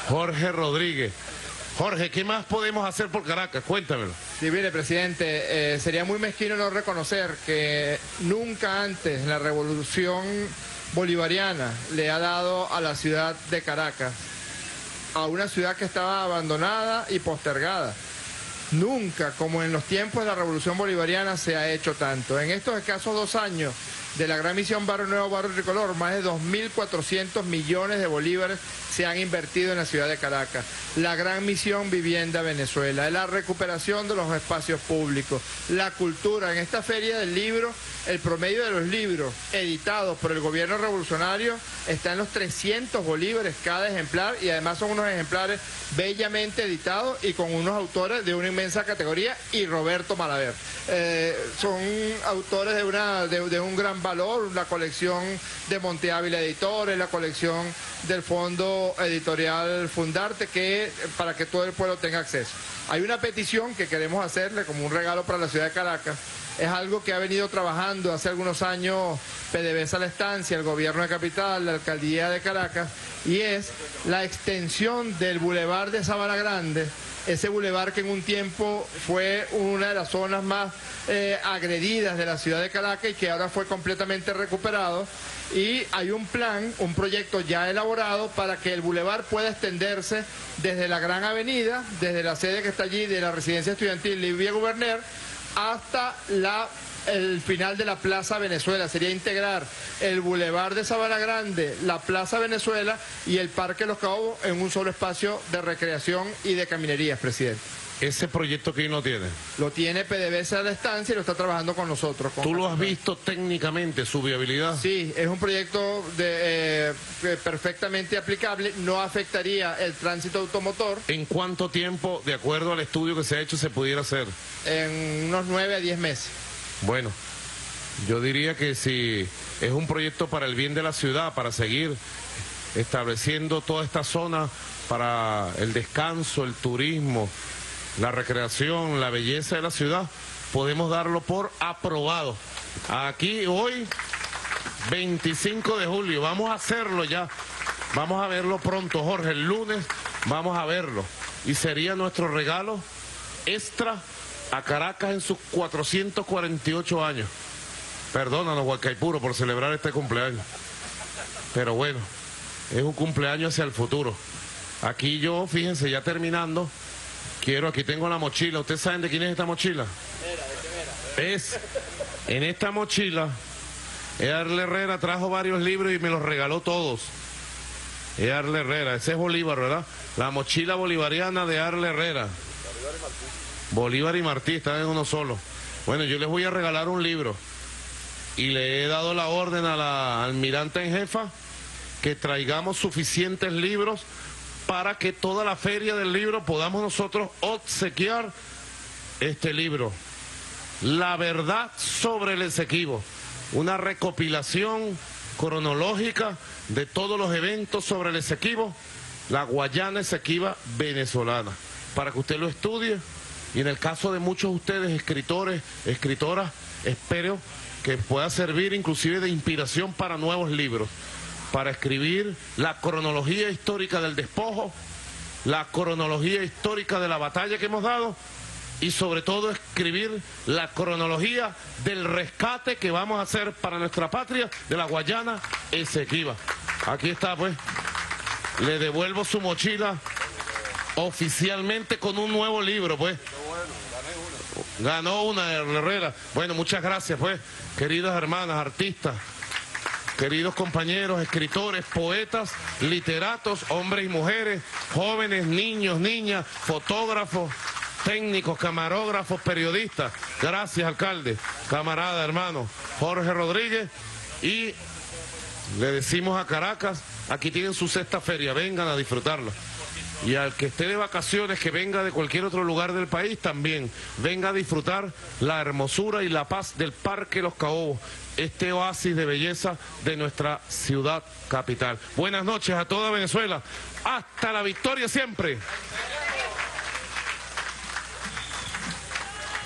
Jorge Rodríguez. Jorge, ¿qué más podemos hacer por Caracas? Cuéntamelo. Sí, mire, presidente, eh, sería muy mezquino no reconocer que nunca antes la revolución bolivariana le ha dado a la ciudad de Caracas, a una ciudad que estaba abandonada y postergada. Nunca, como en los tiempos de la revolución bolivariana, se ha hecho tanto. En estos escasos dos años de la gran misión Barrio Nuevo, Barrio Tricolor, más de dos mil cuatrocientos millones de bolívares se han invertido en la ciudad de Caracas. La gran misión Vivienda Venezuela, la recuperación de los espacios públicos, la cultura. En esta feria del libro, el promedio de los libros editados por el gobierno revolucionario está en los trescientos bolívares cada ejemplar, y además son unos ejemplares bellamente editados y con unos autores de una inmensa categoría, y Roberto Malaver. Eh, son autores de, una, de, de un gran valor, la colección de Monte Ávila Editores, la colección del Fondo Editorial Fundarte, que para que todo el pueblo tenga acceso. Hay una petición que queremos hacerle como un regalo para la ciudad de Caracas. Es algo que ha venido trabajando hace algunos años PDVSA La Estancia, el gobierno de Capital, la alcaldía de Caracas, y es la extensión del bulevar de Sabana Grande, ese bulevar que en un tiempo fue una de las zonas más eh, agredidas de la ciudad de Caracas y que ahora fue completamente recuperado. Y hay un plan, un proyecto ya elaborado para que el bulevar pueda extenderse desde la Gran Avenida, desde la sede que está allí de la residencia estudiantil Livia Guberner, hasta la, el final de la Plaza Venezuela. Sería integrar el bulevar de Sabana Grande, la Plaza Venezuela y el Parque Los Caobos en un solo espacio de recreación y de caminerías, presidente. ¿Ese proyecto quién lo tiene? Lo tiene PDVSA La Estancia y lo está trabajando con nosotros. Con ¿Tú lo has visto técnicamente, su viabilidad? Sí, es un proyecto de, eh, perfectamente aplicable, no afectaría el tránsito automotor. ¿En cuánto tiempo, de acuerdo al estudio que se ha hecho, se pudiera hacer? En unos nueve a diez meses. Bueno, yo diría que si es un proyecto para el bien de la ciudad, para seguir estableciendo toda esta zona para el descanso, el turismo, la recreación, la belleza de la ciudad, podemos darlo por aprobado. Aquí hoy, veinticinco de julio, vamos a hacerlo ya, vamos a verlo pronto, Jorge, el lunes vamos a verlo. Y sería nuestro regalo extra a Caracas en sus cuatrocientos cuarenta y ocho años. Perdónanos, Hualcaipuro, por celebrar este cumpleaños. Pero bueno, es un cumpleaños hacia el futuro. Aquí yo, fíjense, ya terminando, quiero, aquí tengo la mochila. ¿Ustedes saben de quién es esta mochila? Es, en esta mochila, Earle Herrera trajo varios libros y me los regaló todos. Earle Herrera, ese es Bolívar, ¿verdad? La mochila bolivariana de Earle Herrera. Bolívar y Martí están en uno solo. Bueno, yo les voy a regalar un libro y le he dado la orden a la almirante en jefa que traigamos suficientes libros para que toda la feria del libro podamos nosotros obsequiar este libro. La verdad sobre el Esequibo, una recopilación cronológica de todos los eventos sobre el Esequibo, la Guayana Esequiba venezolana, para que usted lo estudie. Y en el caso de muchos de ustedes, escritores, escritoras, espero que pueda servir inclusive de inspiración para nuevos libros, para escribir la cronología histórica del despojo, la cronología histórica de la batalla que hemos dado y sobre todo escribir la cronología del rescate que vamos a hacer para nuestra patria de la Guayana Esequiba. Aquí está, pues, le devuelvo su mochila oficialmente con un nuevo libro, pues. Ganó una, Herrera. Bueno, muchas gracias, pues, queridas hermanas, artistas, queridos compañeros, escritores, poetas, literatos, hombres y mujeres, jóvenes, niños, niñas, fotógrafos, técnicos, camarógrafos, periodistas. Gracias, alcalde, camarada, hermano Jorge Rodríguez. Y le decimos a Caracas, aquí tienen su sexta feria, vengan a disfrutarla. Y al que esté de vacaciones, que venga de cualquier otro lugar del país, también venga a disfrutar la hermosura y la paz del Parque Los Caobos, este oasis de belleza de nuestra ciudad capital. Buenas noches a toda Venezuela. Hasta la victoria siempre.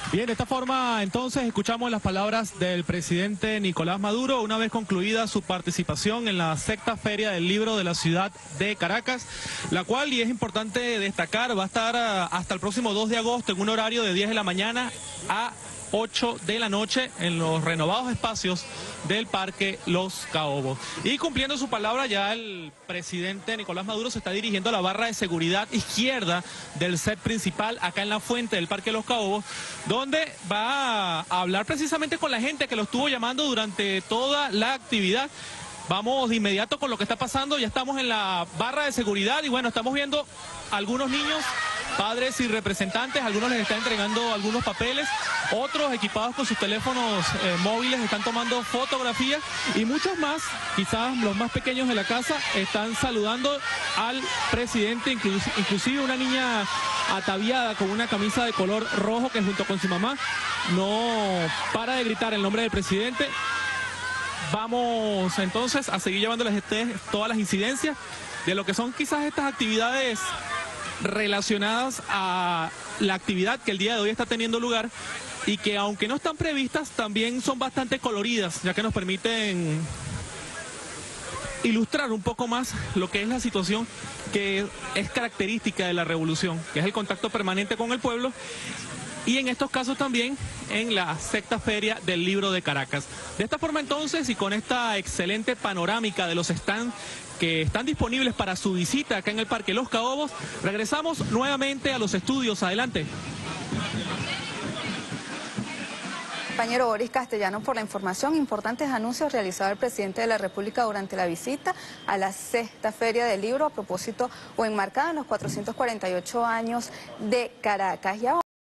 Bien, de esta forma entonces escuchamos las palabras del presidente Nicolás Maduro una vez concluida su participación en la sexta Feria del Libro de la ciudad de Caracas, la cual, y es importante destacar, va a estar hasta el próximo dos de agosto en un horario de diez de la mañana a ocho de la noche en los renovados espacios del Parque Los Caobos. Y cumpliendo su palabra, ya el presidente Nicolás Maduro se está dirigiendo a la barra de seguridad izquierda del set principal, acá en la fuente del Parque Los Caobos, donde va a hablar precisamente con la gente que lo estuvo llamando durante toda la actividad. Vamos de inmediato con lo que está pasando, ya estamos en la barra de seguridad y bueno, estamos viendo algunos niños, padres y representantes, algunos les están entregando algunos papeles, otros equipados con sus teléfonos eh, móviles están tomando fotografías y muchos más, quizás los más pequeños de la casa, están saludando al presidente, inclu inclusive una niña ataviada con una camisa de color rojo que junto con su mamá no para de gritar el nombre del presidente. Vamos entonces a seguir llevándoles este, todas las incidencias de lo que son quizás estas actividades relacionadas a la actividad que el día de hoy está teniendo lugar y que aunque no están previstas también son bastante coloridas, ya que nos permiten ilustrar un poco más lo que es la situación que es característica de la revolución, que es el contacto permanente con el pueblo. Y en estos casos también en la sexta Feria del Libro de Caracas. De esta forma entonces y con esta excelente panorámica de los stands que están disponibles para su visita acá en el Parque Los Caobos, regresamos nuevamente a los estudios. Adelante. Compañero Boris Castellano, por la información. Importantes anuncios realizados el presidente de la República durante la visita a la sexta Feria del Libro a propósito o enmarcada en los cuatrocientos cuarenta y ocho años de Caracas. Y ahora